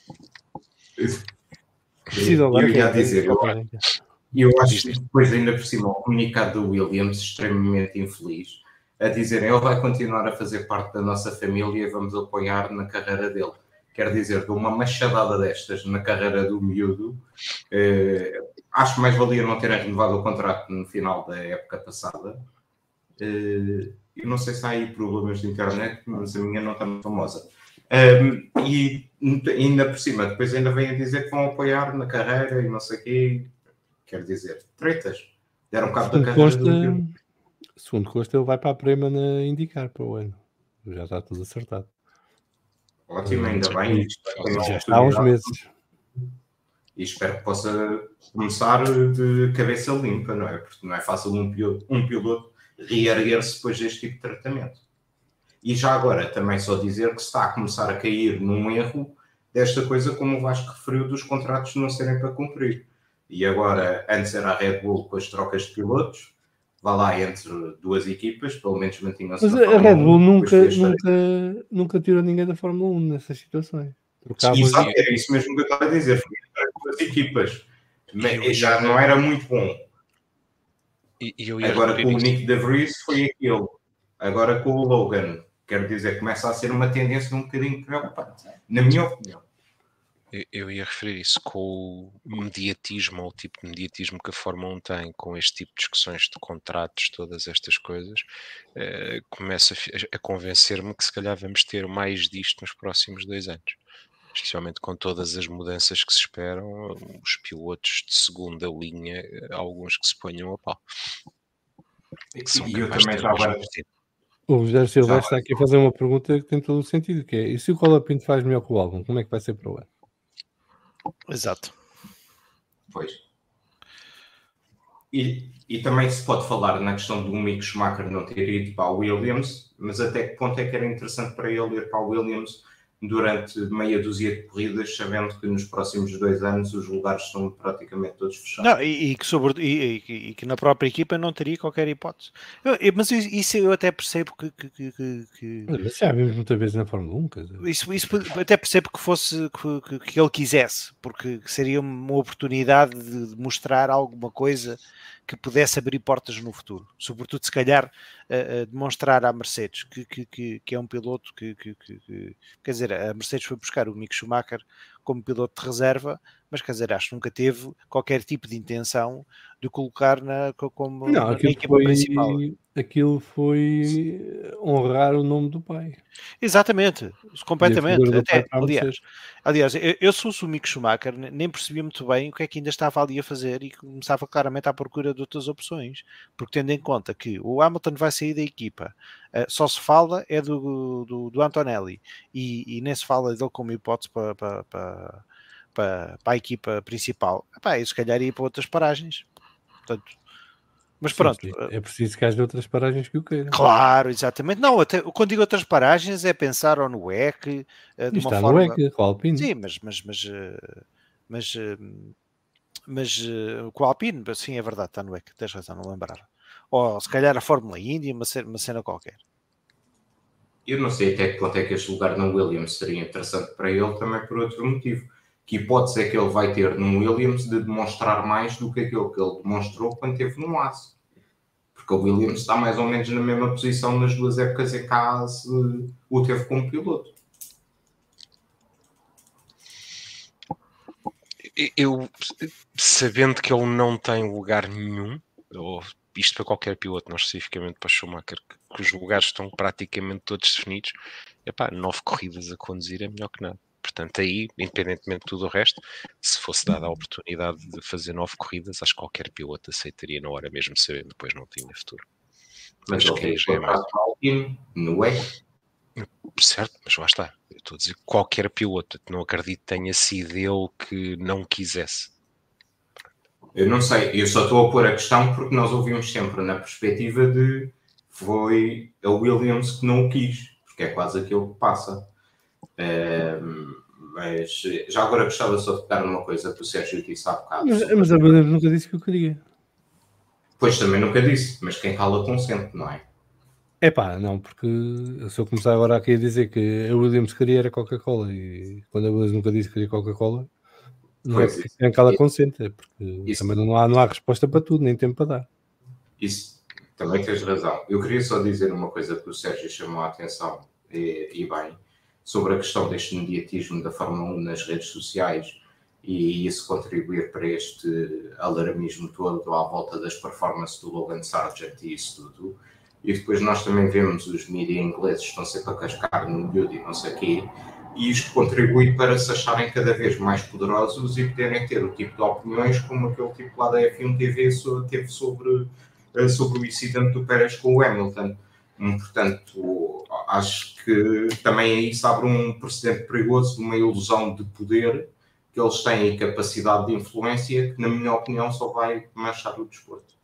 eu ia dizer, eu acho que depois ainda por cima o comunicado do Williams extremamente infeliz, a dizerem ele vai continuar a fazer parte da nossa família e vamos apoiar na carreira dele. Quer dizer, de uma machadada destas na carreira do miúdo, acho que mais valia não terem renovado o contrato no final da época passada. Eu não sei se há aí problemas de internet, mas a minha não está muito famosa. E ainda por cima, depois ainda vêm a dizer que vão apoiar na carreira e não sei o quê. Quer dizer, tretas. Deram cabo da carreira do miúdo. Segundo consta, ele vai para a Prema na indicar para o ano. Já está tudo acertado. Ótimo, ainda bem. Já está há uns meses. E espero que possa começar de cabeça limpa, não é? Porque não é fácil um piloto reerguer-se depois deste tipo de tratamento. E já agora, também só dizer que se está a começar a cair num erro desta coisa, como o Vasco referiu, dos contratos não serem para cumprir. E agora, antes era a Red Bull com as trocas de pilotos, vá lá entre duas equipas, pelo menos mantinham-se. Mas a Red Bull nunca tirou ninguém da Fórmula 1 nessas situações. Exato, era isso mesmo que eu estava a dizer, foi entre duas equipas. Mas já não era muito bom. Agora com o Nick de Vries foi aquilo. Agora com o Logan, quero dizer, começa a ser uma tendência um bocadinho preocupante, na minha opinião. Eu ia referir isso com o mediatismo, ou o tipo de mediatismo que a Fórmula 1 tem, com este tipo de discussões de contratos, todas estas coisas, começa a convencer-me que se calhar vamos ter mais disto nos próximos 2 anos. Especialmente com todas as mudanças que se esperam, os pilotos de segunda linha, alguns que se ponham a pau. E eu também estava... O José Silvestre está aqui a fazer uma pergunta que tem todo o sentido, que é: e se o Colapinto faz melhor que o Albon, como é que vai ser para o ano? Exato. Pois. E também se pode falar na questão do Mick Schumacher não ter ido para a Williams, mas até que ponto é que era interessante para ele ir para a Williams durante meia dúzia de corridas, sabendo que nos próximos 2 anos os lugares estão praticamente todos fechados. Não, e que na própria equipa não teria qualquer hipótese. Mas isso eu até percebo que... Mas já vimos muitas vezes na Fórmula 1, quer dizer. Isso até percebo que fosse que ele quisesse, porque seria uma oportunidade de mostrar alguma coisa que pudesse abrir portas no futuro, sobretudo se calhar demonstrar à Mercedes que é um piloto que quer dizer, a Mercedes foi buscar o Mick Schumacher como piloto de reserva, mas quer dizer, acho que nunca teve qualquer tipo de intenção de colocar na equipa principal. Aquilo foi honrar o nome do pai. Exatamente, completamente. Até, aliás, eu sou o Mick Schumacher, nem percebia muito bem o que é que ainda estava ali a fazer e começava claramente à procura de outras opções, porque tendo em conta que o Hamilton vai sair da equipa, só se fala é do Antonelli e nem se fala dele como hipótese para a equipa principal. Epá, isso se calhar ia para outras paragens. Portanto, mas pronto. Sim, é preciso que haja outras paragens que o queiram. Claro, exatamente. Não, até, quando digo outras paragens é pensar ou no EC de uma forma... no EC, com o Alpine. Sim, mas com o Alpine, sim, é verdade, está no EC, tens razão, não lembrar. Ou se calhar a Fórmula Indy, uma cena qualquer. Eu não sei até que ponto é que este lugar no Williams seria interessante para ele, também por outro motivo. Que hipótese é que ele vai ter no Williams de demonstrar mais do que aquilo que ele demonstrou quando teve no Haas? Porque o Williams está mais ou menos na mesma posição nas 2 épocas em que a Haas o teve como piloto. Eu, sabendo que ele não tem lugar nenhum, ou isto para qualquer piloto, não especificamente para Schumacher, que os lugares estão praticamente todos definidos, 9 corridas a conduzir é melhor que nada. Portanto, aí, independentemente de tudo o resto, se fosse dada a oportunidade de fazer 9 corridas, acho que qualquer piloto aceitaria na hora, mesmo sabendo depois não tinha futuro. Mas ele tem contrato com a Alpine, não é? Certo, mas lá está. Eu estou a dizer que qualquer piloto, não acredito que tenha sido ele que não quisesse. Eu não sei, eu só estou a pôr a questão porque nós ouvimos sempre na perspectiva de foi a Williams que não o quis, porque é quase aquilo que passa. Mas já agora gostava só de tocar numa coisa que o Sérgio disse há bocado. Mas a Williams nunca disse que eu queria. Pois também nunca disse, mas quem cala consente, não é? Não, porque se eu começar agora aqui a dizer que a Williams queria era Coca-Cola e quando a Williams nunca disse que queria Coca-Cola, não é porque quem cala consente, é porque também não há resposta para tudo, nem tempo para dar. Isso, também tens razão. Eu queria só dizer uma coisa que o Sérgio chamou a atenção, e bem, sobre a questão deste mediatismo da Fórmula 1 nas redes sociais e isso contribuir para este alarmismo todo à volta das performances do Logan Sargent e isso tudo. E depois nós também vemos os mídias ingleses estão sempre a cascar no miúdo e não sei o quê, e isto contribui para se acharem cada vez mais poderosos e poderem ter o tipo de opiniões como aquele tipo lá da F1 TV teve sobre o incidente do Pérez com o Hamilton. Portanto, acho que também aí se abre um precedente perigoso de uma ilusão de poder que eles têm e capacidade de influência que, na minha opinião, só vai manchar o desporto.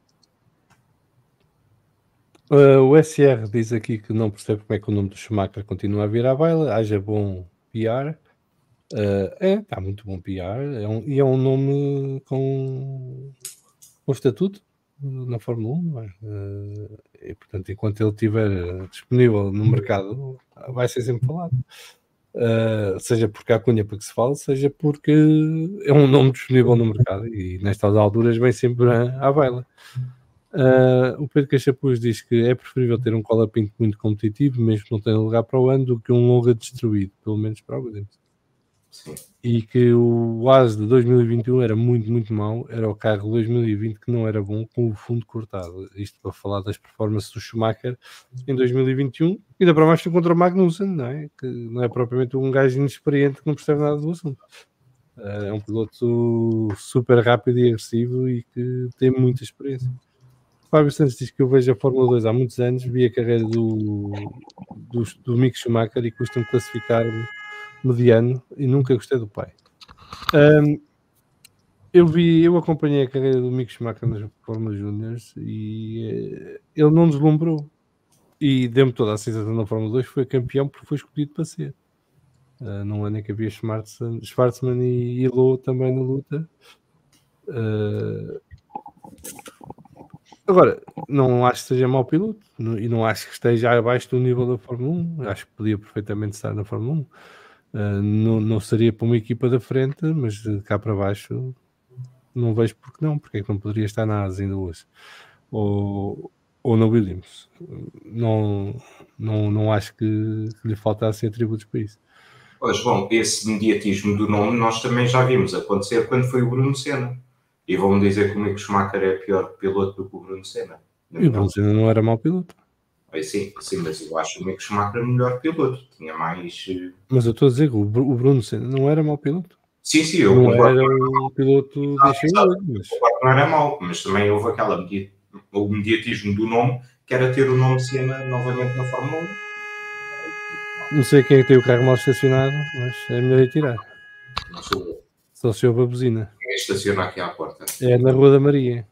O SR diz aqui que não percebe como é que o nome do Schumacher continua a vir à baila, haja bom PR. Está muito bom PR, e é um nome com estatuto na Fórmula 1, não é? E portanto, enquanto ele estiver disponível no mercado, vai ser sempre falado. Seja porque há cunha para que se fale, seja porque é um nome disponível no mercado e nestas alturas vem sempre à baila. O Pedro Cachapuz diz que é preferível ter um Colapinto muito competitivo, mesmo não tendo lugar para o ano, do que um Longa destruído, pelo menos para o Williams. Sim. E que o AS de 2021 era muito, muito mau, era o carro de 2020 que não era bom, com o fundo cortado. Isto para falar das performances do Schumacher em 2021, ainda para mais foi contra o Magnussen, não é? Que não é propriamente um gajo inexperiente que não percebe nada do assunto. É um piloto super rápido e agressivo e que tem muita experiência. Fábio Santos diz que eu vejo a Fórmula 2 há muitos anos, vi a carreira do Mick Schumacher e custa-me classificar-me mediano e nunca gostei do pai. Eu acompanhei a carreira do Mick Schumacher nas Fórmula Júniors e ele não deslumbrou e deu-me toda a sensação na Fórmula 2 foi campeão porque foi escolhido para ser. Não é nem que havia Schwarzman e Lowe também na luta. Agora, não acho que seja mau piloto e não acho que esteja abaixo do nível da Fórmula 1. Acho que podia perfeitamente estar na Fórmula 1. Não seria para uma equipa da frente, mas de cá para baixo não vejo porque é que não poderia estar na AS ainda hoje. Ou na Williams. Não acho que lhe faltassem atributos para isso. Pois bom, esse mediatismo do nome nós também já vimos acontecer quando foi o Bruno Senna. E vão-me dizer que o Mick Schumacher é pior piloto do que o Bruno Senna. E o Bruno Senna não era mau piloto. Sim, mas eu acho o Mick Schumacher melhor piloto. Tinha mais... Mas eu estou a dizer que o Bruno Senna não era mau piloto. Sim, eu não era um piloto mas não era mau, mas também houve o mediatismo do nome, que era ter o nome Senna novamente na Fórmula 1. Não sei quem é que tem o carro mal estacionado, mas é melhor retirar. Não sou eu. Só se ouve a buzina. Quem estaciona aqui à porta? É na Rua da Maria.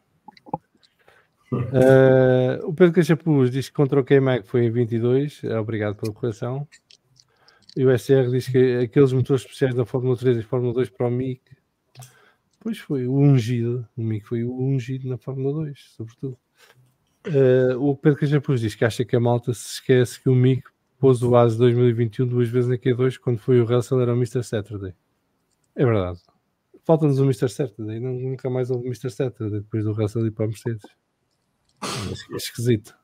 O Pedro Cachapuz diz que contra o K-Mag foi em 22. Obrigado pela correção. E o SR diz que aqueles motores especiais da Fórmula 3 e Fórmula 2 para o Mick. Pois foi o ungido. O Mick foi o ungido na Fórmula 2, sobretudo. O Pedro Cachapuz diz que acha que a malta se esquece que o Mick pôs o AS 2021 duas vezes na Q2 quando foi o Russell, era o Mr. Saturday. É verdade. Falta-nos o Mr. Saturday. Nunca mais houve o Mr. Saturday depois do Russell ir para a Mercedes. É esquisito.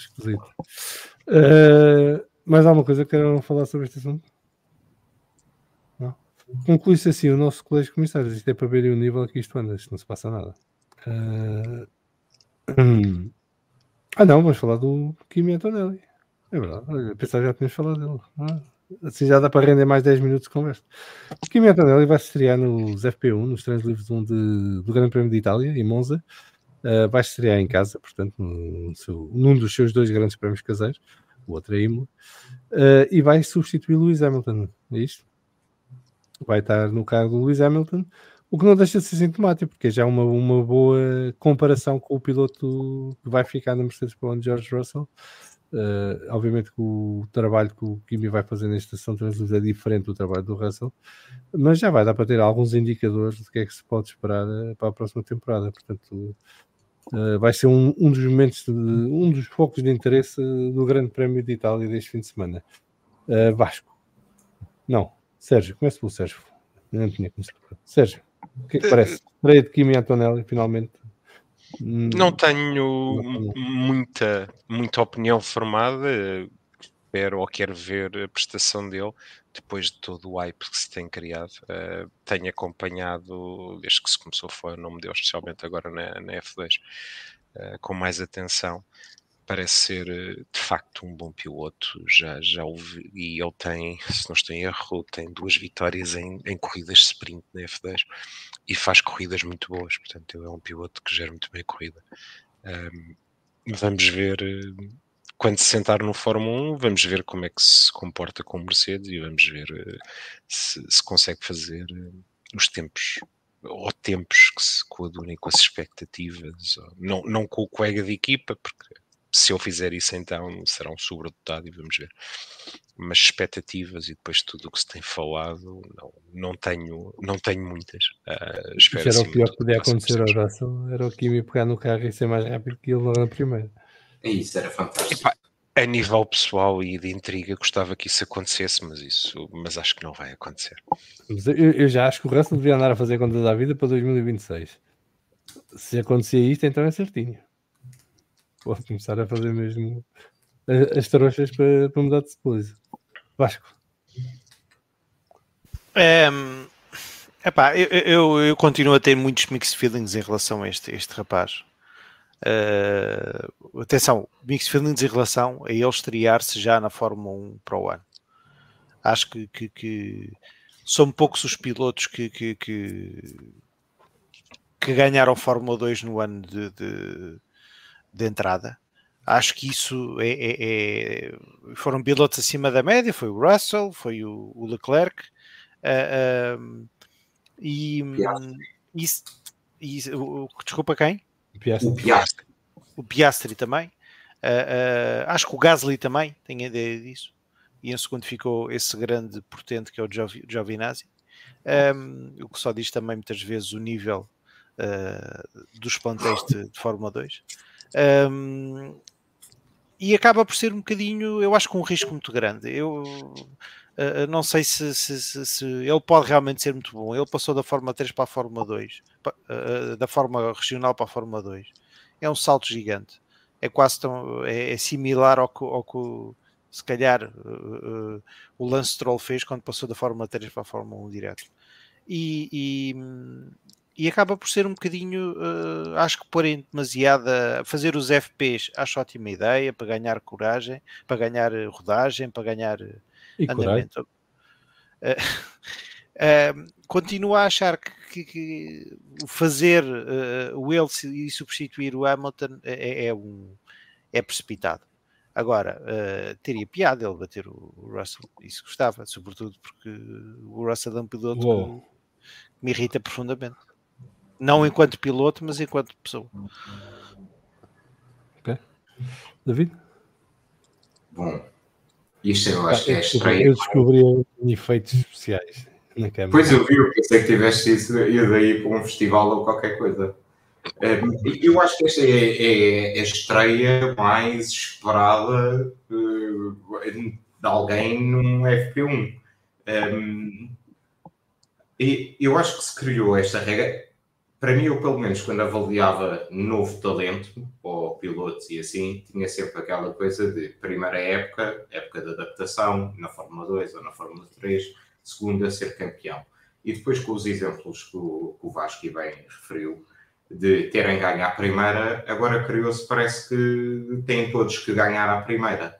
Mais alguma coisa que queiram falar sobre este assunto? Não? Conclui-se assim o nosso colégio de comissários. Isto é para verem o nível a que isto anda. Isto não se passa nada. Não, vamos falar do Kimi Antonelli. É verdade, eu pensava que já tínhamos falado dele. Assim já dá para render mais 10 minutos de conversa. O Kimi Antonelli vai se estrear nos FP1, nos treinos livres do Grande Prémio de Itália, em Monza. Vai se estrear em casa, portanto, num dos seus 2 grandes prémios caseiros, o outro é Imola, e vai substituir Lewis Hamilton. É isto? Vai estar no cargo do Lewis Hamilton, o que não deixa de ser sintomático, porque já é uma boa comparação com o piloto que vai ficar na Mercedes para o ano, George Russell. Obviamente que o trabalho que o Kimi vai fazer na estação Transluz é diferente do trabalho do Russell, mas já vai dar para ter alguns indicadores do que é que se pode esperar para a próxima temporada. Portanto, vai ser um dos momentos, um dos focos de interesse do Grande Prémio de Itália deste fim de semana. Vasco. Não, Sérgio, começa pelo Sérgio. Eu não tinha começado. Sérgio, o que é que parece? Estreia de Kimi Antonelli, finalmente. Não tenho muita opinião formada. Espero ou quero ver a prestação dele depois de todo o hype que se tem criado. Tenho acompanhado, desde que se começou a falar o nome dele, especialmente agora na F2, com mais atenção. Parece ser de facto um bom piloto. Já ouvi, e ele tem, se não estou em erro, tem 2 vitórias em corridas sprint na F2 e faz corridas muito boas. Portanto, ele é um piloto que gera muito bem a corrida. Vamos ver quando se sentar no Fórmula 1, vamos ver como é que se comporta com o Mercedes e vamos ver se consegue fazer os tempos ou tempos que se coadunem com as expectativas, não com o colega de equipa, porque se eu fizer isso então será um sobredotado e vamos ver. Mas expectativas e depois de tudo o que se tem falado, não tenho muitas. Espero era o pior que podia acontecer ao Russell, era o Kimi pegar no carro e ser mais rápido que ele na primeira. Isso era fantástico. A nível pessoal e de intriga gostava que isso acontecesse, mas acho que não vai acontecer. Mas eu já acho que o Russell devia andar a fazer contas à vida para 2026. Se acontecer isto, então é certinho. Vou começar a fazer mesmo as trouxas para mudar de coisa. Vasco. Eu continuo a ter muitos mixed feelings em relação a este rapaz. Atenção, mixed feelings em relação a ele estrear-se já na Fórmula 1 para o ano. Acho que são poucos os pilotos que ganharam Fórmula 2 no ano de entrada. Acho que isso foram pilotos acima da média. Foi o Russell, foi o Leclerc desculpa, quem? O Piastri também. Acho que o Gasly também, tenho a ideia disso. E em segundo ficou esse grande portento que é o Giovinazzi. O que só diz também muitas vezes o nível dos plantéis de Fórmula 2. E acaba por ser um bocadinho, eu acho que um risco muito grande. Eu não sei se ele pode realmente ser muito bom. Ele passou da Fórmula 3 para a Fórmula 2, da Fórmula Regional para a Fórmula 2. É um salto gigante. É quase é similar ao que se calhar o Lance Stroll fez quando passou da Fórmula 3 para a Fórmula 1 direto. E acaba por ser um bocadinho, acho que porém demasiada, fazer os FPs, acho ótima ideia, para ganhar coragem, para ganhar rodagem, para ganhar andamento. Continuo a achar que fazer o ele e substituir o Hamilton é precipitado. Agora, teria piada ele bater o Russell, isso gostava, sobretudo porque o Russell é um piloto que me irrita profundamente. Não enquanto piloto, mas enquanto pessoa. Ok. David? Bom, isto eu acho que é estranho. Eu descobri efeitos especiais na câmera. Pois eu pensei que tiveste isso e daí para um festival ou qualquer coisa. Eu acho que esta é a estreia mais esperada de alguém num FP1. Eu acho que se criou esta regra. Para mim, eu pelo menos quando avaliava novo talento, ou pilotos e assim, tinha sempre aquela coisa de primeira época de adaptação, na Fórmula 2 ou na Fórmula 3, segunda, ser campeão. E depois com os exemplos que o Vasco bem referiu, de terem ganho à primeira, agora criou-se, parece que têm todos que ganhar à primeira.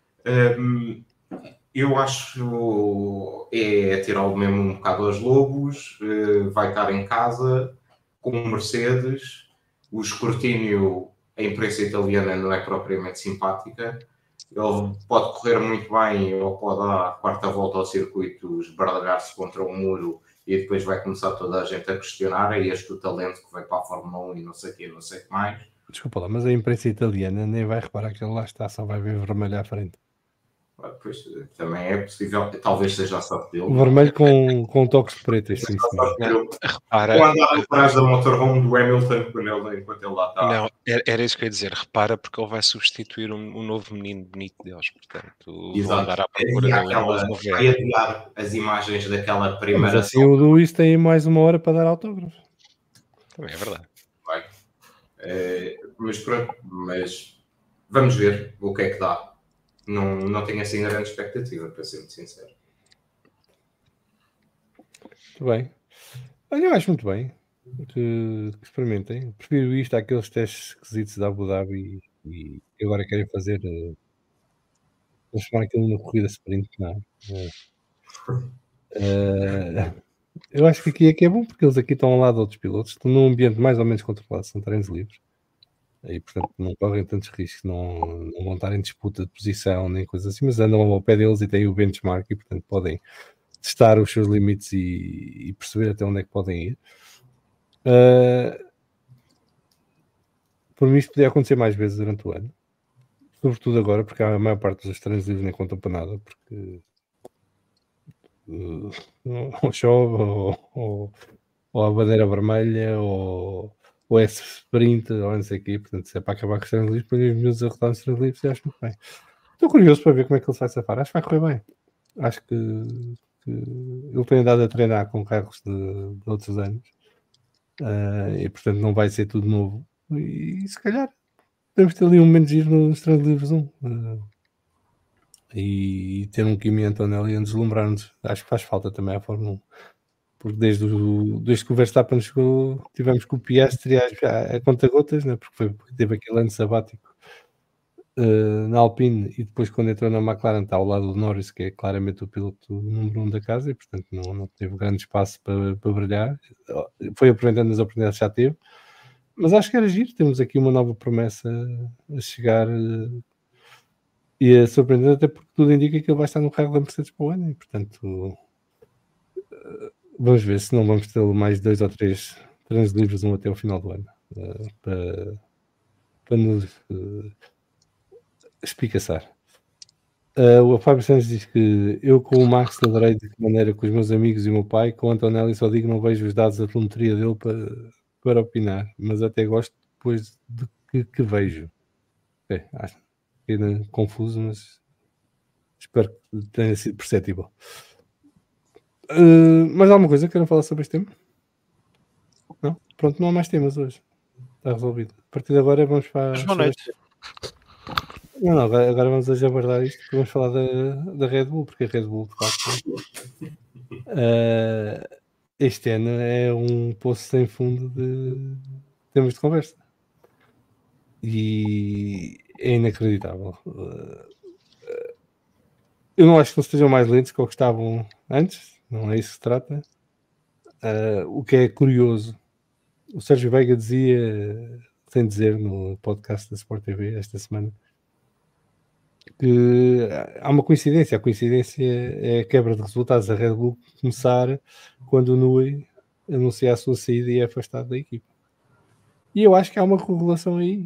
Eu acho é tirá-lo mesmo um bocado aos lobos, vai estar em casa com o Mercedes, o escrutínio, a imprensa italiana não é propriamente simpática, ele pode correr muito bem ou pode dar a quarta volta ao circuito, esbardalhar-se contra um muro e depois vai começar toda a gente a questionar, é este o talento que vai para a Fórmula 1 e não sei o que, não sei o que mais. Desculpa lá, mas a imprensa italiana nem vai reparar que ele lá está, só vai ver vermelho à frente. Pois, também é possível, talvez seja a sorte dele. Vermelho com toques de preto, sim, senhor. Repara, ou andar atrás da motorhome do Hamilton enquanto ele lá está. Não, era isso que eu ia dizer. Repara, porque ele vai substituir um novo menino bonito deles. Portanto, vão andar à procura dele. Vai adiar as imagens daquela primeira. Mas assim o Luís tem mais uma hora para dar autógrafos. Também é verdade. Vai. Mas pronto, mas vamos ver o que é que dá. Não tenho assim grande expectativa, para ser muito sincero. Muito bem. Olha, eu acho muito bem que experimentem. Prefiro isto àqueles testes esquisitos da Abu Dhabi e agora querem fazer transformar aquilo numa corrida sprint, não é? Eu acho que aqui é bom porque eles aqui estão ao lado de outros pilotos, estão num ambiente mais ou menos controlado, são treinos livres. E portanto não correm tantos riscos, não vão estar em disputa de posição nem coisas assim, mas andam ao pé deles e têm o benchmark e portanto podem testar os seus limites e perceber até onde é que podem ir. Por mim isto podia acontecer mais vezes durante o ano, sobretudo agora, porque a maior parte dos treinos livres nem contam para nada, porque ou chove ou a bandeira vermelha ou é sprint ou não sei o quê, portanto se é para acabar com os treinos livres, põe os meus a rodar nos treinos livres e acho muito bem. Estou curioso para ver como é que ele vai safar, acho que vai correr bem. Acho que ele tem andado a treinar com carros de outros anos e portanto não vai ser tudo novo e se calhar podemos ter ali um momento de giro nos treinos livres 1 e ter um Kimi Antonelli a deslumbrar-nos. Acho que faz falta também à Fórmula 1, porque desde que o Verstappen chegou tivemos com o Piastri a conta-gotas, né? Porque teve aquele ano sabático na Alpine e depois quando entrou na McLaren está ao lado do Norris, que é claramente o piloto número 1 da casa e portanto não teve grande espaço para brilhar. Foi aproveitando as oportunidades que já teve, mas acho que era giro. Temos aqui uma nova promessa a chegar e a surpreender, até porque tudo indica que ele vai estar no carro da Mercedes para o ano e portanto vamos ver se não vamos ter mais 2 ou 3 treinos livres até o final do ano para nos espicaçar. O Fábio Santos diz que eu com o Max ladarei de que maneira com os meus amigos e o meu pai, com o Antonelli só digo que não vejo os dados da telemetria dele para opinar, mas até gosto depois de que vejo. Acho que é confuso, mas espero que tenha sido perceptível. Mais alguma coisa que queiram falar sobre este tema? Não? Pronto, não há mais temas hoje. Está resolvido. A partir de agora vamos para... Boa noite. Não, agora vamos a abordar isto, porque vamos falar da Red Bull, porque a Red Bull, de facto, este ano é um poço sem fundo de temas de conversa. E é inacreditável. Eu não acho que eles estejam mais lentos que o que estavam antes, não é isso que se trata. O que é curioso, o Sérgio Veiga dizia, sem dizer, no podcast da Sport TV esta semana, que há uma coincidência. A coincidência é a quebra de resultados da Red Bull começar quando o Newey anuncia a sua saída e é afastado da equipa. E eu acho que há uma correlação aí.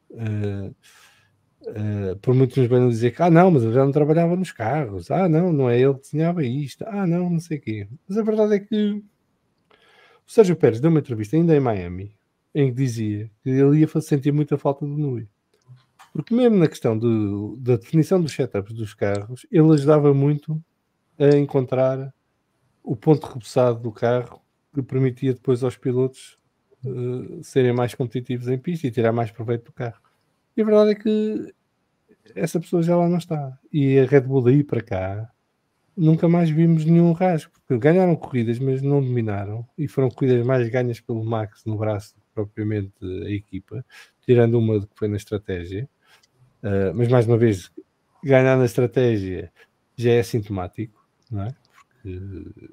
Por muitos nos vêm dizer que não, mas ele já não trabalhava nos carros, não é ele que desenhava isto, não sei o quê. Mas a verdade é que o Sérgio Pérez deu uma entrevista ainda em Miami em que dizia que ele ia sentir muita falta do Newey. Porque mesmo na questão da definição dos setups dos carros, ele ajudava muito a encontrar o ponto repousado do carro que permitia depois aos pilotos serem mais competitivos em pista e tirar mais proveito do carro. E a verdade é que essa pessoa já lá não está. E a Red Bull daí para cá nunca mais vimos nenhum rasgo, porque ganharam corridas, mas não dominaram. E foram corridas mais ganhas pelo Max no braço propriamente a equipa, tirando uma que foi na estratégia, mas mais uma vez, ganhar na estratégia já é sintomático, não é? Porque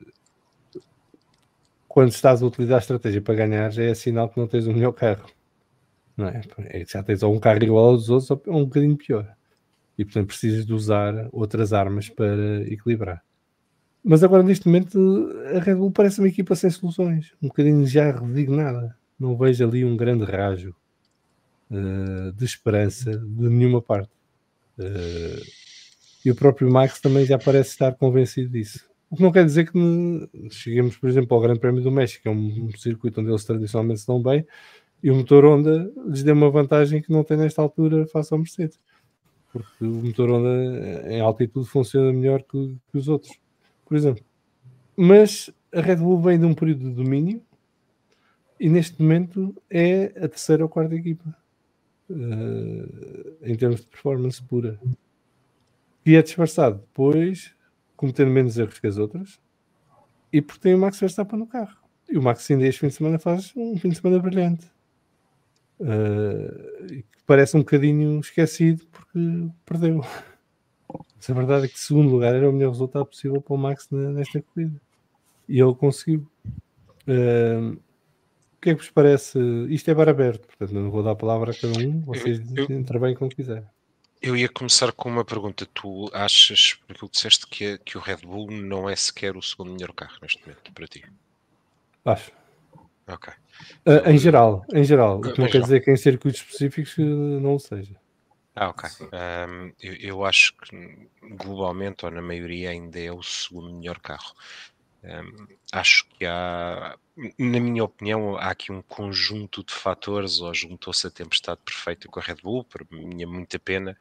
quando estás a utilizar a estratégia para ganhar, já é sinal que não tens o melhor carro, não é? Já tens ou um carro igual aos outros ou um bocadinho pior. E, portanto, precisas de usar outras armas para equilibrar. Mas agora, neste momento, a Red Bull parece uma equipa sem soluções. Um bocadinho já resignada. Não vejo ali um grande rajo de esperança de nenhuma parte. E o próprio Max também já parece estar convencido disso. O que não quer dizer que cheguemos, por exemplo, ao Grande Prémio do México, que é um circuito onde eles tradicionalmente se dão bem, e o motor Honda lhes deu uma vantagem que não tem nesta altura face ao Mercedes. Porque o motor Honda em altitude funciona melhor que os outros, por exemplo. Mas a Red Bull vem de um período de domínio e neste momento é a terceira ou quarta equipa em termos de performance pura. E é disfarçado depois, cometendo menos erros que as outras, e porque tem o Max Verstappen no carro. E o Max ainda este fim de semana faz um fim de semana brilhante. Parece um bocadinho esquecido porque perdeu. Mas a verdade é que segundo lugar era o melhor resultado possível para o Max nesta corrida. E ele conseguiu. O que é que vos parece? Isto é bar aberto, portanto não vou dar a palavra a cada um, vocês intervêm como quiserem. Eu ia começar com uma pergunta. Tu achas, por aquilo que disseste, que o Red Bull não é sequer o segundo melhor carro neste momento, para ti? Acho. Ok. Em geral. O que não quer dizer que em circuitos específicos não o seja. Ok. Eu acho que globalmente, ou na maioria, ainda é o segundo melhor carro. Acho que há, na minha opinião, há aqui um conjunto de fatores, ou juntou-se a tempestade perfeita com a Red Bull, para mim é muita pena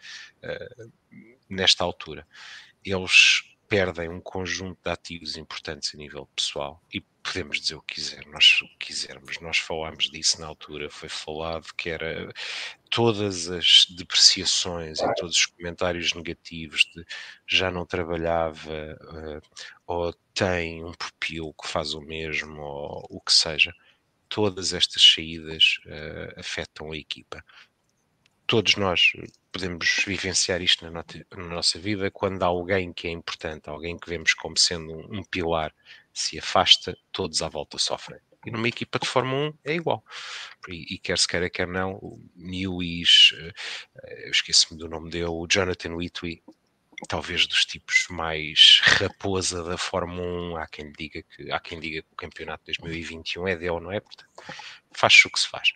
nesta altura. Eles perdem um conjunto de ativos importantes a nível pessoal e podemos dizer o que quisermos. Nós falámos disso na altura, foi falado que era todas as depreciações e todos os comentários negativos de já não trabalhava ou tem um pupilo que faz o mesmo ou o que seja. Todas estas saídas afetam a equipa. Todos nós podemos vivenciar isto na nossa vida quando há alguém que é importante, alguém que vemos como sendo um pilar, se afasta, todos à volta sofrem. E numa equipa de Fórmula 1 é igual. E quer se queira, quer não, o Lewis, eu esqueço-me do nome dele, o Jonathan Whitby, talvez dos tipos mais raposa da Fórmula 1, há quem diga que o campeonato de 2021 é dele, não é? Portanto, faz-se o que se faz.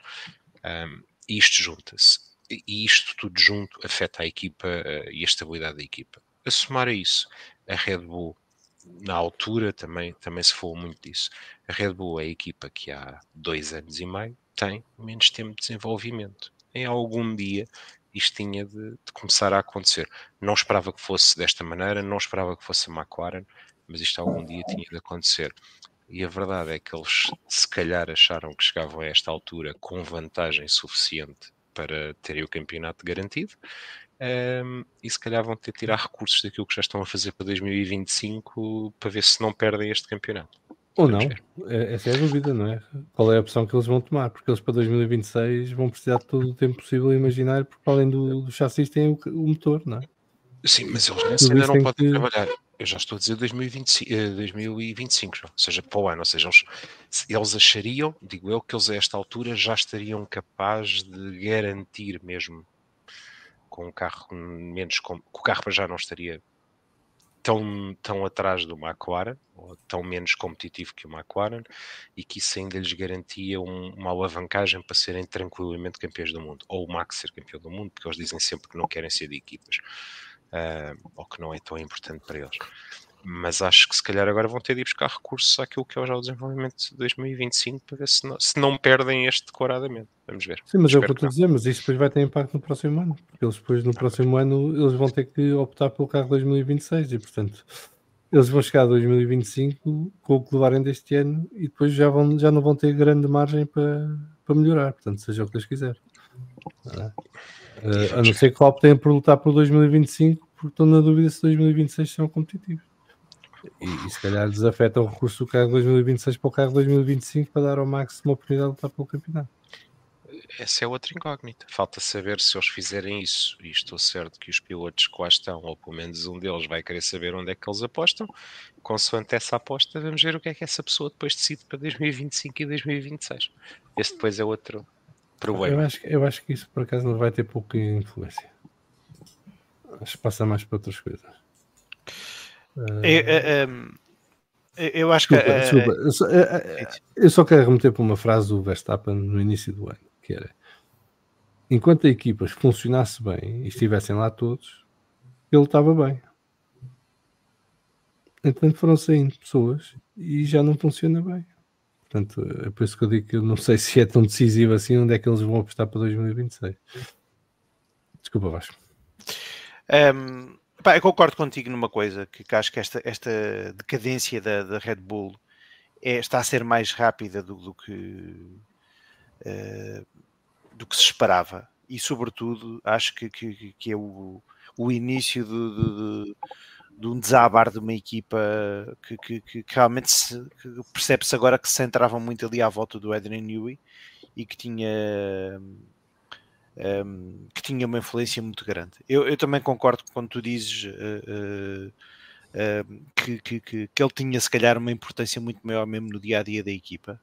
E isto junta-se. E isto tudo junto afeta a equipa e a estabilidade da equipa. A somar a isso, a Red Bull, na altura, também se falou muito disso. A Red Bull é a equipa que há 2 anos e meio tem menos tempo de desenvolvimento. Em algum dia isto tinha de começar a acontecer. Não esperava que fosse desta maneira, não esperava que fosse a McLaren, mas isto algum dia tinha de acontecer. E a verdade é que eles se calhar acharam que chegavam a esta altura com vantagem suficiente para terem o campeonato garantido, e se calhar vão ter de tirar recursos daquilo que já estão a fazer para 2025 para ver se não perdem este campeonato. Ou não, essa é a dúvida, não é? Qual é a opção que eles vão tomar? Porque eles para 2026 vão precisar de todo o tempo possível imaginar, porque além do chassi têm o motor, não é? Sim, mas eles nessa ainda não podem trabalhar. Eu já estou a dizer 2025 já, ou seja, para o ano. Ou seja, eles achariam, digo eu, que eles a esta altura já estariam capazes de garantir mesmo com um carro menos... que o carro para já não estaria tão atrás do McLaren, ou tão menos competitivo que o McLaren, e que isso ainda lhes garantia uma alavancagem para serem tranquilamente campeões do mundo. Ou o Max ser campeão do mundo, porque eles dizem sempre que não querem ser de equipas. Ou que não é tão importante para eles. Mas acho que se calhar agora vão ter de ir buscar recursos àquilo que é já o desenvolvimento de 2025 para ver se não perdem este decoradamente. Vamos ver. Sim, mas é o que eu estou a dizer, mas isto depois vai ter impacto no próximo ano, porque eles depois no próximo ano eles vão ter que optar pelo carro 2026 e portanto eles vão chegar a 2025 com o que levarem deste ano e depois já não vão ter grande margem para melhorar, portanto seja o que eles quiserem. A não ser que optem por lutar por 2025 porque estão na dúvida se 2026 são competitivos. E se calhar desafeta o recurso do carro 2026 para o carro 2025 para dar ao Max uma oportunidade de lutar pelo campeonato. essa é outra incógnita. Falta saber se eles fizerem isso, e estou certo que os pilotos que lá estão, ou pelo menos um deles, vai querer saber onde é que eles apostam. Consoante essa aposta, vamos ver o que é que essa pessoa depois decide para 2025 e 2026. Esse depois é outro problema. Eu acho que isso por acaso não vai ter pouca influência. Acho que passa mais para outras coisas. Eu acho que... Desculpa. Eu só quero remeter para uma frase do Verstappen no início do ano, que era: enquanto a equipa funcionasse bem e estivessem lá todos, ele estava bem. Então foram saindo pessoas e já não funciona bem. Portanto, é por isso que eu digo que eu não sei se é tão decisivo assim onde é que eles vão apostar para 2026. Desculpa, Vasco. Eu concordo contigo numa coisa, que acho que esta decadência da Red Bull está a ser mais rápida do que se esperava, e sobretudo acho que é o início de um desabar de uma equipa que realmente percebe-se agora que se centrava muito ali à volta do Adrian Newey e que tinha uma influência muito grande. Eu também concordo quando tu dizes que ele tinha se calhar uma importância muito maior mesmo no dia-a-dia da equipa,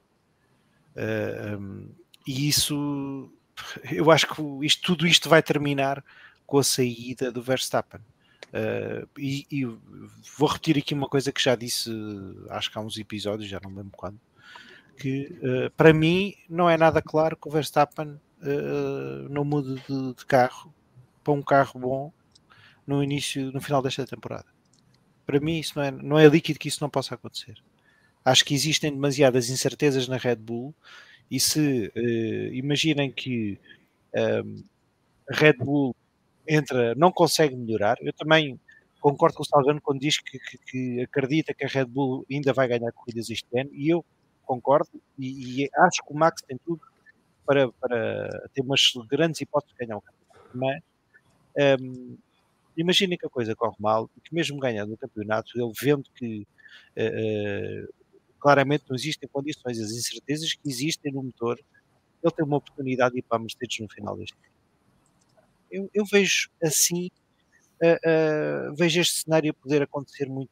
e isso, eu acho que tudo isto vai terminar com a saída do Verstappen. E vou repetir aqui uma coisa que já disse, acho que há uns episódios, já não me lembro quando, que para mim não é nada claro que o Verstappen não mude de carro para um carro bom no final desta temporada. Para mim isso não é líquido que isso não possa acontecer. Acho que existem demasiadas incertezas na Red Bull, e se imaginem que a Red Bull não consegue melhorar. Eu também concordo com o Salgado quando diz que acredita que a Red Bull ainda vai ganhar corridas este ano, e eu concordo, e acho que o Max tem tudo para ter umas grandes hipóteses de ganhar o campeonato. Mas imaginem que a coisa corre mal, e que mesmo ganhando o campeonato, ele vendo que claramente não existem condições, as incertezas que existem no motor, ele tem uma oportunidade de ir para a Mercedes no final deste ano. Eu vejo assim, vejo este cenário poder acontecer muito.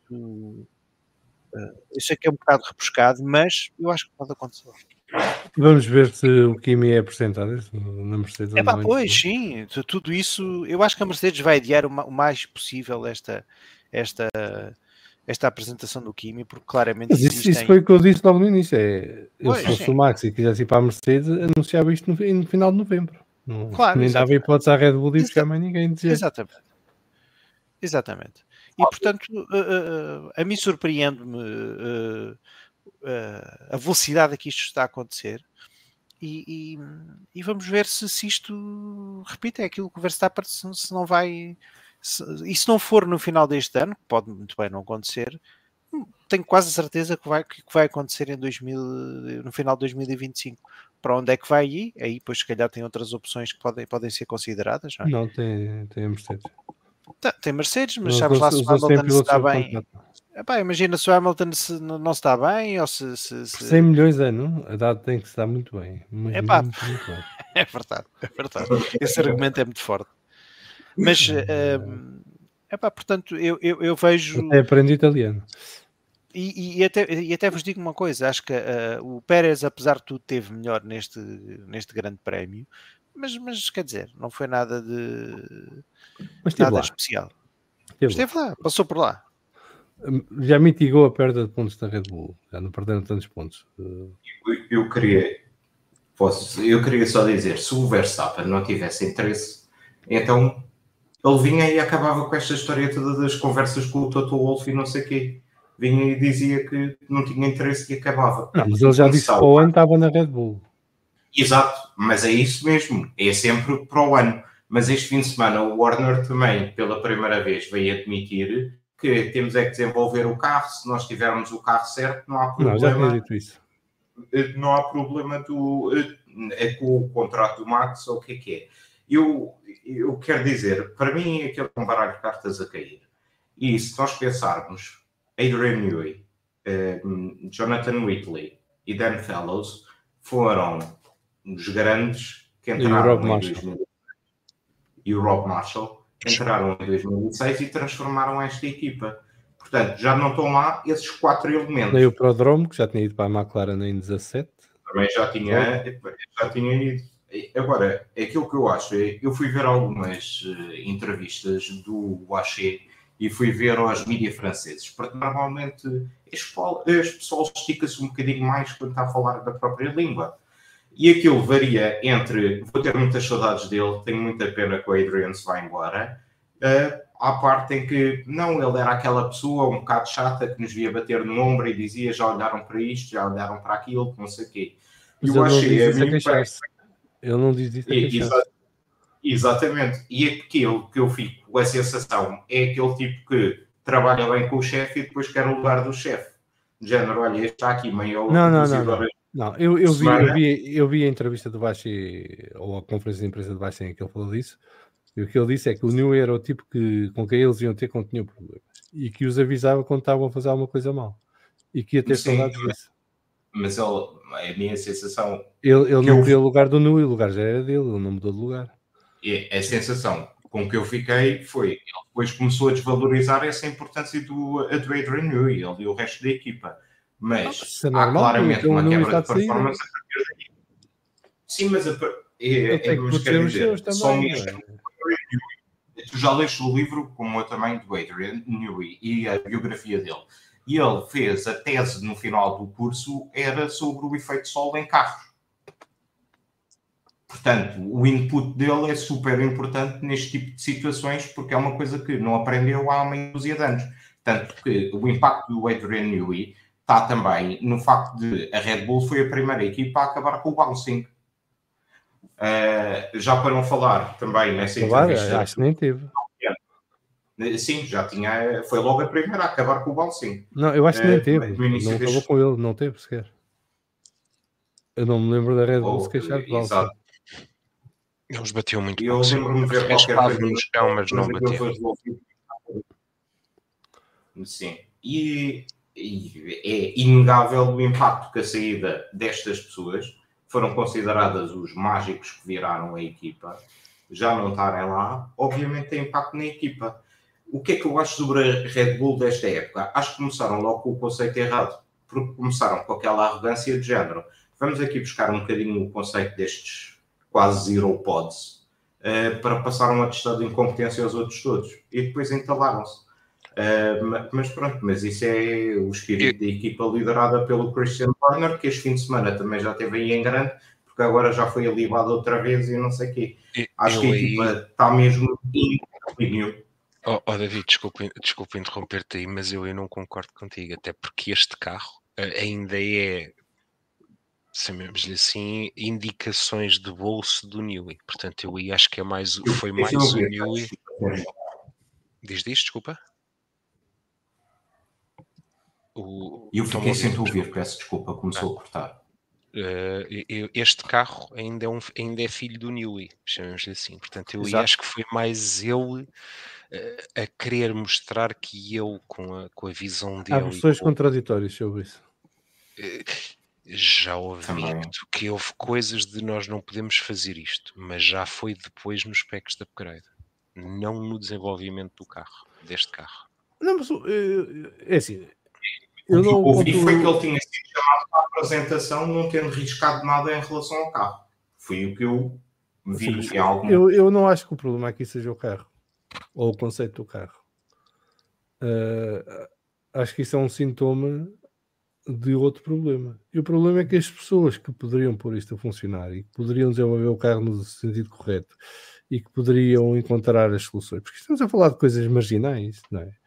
Eu sei que é um bocado rebuscado, mas eu acho que pode acontecer. Vamos ver se o Kimi é apresentado na Mercedes. Pois, sim, tudo isso. Eu acho que a Mercedes vai adiar o mais possível esta apresentação do Kimi, porque claramente isso foi o que eu disse logo no início. Se fosse o Max e quisesse ir para a Mercedes, anunciava isto no final de novembro. Claro, nem dava hipótese à Red Bull de buscar mais ninguém. Exatamente. E portanto, a mim surpreende-me a velocidade a que isto está a acontecer, e vamos ver se isto, repito, é aquilo que o Verstappen se não vai, e se não for no final deste ano, pode muito bem não acontecer, tenho quase certeza que vai acontecer no final de 2025. Para onde é que vai ir? Aí depois se calhar tem outras opções que podem ser consideradas. Não, tem a Mercedes. Tem Mercedes, mas sabes lá se o Hamilton se está bem. Imagina se o Hamilton não se está bem, ou se... 100 milhões ano, a data tem que estar muito bem. Muito bem. É verdade. Esse argumento é muito forte. Mas, portanto, eu vejo... Até aprendi italiano. E até vos digo uma coisa, acho que o Pérez, apesar de tudo, teve melhor neste grande prémio, mas quer dizer, não foi nada especial. Esteve lá, passou por lá. Já mitigou a perda de pontos da Red Bull, já não perderam tantos pontos. Eu queria só dizer, se o Verstappen não tivesse interesse, então ele vinha e acabava com esta história toda das conversas com o Toto Wolff e não sei o quê. Vinha e dizia que não tinha interesse e acabava. Não, mas ele já disse que para o ano estava na Red Bull. Exato, mas é isso mesmo, é sempre para o ano. Mas este fim de semana o Warner também, pela primeira vez, veio admitir que temos é que desenvolver o carro. Se nós tivermos o carro certo, não há problema. Não, já tinha dito isso. Não há problema com o contrato do Max ou o que é. Eu quero dizer, para mim é aquele um baralho de cartas a cair. E se nós pensarmos, Adrian Newey, Jonathan Whitley e Dan Fellows foram os grandes que entraram em Marshall. 2000, e o Rob Marshall, entraram em 2006 e transformaram esta equipa. Portanto, já não estão lá esses 4 elementos. Nem o Prodromo, que já tinha ido para a McLaren em 17. Também já tinha ido. Agora, aquilo que eu acho é, eu fui ver algumas entrevistas do Waché e fui ver aos mídias franceses, porque normalmente este pessoal estica-se um bocadinho mais quando está a falar da própria língua. E aquilo varia entre, vou ter muitas saudades dele, tenho muita pena que o Adrian se vá embora, à parte em que, não, ele era aquela pessoa um bocado chata que nos via bater no ombro e dizia, já olharam para isto, já olharam para aquilo, não sei o quê. E Mas eu ele achei não a diz isso a mim... queixar-se. Ele não diz isso a queixar-se. Exatamente. E aquilo que eu fico com a sensação é aquele tipo que trabalha bem com o chefe e depois quer o lugar do chefe. De género, olha, este está aqui meio... Não, eu vi a entrevista do Vachi, ou a conferência de imprensa do Vachi em que ele falou disso, e o que ele disse é que o Newey era o tipo com quem eles iam ter quando tinham problemas, e que os avisava quando estavam a fazer alguma coisa mal, e que ia ter saudades disso. Mas a minha sensação... Ele não queria o lugar do Newey, o lugar já era dele, ele não mudou de lugar. A sensação com que eu fiquei foi, ele depois começou a desvalorizar essa importância do Adrian Newey, ele e o resto da equipa. Mas há claramente uma quebra de performance a partir daí. Sim, mas só mesmo. Tu já leste o livro, como eu também, do Adrian Newey e a biografia dele. E ele fez a tese no final do curso, era sobre o efeito sol em carros. Portanto, o input dele é super importante neste tipo de situações, porque é uma coisa que não aprendeu há meia dúzia de anos. Tanto que o impacto do Adrian Newey está também no facto de a Red Bull foi a primeira equipa a acabar com o bouncing. Já para não falar também nessa entrevista... Acho que nem teve. Sim, já tinha... Foi logo a primeira a acabar com o bouncing. Não, eu acho que nem teve. Não acabou com ele, não teve sequer. Eu não me lembro da Red Bull se queixar de bouncing. Exato. Eles batiam muito. Eu lembro-me de ver qualquer coisa no chão, mas não batiam. Sim. E é inegável o impacto que a saída destas pessoas, foram consideradas os mágicos que viraram a equipa, já não estarem lá, obviamente tem impacto na equipa. O que é que eu acho sobre a Red Bull desta época? Acho que começaram logo com o conceito errado, porque começaram com aquela arrogância de género. Vamos aqui buscar um bocadinho o conceito destes quase zero pods, para passar um atestado de incompetência aos outros todos. E depois entalaram-se. Mas pronto, mas isso é o espírito da equipa liderada pelo Christian Horner, que este fim de semana também já esteve aí em grande, porque agora já foi alivado outra vez e não sei o quê. Acho que a equipa está mesmo incrível. David, desculpa interromper-te aí, mas eu não concordo contigo, até porque este carro ainda é, chamemos-lhe assim, indicações de bolso do Newey. Portanto, eu aí acho que foi mais o Newey. Diz, desculpa. Eu fiquei sem te ouvir, peço desculpa, começou a cortar. Este carro ainda é filho do Newey, chamemos-lhe assim. Portanto, eu aí acho que foi mais ele a querer mostrar que eu, com a visão dele... Há versões contraditórias sobre isso. Já ouvi que houve coisas de nós não podemos fazer isto, mas já foi depois nos packs de upgrade, não no desenvolvimento do carro, deste carro. Não, mas é assim... O que eu ouvi foi que ele tinha sido chamado para a apresentação não tendo riscado nada em relação ao carro. Foi o que eu vi em algum... Eu não acho que o problema aqui seja o carro, ou o conceito do carro. Acho que isso é um sintoma de outro problema. E o problema é que as pessoas que poderiam pôr isto a funcionar e que poderiam desenvolver o carro no sentido correto e que poderiam encontrar as soluções, porque estamos a falar de coisas marginais, não é?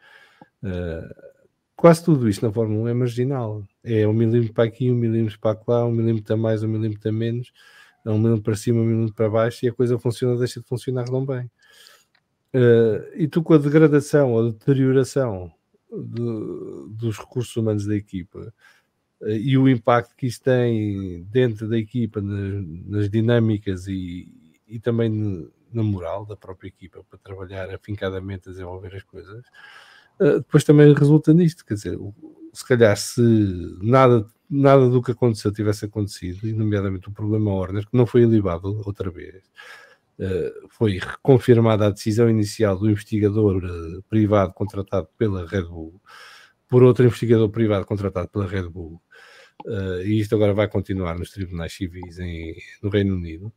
Quase tudo isto na Fórmula 1 é marginal. É 1 milímetro para aqui, 1 milímetro para lá, 1 milímetro a mais, 1 milímetro a menos, 1 milímetro para cima, 1 milímetro para baixo, e a coisa funciona, deixa de funcionar tão bem. E tu, com a degradação ou a deterioração dos recursos humanos da equipa e o impacto que isso tem dentro da equipa, nas dinâmicas e também na moral da própria equipa para trabalhar afincadamente a desenvolver as coisas, depois também resulta nisto. Quer dizer, se calhar se nada nada do que aconteceu tivesse acontecido, e nomeadamente o problema Horner, que não foi ilibado outra vez, foi reconfirmada a decisão inicial do investigador privado contratado pela Red Bull por outro investigador privado contratado pela Red Bull, e isto agora vai continuar nos tribunais civis no Reino Unido.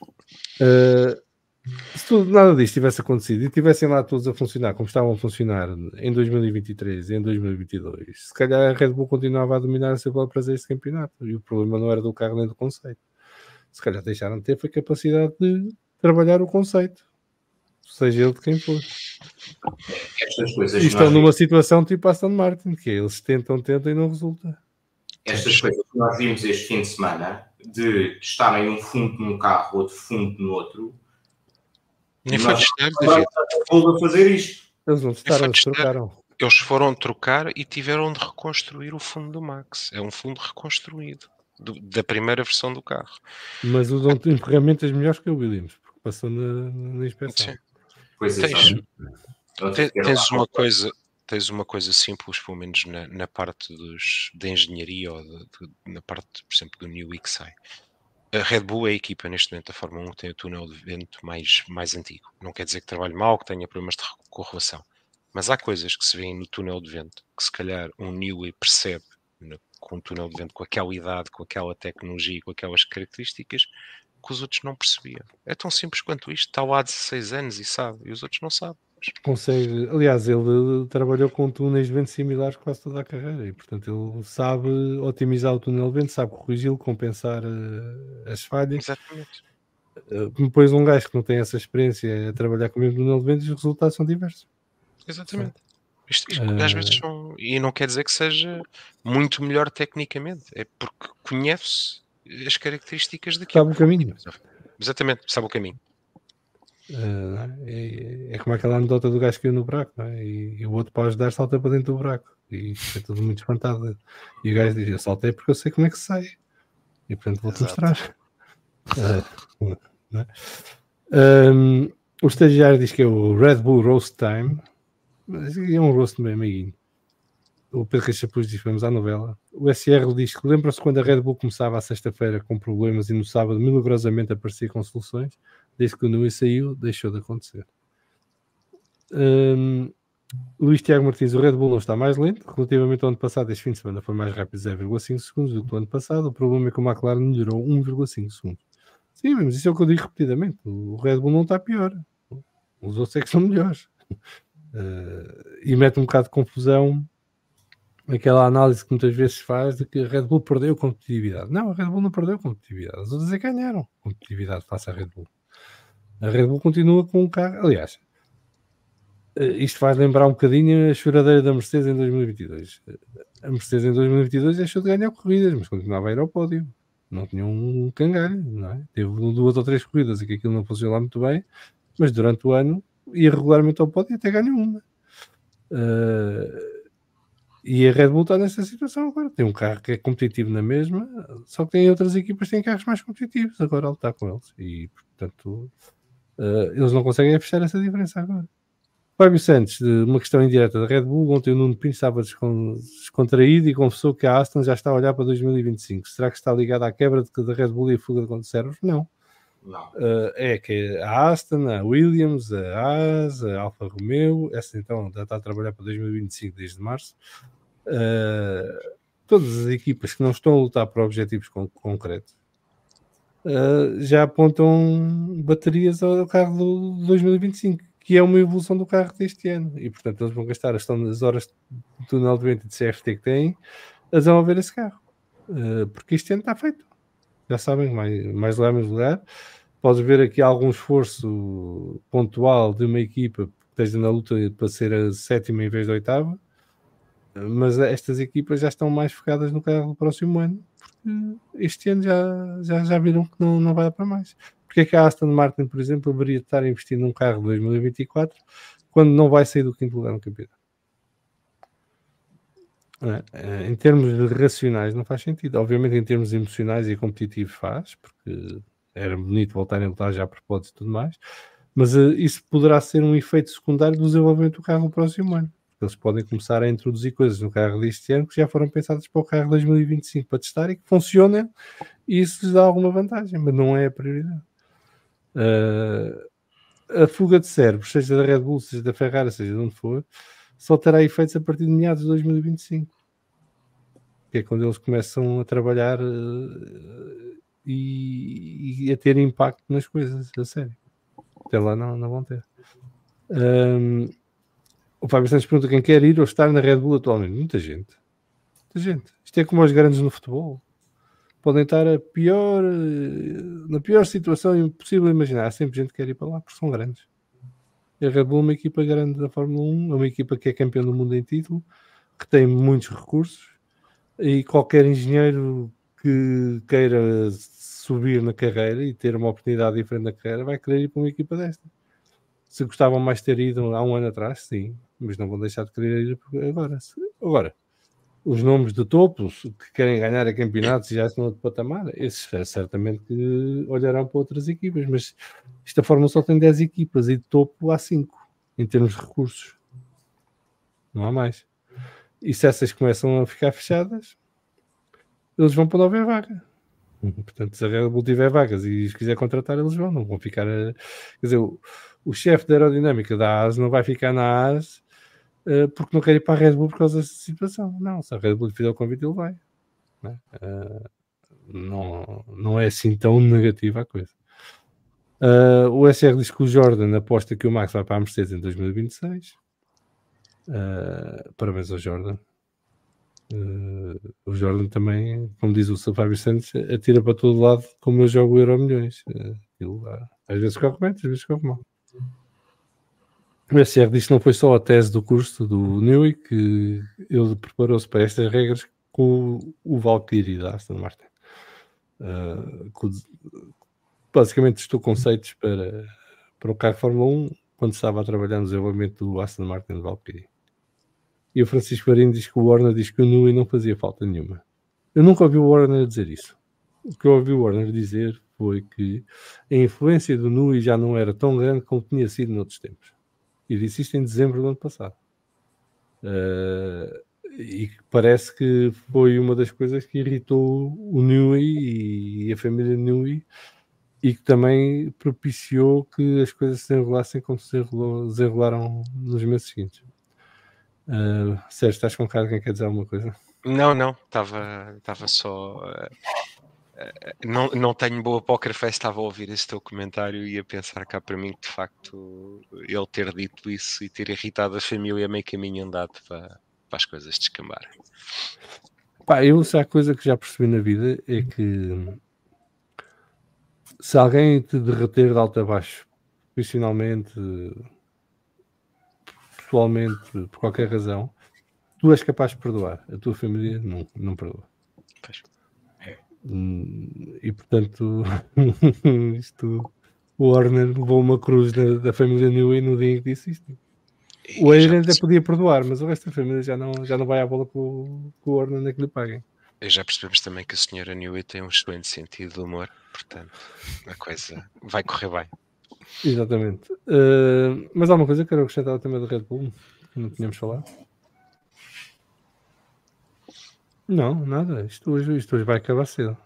Se nada disto tivesse acontecido e tivessem lá todos a funcionar como estavam a funcionar em 2023 e em 2022, se calhar a Red Bull continuava a dominar a seu belo prazer este campeonato, e o problema não era do carro nem do conceito. Se calhar deixaram de ter a capacidade de trabalhar o conceito, seja ele de quem for. E estão numa situação tipo Aston Martin, que eles tentam e não resulta. Estas coisas que nós vimos este fim de semana, de estarem um fundo num carro, outro fundo no outro, nem foi testar, David. A fazer isto. Eles não testaram, eles trocaram. Eles foram trocar e tiveram de reconstruir o fundo do Max. É um fundo reconstruído da primeira versão do carro. Mas usam ferramentas melhores que o Williams, porque passou na inspeção. Sim. Pois Tens uma coisa simples, pelo menos na parte da engenharia ou na parte, por exemplo, do New XI. A Red Bull é a equipa neste momento da Fórmula 1 que tem o túnel de vento mais antigo. Não quer dizer que trabalhe mal, que tenha problemas de correlação. Mas há coisas que se vêem no túnel de vento que se calhar um Newey percebe com um túnel de vento, com aquela idade, com aquela tecnologia, com aquelas características que os outros não percebiam. É tão simples quanto isto. Está lá há 16 anos e sabe, e os outros não sabem. Consegue, aliás, ele trabalhou com túneis de vento similares quase toda a carreira e, portanto, ele sabe otimizar o túnel de vento, sabe corrigi-lo, compensar as falhas. Exatamente. Depois um gajo que não tem essa experiência a trabalhar com o mesmo túnel de vento, os resultados são diversos. Exatamente. Isto às vezes são, e não quer dizer que seja muito melhor tecnicamente, é porque conhece as características daquilo. Sabe o caminho. Exatamente, sabe o caminho. É como aquela anedota do gajo que caiu no buraco, não é? E o outro para ajudar salta para dentro do buraco e é tudo muito espantado. E o gajo diz: eu saltei porque eu sei como é que se sai, e portanto vou-te mostrar. O estagiário diz que é o Red Bull Roast Time, mas é um roast bem amiguinho. O Pedro Cachapuz diz: vamos à novela. O SR diz que lembra-se quando a Red Bull começava à sexta-feira com problemas e no sábado milagrosamente aparecia com soluções. Desde que o Newey saiu, deixou de acontecer. Luís Tiago Martins: o Red Bull não está mais lento. Relativamente ao ano passado, este fim de semana foi mais rápido 0,5 segundos do que o ano passado. O problema é que o McLaren melhorou 1,5 segundos. Sim, mas isso é o que eu digo repetidamente. O Red Bull não está pior. Os outros é que são melhores. E mete um bocado de confusão aquela análise que muitas vezes se faz de que a Red Bull perdeu competitividade. Não, a Red Bull não perdeu competitividade. As outras é que ganharam competitividade face à Red Bull. A Red Bull continua com um carro. Aliás, isto faz lembrar um bocadinho a choradeira da Mercedes em 2022. A Mercedes em 2022 deixou de ganhar corridas, mas continuava a ir ao pódio. Não tinha um cangalho, não é? Teve 2 ou 3 corridas e que aquilo não funcionou muito bem, mas durante o ano ia regularmente ao pódio e até ganhou uma. E a Red Bull está nessa situação agora. Tem um carro que é competitivo na mesma, só que tem outras equipas que têm carros mais competitivos. Agora ele está com eles. E, portanto, eles não conseguem fechar essa diferença agora. Fábio Santos, de uma questão indireta da Red Bull, ontem o Nuno Pinto estava descontraído e confessou que a Aston já está a olhar para 2025. Será que está ligado à quebra da Red Bull e a fuga de conservas? Não. É que a Aston, a Williams, a Haas, a Alfa Romeo, essa então já está a trabalhar para 2025 desde março. Todas as equipas que não estão a lutar por objetivos concretos já apontam baterias ao carro de 2025, que é uma evolução do carro deste ano, e portanto eles vão gastar as horas de túnel de vento e de CFT que têm a desenvolver esse carro, porque este ano está feito. Já sabem, mais lugar. Podes ver aqui algum esforço pontual de uma equipa que esteja na luta para ser a 7ª em vez da 8ª, mas estas equipas já estão mais focadas no carro do próximo ano, porque este ano já viram que não vai dar para mais. Porque é que a Aston Martin, por exemplo, deveria estar a investir num carro de 2024 quando não vai sair do 5º lugar no campeonato? Em termos racionais não faz sentido. Obviamente em termos emocionais e competitivos faz, porque era bonito voltarem a lutar já por pódios e tudo mais, mas isso poderá ser um efeito secundário do desenvolvimento do carro no próximo ano. Eles podem começar a introduzir coisas no carro deste ano que já foram pensadas para o carro 2025 para testar e que funcionem, e isso lhes dá alguma vantagem, mas não é a prioridade. A fuga de cérebros, seja da Red Bull, seja da Ferrari, seja de onde for, só terá efeitos a partir de meados de 2025, que é quando eles começam a trabalhar e a ter impacto nas coisas, a sério. Até lá não vão ter. O Fábio Santos pergunta quem quer ir ou estar na Red Bull atualmente. Muita gente. Isto é como os grandes no futebol. Podem estar na pior situação possível imaginar. Há sempre gente que quer ir para lá porque são grandes. A Red Bull é uma equipa grande da Fórmula 1, é uma equipa que é campeã do mundo em título, que tem muitos recursos, e qualquer engenheiro que queira subir na carreira e ter uma oportunidade diferente na carreira vai querer ir para uma equipa desta. Se gostavam mais de ter ido há um ano atrás, sim, mas não vão deixar de querer ir agora. Os nomes de topos que querem ganhar a campeonatos e já estão de patamar, esses certamente que olharão para outras equipas, mas esta Fórmula só tem 10 equipas e de topo há 5 em termos de recursos, não há mais. E se essas começam a ficar fechadas, eles vão para 9 vaga. Portanto, se a Red Bull tiver vagas e se quiser contratar, eles não vão ficar quer dizer, o chefe da aerodinâmica da AS não vai ficar na AS porque não quer ir para a Red Bull por causa dessa situação. Não, se a Red Bull fizer o convite, ele vai. Não é assim tão negativa a coisa. O SR diz que o Jordan aposta que o Max vai para a Mercedes em 2026. Parabéns ao Jordan. O Jordan também, como diz o Fábio Santos, atira para todo lado como eu jogo o Euro Milhões. Às vezes corre bem, às vezes corre mal. O SR diz que não foi só a tese do curso do Newey, que ele preparou-se para estas regras com o Valkyrie da Aston Martin. Basicamente testou conceitos para o carro Fórmula 1 quando estava a trabalhar no desenvolvimento do Aston Martin Valkyrie. E o Francisco Farinho diz que o Warner diz que o Newey não fazia falta nenhuma. Eu nunca ouvi o Warner dizer isso. O que eu ouvi o Warner dizer foi que a influência do Newey já não era tão grande como tinha sido noutros tempos. E disse isto em dezembro do ano passado. E parece que foi uma das coisas que irritou o Newey e a família Newey e que também propiciou que as coisas se desenrolassem como se desenrolaram nos meses seguintes. Sérgio, estás com cara? Quem quer dizer alguma coisa? Não, estava só... não tenho boa poker face, estava a ouvir esse teu comentário e a pensar cá para mim que de facto ele ter dito isso e ter irritado a família meio caminho andado para as coisas descambarem. Se há coisa que já percebi na vida é que se alguém te derreter de alto a baixo, profissionalmente, pessoalmente, por qualquer razão, tu és capaz de perdoar, a tua família não perdoa. Pois. E portanto o Warner levou uma cruz da família Newey no dia em que disse isto. O Adrian até podia perdoar, mas o resto da família já não vai à bola com o Warner nem que lhe paguem. E já percebemos também que a senhora Newey tem um excelente sentido de humor, portanto a coisa vai correr bem. Exatamente. Mas há uma coisa que quero acrescentar ao tema da Red Bull que não tínhamos falado. Não, nada. Isto hoje vai acabar cedo.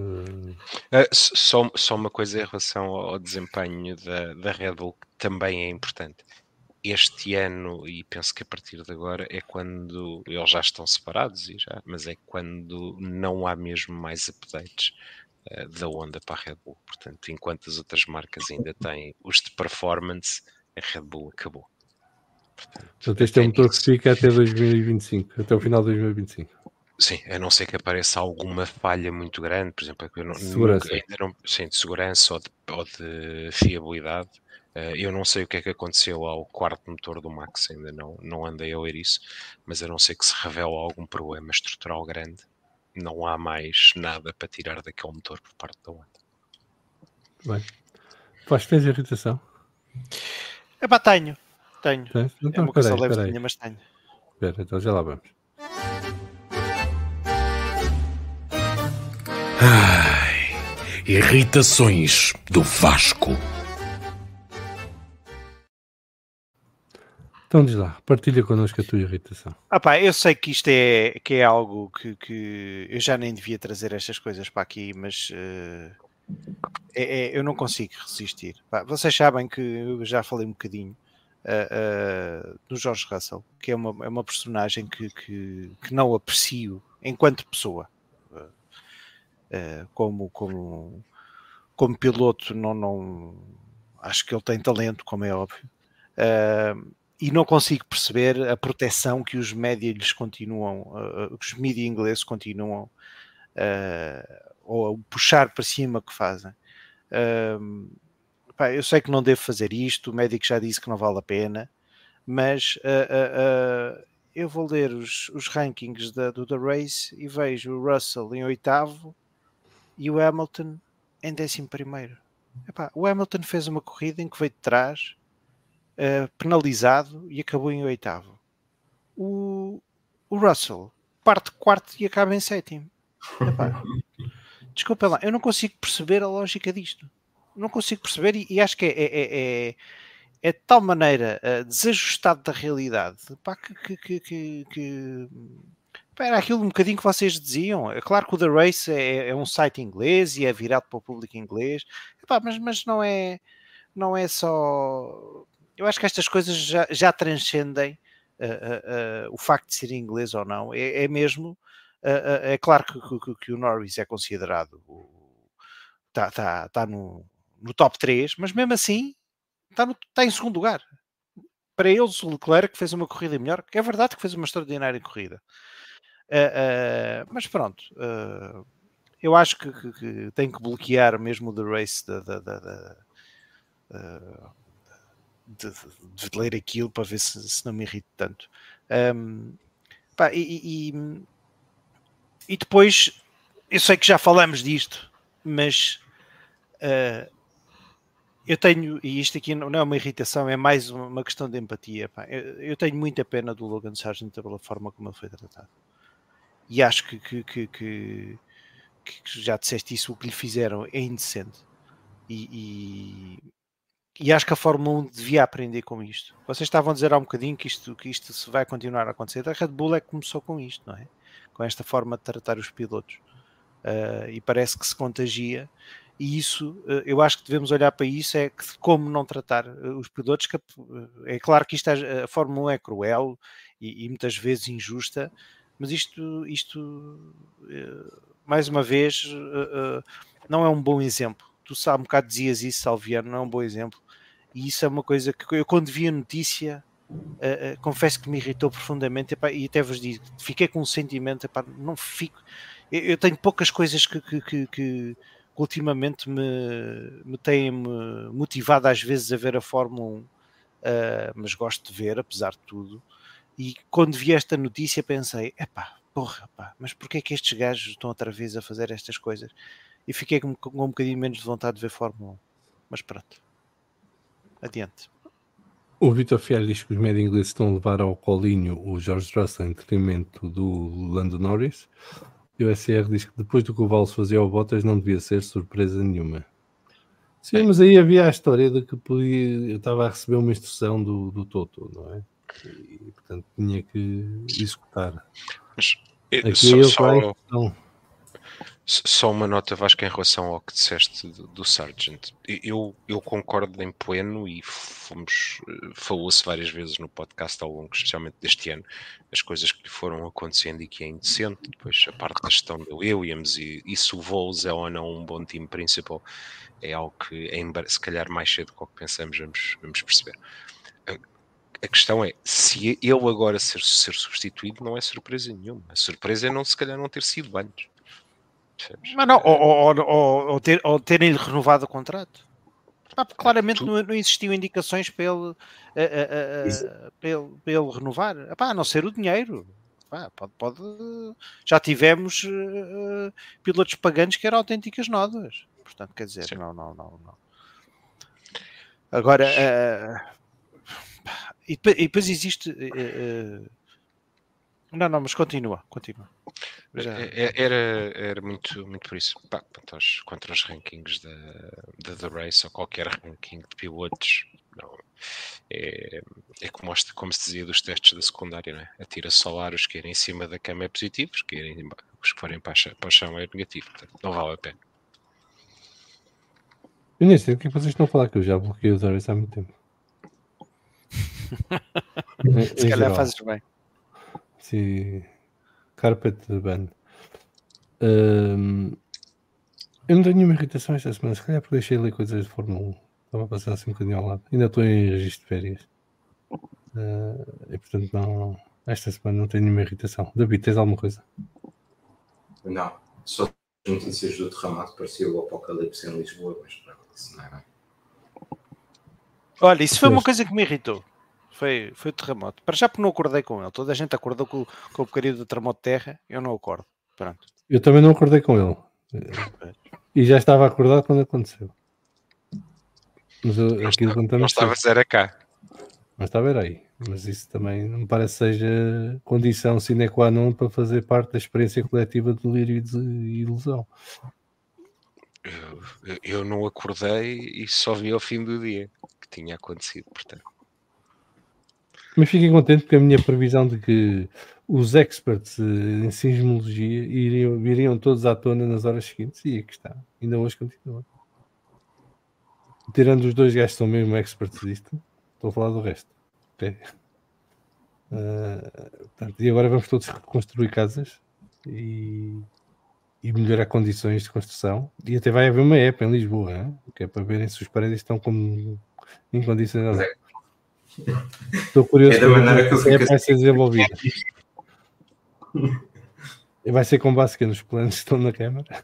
Só uma coisa em relação ao desempenho da Red Bull que também é importante. Este ano, e penso que a partir de agora, é quando eles já estão separados, mas é quando não há mesmo mais updates da Honda para a Red Bull. Portanto, enquanto as outras marcas ainda têm os de performance, a Red Bull acabou. Portanto, este é um motor que fica até 2025, até o final de 2025. Sim, a não ser que apareça alguma falha muito grande, por exemplo, de segurança ou de fiabilidade. Eu não sei o que é que aconteceu ao quarto motor do Max, ainda não andei a ler isso, mas a não ser que se revele algum problema estrutural grande, não há mais nada para tirar daquele motor por parte da Honda. Bem, tens irritação? Tenho. Tens? Então, é uma coisa levezinha, mas tenho. Espera, então já lá vamos. Irritações do Vasco. Então diz lá, partilha connosco a tua irritação. Eu sei que isto é algo que eu já nem devia trazer estas coisas para aqui, mas eu não consigo resistir. Vocês sabem que eu já falei um bocadinho do George Russell, que é uma personagem que não aprecio enquanto pessoa. Como piloto, não acho que ele tem talento, como é óbvio. E não consigo perceber a proteção que os média lhes continuam, os mídia ingleses continuam ou a puxar para cima que fazem. Eu sei que não devo fazer isto, o médico já disse que não vale a pena, mas eu vou ler os rankings do The Race e vejo o Russell em 8º e o Hamilton em 11º. O Hamilton fez uma corrida em que veio de trás, penalizado, e acabou em 8º. O Russell parte 4º e acaba em 7º. Desculpa lá, eu não consigo perceber a lógica disto. Não consigo perceber e acho que é de tal maneira desajustado da realidade que era aquilo um bocadinho que vocês diziam. É claro que o The Race é um site inglês e é virado para o público inglês, mas não é só... Eu acho que estas coisas já transcendem o facto de ser inglês ou não. É mesmo... é claro que o Norris é considerado... Está no top 3, mas mesmo assim está em segundo lugar. Para eles, o Leclerc fez uma corrida melhor, que é verdade que fez uma extraordinária corrida. Mas pronto, eu acho que tem que bloquear mesmo o The Race de ler aquilo para ver se não me irrita tanto. E depois, eu sei que já falamos disto, mas eu tenho, e isto aqui não é uma irritação, é mais uma questão de empatia. Eu tenho muita pena do Logan Sargent pela forma como ele foi tratado. E acho que já disseste isso, o que lhe fizeram é indecente. E acho que a Fórmula 1 devia aprender com isto. Vocês estavam a dizer há um bocadinho que isto se vai continuar a acontecer. A Red Bull é que começou com isto, não é? Com esta forma de tratar os pilotos. E parece que se contagia. E isso, eu acho que devemos olhar para isso, é que como não tratar os pilotos. É claro que a Fórmula 1 é cruel e muitas vezes injusta, mas isto mais uma vez, não é um bom exemplo. Tu há um bocado dizias isso, Salviano, não é um bom exemplo. E isso é uma coisa que eu, quando vi a notícia, confesso que me irritou profundamente, e até vos digo, fiquei com um sentimento, não fico... Eu tenho poucas coisas que ultimamente me têm motivado às vezes a ver a Fórmula 1, mas gosto de ver, apesar de tudo. E quando vi esta notícia pensei, mas porquê é que estes gajos estão outra vez a fazer estas coisas? E fiquei com um bocadinho menos de vontade de ver Fórmula 1. Mas pronto. Adiante. O Vitor Fier diz que os média ingleses estão a levar ao colinho o George Russell em detrimento do Lando Norris. E o SR diz que depois do que o Valls fazia ao Bottas não devia ser surpresa nenhuma. Sim, mas aí havia a história de que eu estava a receber uma instrução do Toto, não é? E portanto tinha que executar. Mas só uma nota, Vasco, em relação ao que disseste do Sargent. Eu concordo em pleno e falou-se várias vezes no podcast ao longo, especialmente deste ano, as coisas que lhe foram acontecendo e que é indecente. Depois a parte da gestão da Williams e se o Voles é ou não um bom time principal é algo que se calhar mais cedo do que pensamos vamos perceber. A questão é, se ele agora ser substituído não é surpresa nenhuma. A surpresa é se calhar não ter sido antes. Mas não, ou terem-lhe renovado o contrato. Claramente não existiam indicações para ele renovar. A não ser o dinheiro. Pode. Já tivemos pilotos pagantes que eram autênticas nódoas. Portanto, quer dizer, não. Agora, e depois existe... Não, mas continua. Era muito por isso. Contra os rankings da The Race ou qualquer ranking de pilotos, Não, é como se dizia dos testes da secundária, não é? Atira só ar, os que irem em cima da cama é positivo, os que forem para o chão é negativo. Portanto, não vale a pena. Eu nem sei o que é que vocês estão a falar, que eu já bloqueei os horários há muito tempo. Se calhar fazes bem. Sim. Carpet ban. Eu não tenho nenhuma irritação esta semana, se calhar porque deixei ler coisas de Fórmula 1. Estava a passar assim um bocadinho ao lado. Ainda estou em registro de férias. E portanto não. Esta semana não tenho nenhuma irritação. David, tens alguma coisa? Não, só as notícias do terremoto, parecia o apocalipse em Lisboa, mas pronto, isso não é. Olha, isso foi uma coisa que me irritou. Foi o terremoto. Para já porque não acordei com ele. Toda a gente acordou com o bocadinho do terremoto de terra. Eu não acordo. Pronto. Eu também não acordei com ele. E já estava acordado quando aconteceu. Mas aquilo quando não estava a ser cá. Mas estava aí. Mas isso também não me parece seja condição sine qua non para fazer parte da experiência coletiva de delírio e de ilusão. Eu não acordei e só vi ao fim do dia que tinha acontecido, portanto. Mas fiquem contentes porque a minha previsão de que os experts em sismologia viriam todos à tona nas horas seguintes, e aqui está. Ainda hoje continua. Tirando os dois gajos que são mesmo experts disto, estou a falar do resto. Okay. Portanto, e agora vamos todos reconstruir casas e melhorar condições de construção. E até vai haver uma app em Lisboa, hein? Que é para verem se os paredes estão como em condições ou não. Estou curioso da maneira que a app vai ser desenvolvida. E vai ser com base que nos planos que estão na câmara.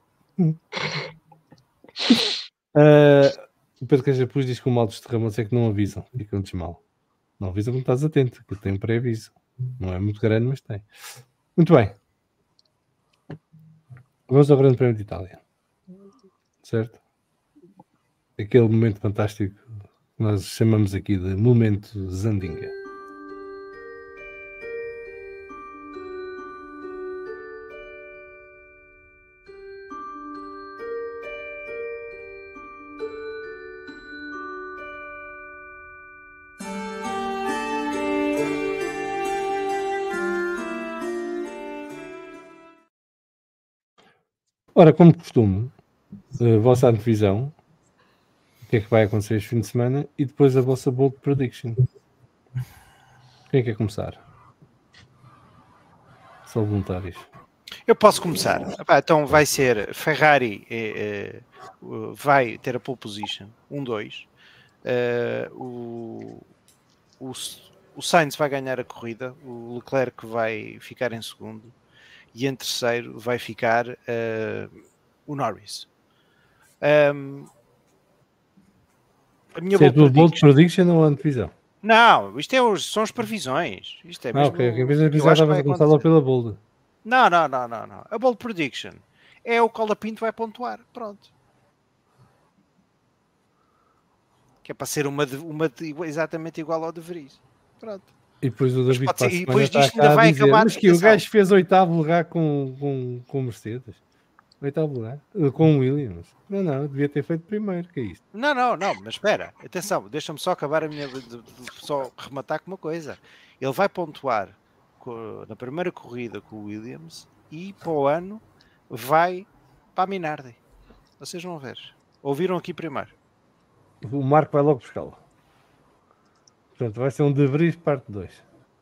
O Pedro Cajapuz diz que o mal dos terremotos é que não avisam. Ficam-nos mal. Não avisam quando estás atento, que tem um pré-aviso. Não é muito grande, mas tem. Muito bem. Vamos ao Grande Prémio de Itália. Certo? Aquele momento fantástico que nós chamamos aqui de momento Zandinga. Ora, como de costume, a vossa antevisão, o que é que vai acontecer este fim de semana, e depois a vossa bold prediction. Quem quer começar? Só voluntários. Eu posso começar. Então vai ser Ferrari, vai ter a pole position, 1-2. O Sainz vai ganhar a corrida, o Leclerc vai ficar em segundo e em terceiro vai ficar o Norris. A minha bold prediction ou antevisão? Não, isto são as previsões. Isto é mesmo, ok. Em vez de previsão estava a começar logo pela bold. Não. A bold prediction é o Colapinto vai pontuar. Pronto. Que é para ser uma exatamente igual ao de Vries. Pronto. E depois o David passa e depois disto ainda vai acabar. Mas que o gajo fez 8º lugar com Mercedes. 8º lugar. Com Williams. Não, devia ter feito primeiro. Que é isto? Não, mas espera. Atenção, deixa-me só acabar só rematar com uma coisa. Ele vai pontuar na primeira corrida com o Williams e para o ano vai para a Minardi. Vocês vão ver. Ouviram aqui primeiro. O Marco vai logo buscá-lo. Portanto, vai ser um De Vries parte 2.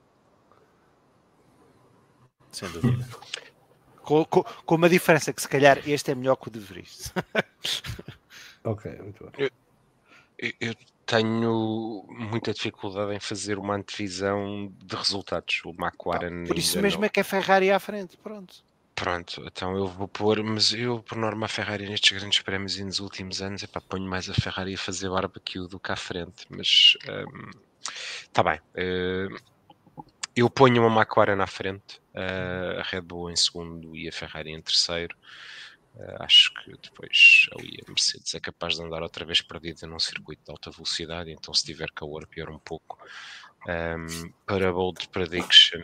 Sem dúvida. Com uma diferença que se calhar este é melhor que o De Vries. Ok, muito bem. Eu tenho muita dificuldade em fazer uma antevisão de resultados. O McLaren. Por isso mesmo é que é Ferrari à frente. Pronto, então eu vou pôr, mas eu por norma a Ferrari nestes grandes prémios e nos últimos anos, ponho mais a Ferrari a fazer barbecue do que à frente, mas está bem. Eu ponho uma McLaren à frente, a Red Bull em segundo e a Ferrari em terceiro. Acho que depois ali a Mercedes é capaz de andar outra vez perdida num circuito de alta velocidade, então se tiver calor pior um pouco. Para bold prediction,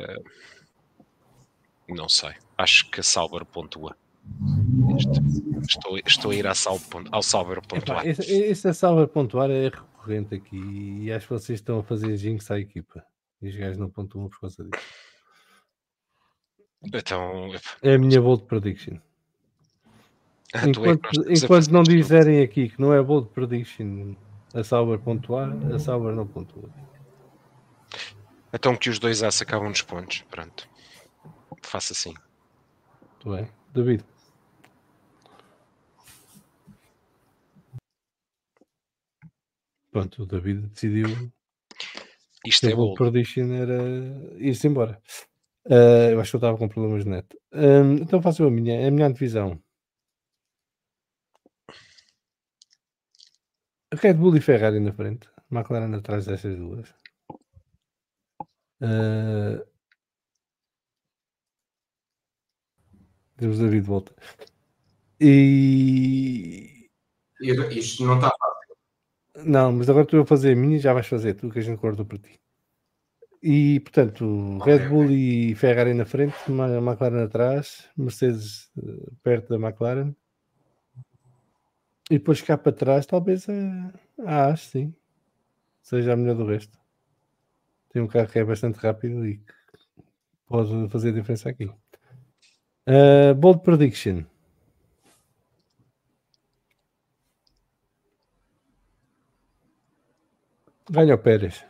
não sei, acho que a Sauber pontua. Estou a ir ao Sauber pontuar. Esse Sauber pontuar é corrente aqui e acho que vocês estão a fazer jinx à equipa. E os gajos não pontuam por causa disso. Então, É a minha bold prediction. tu é que nós estamos a Enquanto fazer não isto. disserem aqui que não é bold prediction a Sauber pontuar, a Sauber não pontua. Então que os 2 As acabam nos pontos. Pronto. Faça assim. Muito bem. David. Pronto, o David decidiu Isto que é a bold bold. prediction era ir-se embora. Eu acho que eu estava com problemas de net. Então faço a minha antevisão. Red Bull e Ferrari na frente. McLaren atrás destas duas. Temos David de volta. E... Isto não está fácil. Não, mas agora tu a fazer a minha e já vais fazer tu, que a gente cortou para ti. E, portanto, Red Bull e Ferrari na frente, McLaren atrás, Mercedes perto da McLaren. E depois cá para trás, talvez acho sim, seja a melhor do resto. Tem um carro que é bastante rápido e que pode fazer diferença aqui. Bold prediction. Ganha o Pérez.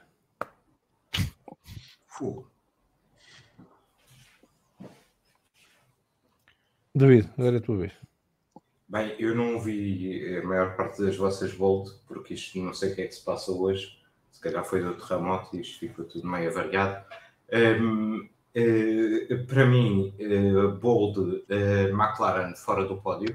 David, agora é a tua vez. Bem, eu não vi a maior parte das vossas bold, porque isto não sei o que é que se passa hoje. Se calhar foi do terremoto e isto ficou tudo meio avariado. Para mim, bold, McLaren fora do pódio.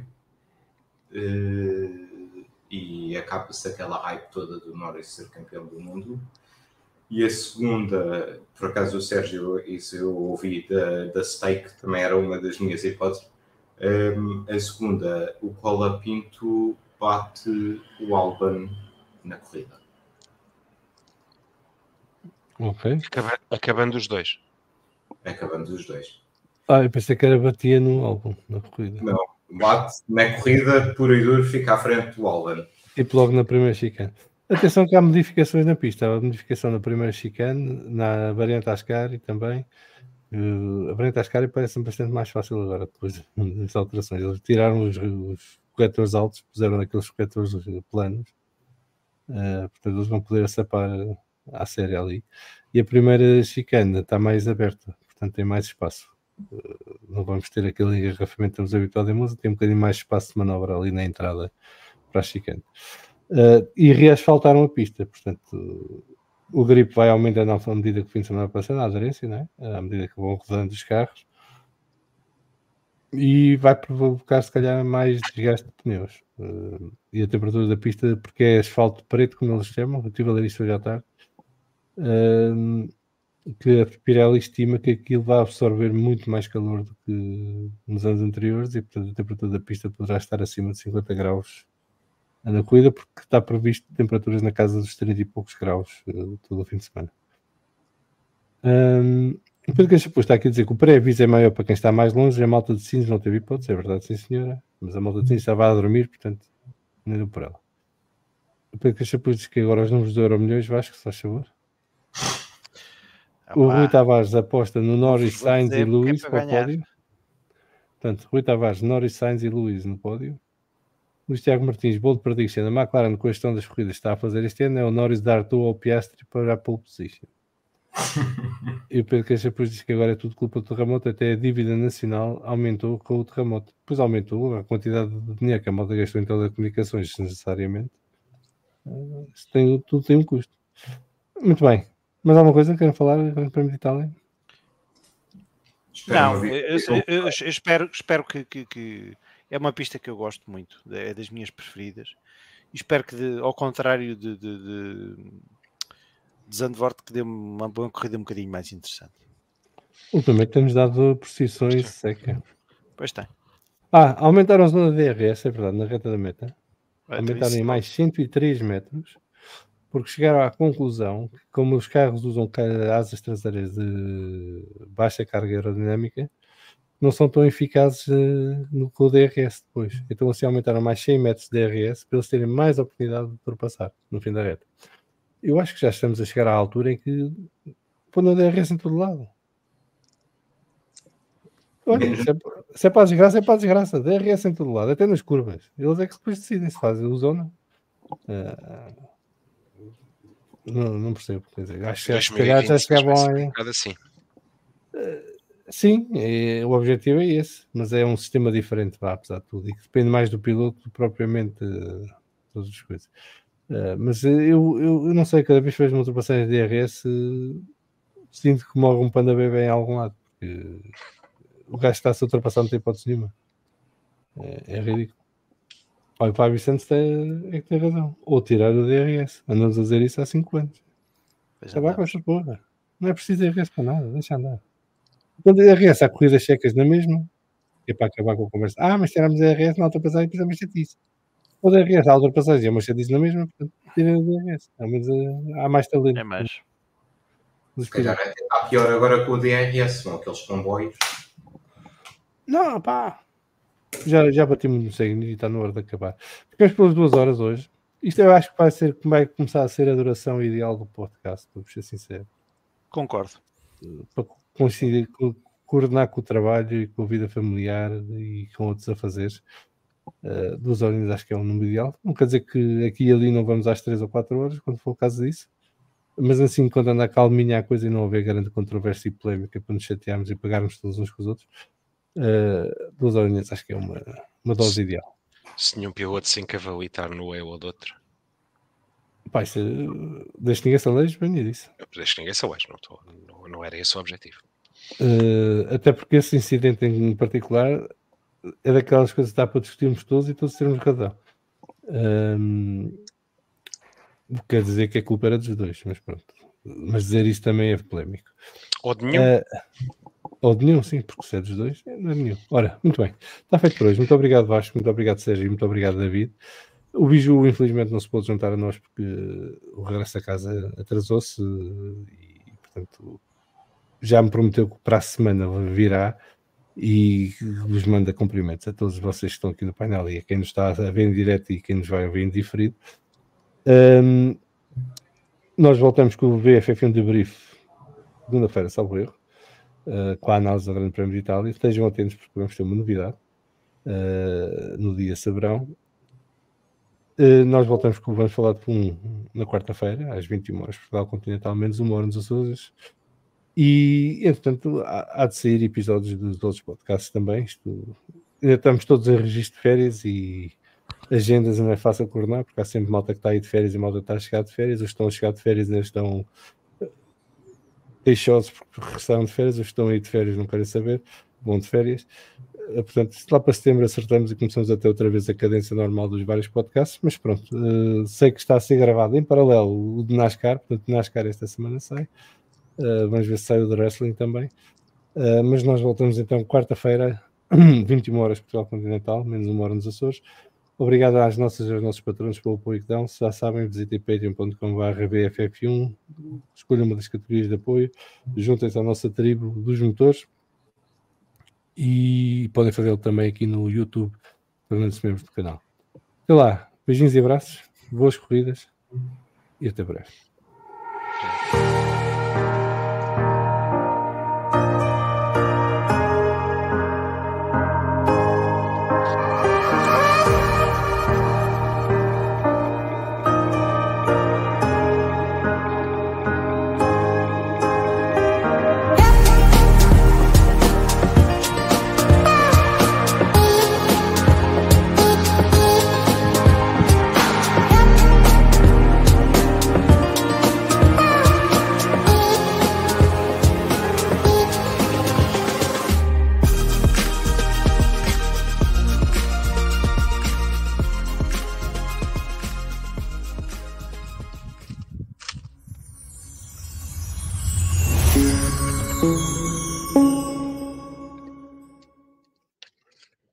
E acaba-se aquela hype toda do Norris ser campeão do mundo. E a segunda, por acaso o Sérgio, isso eu ouvi da Stake, também era uma das minhas hipóteses. A segunda, o Colapinto bate o Albon na corrida. Ok. Acabando os dois. Acabando os dois. Eu pensei que era batia no álbum, na corrida. Não, bate na corrida, puro e duro, fica à frente do Albon. Tipo logo na primeira chicane. Atenção que há modificações na pista. Há modificação na primeira chicane, na variante Ascari também. A variante Ascari parece-me bastante mais fácil agora, depois das alterações. Eles tiraram os corretores altos, puseram aqueles corretores planos. Portanto, eles vão poder assapar à série ali. E a primeira chicane está mais aberta, portanto tem mais espaço. Não vamos ter aquele engarrafamento que estamos habituados em Monza, tem um bocadinho mais espaço de manobra ali na entrada para a chicane. E reasfaltaram a pista, portanto o grip vai aumentando à medida que o fim de semana passa na aderência, não é? À medida que vão rodando os carros, e vai provocar se calhar mais desgaste de pneus. E a temperatura da pista, porque é asfalto preto, como eles chamam, eu estive a ler isto hoje à tarde, que a Pirelli estima que aquilo vai absorver muito mais calor do que nos anos anteriores, e portanto a temperatura da pista poderá estar acima de 50 graus na corrida, porque está previsto temperaturas na casa dos 30 e poucos graus todo o fim de semana. Depois que está aqui a dizer que o pré-aviso é maior para quem está mais longe, a malta de Sines não teve hipótese, é verdade, sim senhora, mas a malta de Sines estava a dormir, portanto nem deu por ela. Depois que diz que agora os números do Euro Milhões, Vasco, se faz favor. O Rui Tavares aposta no Norris, Sainz e Lewis para o pódio. Portanto, Rui Tavares, Norris, Sainz e Lewis no pódio. Luís Tiago Martins, bold prediction, a McLaren com a gestão das corridas está a fazer este ano é o Norris dar ao Piastri para a pole position. E o Pedro Queixa depois diz que agora é tudo culpa do terremoto, até a dívida nacional aumentou com o terremoto. Depois aumentou a quantidade de dinheiro que a malta gastou em telecomunicações necessariamente. Tudo tem um custo. Muito bem. Mais alguma coisa que querem falar do Grande Prémio de Itália? Não, eu espero que é uma pista que eu gosto muito, é das minhas preferidas. E espero que, ao contrário de Zandvoort, que dê uma boa corrida um bocadinho mais interessante. Ultimamente temos dado precisões seca. Pois tem. Aumentaram a zona de DRS, é verdade, na reta da meta. Aumentaram em mais 103 metros, porque chegaram à conclusão que, como os carros usam asas traseiras de baixa carga aerodinâmica, não são tão eficazes com o DRS depois. Então assim aumentaram mais 100 metros de DRS para eles terem mais oportunidade de ultrapassar no fim da reta. Eu acho que já estamos a chegar à altura em que põe o DRS em todo lado. Olha, se é para a desgraça, é para a desgraça. DRS em todo lado, até nas curvas. Eles é que depois decidem se fazem o zona. Não percebo. Quer dizer, acho que se calhar já chegavam assim. Sim, o objetivo é esse, mas é um sistema diferente, apesar de tudo, e que depende mais do piloto do que propriamente todas as coisas. Mas eu não sei, cada vez que vejo uma ultrapassagem de DRS, sinto que morre um panda bebê em algum lado, porque o gajo está a se ultrapassar, não tem hipótese nenhuma. É ridículo. Olha, o Fábio Santos é que tem razão. Ou tirar o DRS. Andamos a dizer isso há 5 anos. Acabar com essa porra. Não é preciso DRS para nada, deixa andar. Quando DRS há corridas secas na mesma, é para acabar com a conversa. Mas tiramos DRS na ultrapassagem e depois é uma chatice. O DRS há ultrapassagem é uma chatice na mesma, portanto, tira o DRS. Há mais talento. É mais. Se calhar está pior agora com o DRS, são aqueles comboios. Não, pá. Já batimos no segundo e está na hora de acabar. Ficamos pelas 2 horas hoje. Isto eu acho que vai começar a ser a duração ideal do podcast, para ser sincero. Concordo. Para coincidir, coordenar com o trabalho e com a vida familiar e com outros afazeres. 2 horas acho que é um número ideal. Não quer dizer que aqui e ali não vamos às 3 ou 4 horas, quando for o caso disso. Mas assim, quando andar calminha a coisa e não haver grande controvérsia e polémica para nos chatearmos e pagarmos todos uns com os outros, 2 horas acho que é uma dose ideal. Se nenhum piloto se encavalitar no eu do outro. Pá, desde que ninguém se aleje, venha disso. Desde que ninguém se aleje, não era esse o objetivo. Até porque esse incidente em particular é daquelas coisas que dá para discutirmos todos e todos termos razão. Quer dizer que a culpa era dos dois, mas pronto. Mas dizer isso também é polémico. Ou de nenhum. Ou de nenhum, sim, porque se é dos dois, não é de nenhum. Ora, muito bem. Está feito por hoje. Muito obrigado, Vasco. Muito obrigado, Sérgio. E muito obrigado, David. O Biju, infelizmente, não se pôde juntar a nós porque o regresso a casa atrasou-se e, portanto, já me prometeu que para a semana virá e vos manda cumprimentos a todos vocês que estão aqui no painel e a quem nos está a ver em direto e quem nos vai ouvir em diferido. Nós voltamos com o VFF1 debrief segunda-feira, salvo erro, com a análise do Grande Prémio de Itália. Estejam atentos porque vamos ter uma novidade no dia saberão. Nós voltamos com o Vamos Falar de F1 na quarta-feira, às 21 horas, Portugal Continental, menos 1 hora nos Açores. E, entretanto, há de sair episódios dos outros podcasts também. Ainda estamos todos em registro de férias e agendas não é fácil coordenar, porque há sempre malta que está aí de férias e malta que está a chegar de férias. Os que estão a chegar de férias ainda estão queixosos porque regressaram de férias, os que estão aí de férias não querem saber, vão de férias. Portanto, lá para setembro acertamos e começamos a ter outra vez a cadência normal dos vários podcasts, mas pronto, sei que está a ser gravado em paralelo o de NASCAR, portanto, NASCAR esta semana sai. Vamos ver se sai o de Wrestling também. Mas nós voltamos então quarta-feira, 21 horas Portugal Continental, menos 1 hora nos Açores. Obrigado aos nossos patronos pelo apoio que dão. Se já sabem, visitem patreon.com/bff1, escolham uma das categorias de apoio, juntem-se à nossa tribo dos motores e podem fazê-lo também aqui no YouTube, tornando-se membros do canal. Até lá, beijinhos e abraços, boas corridas e até breve. Thank you.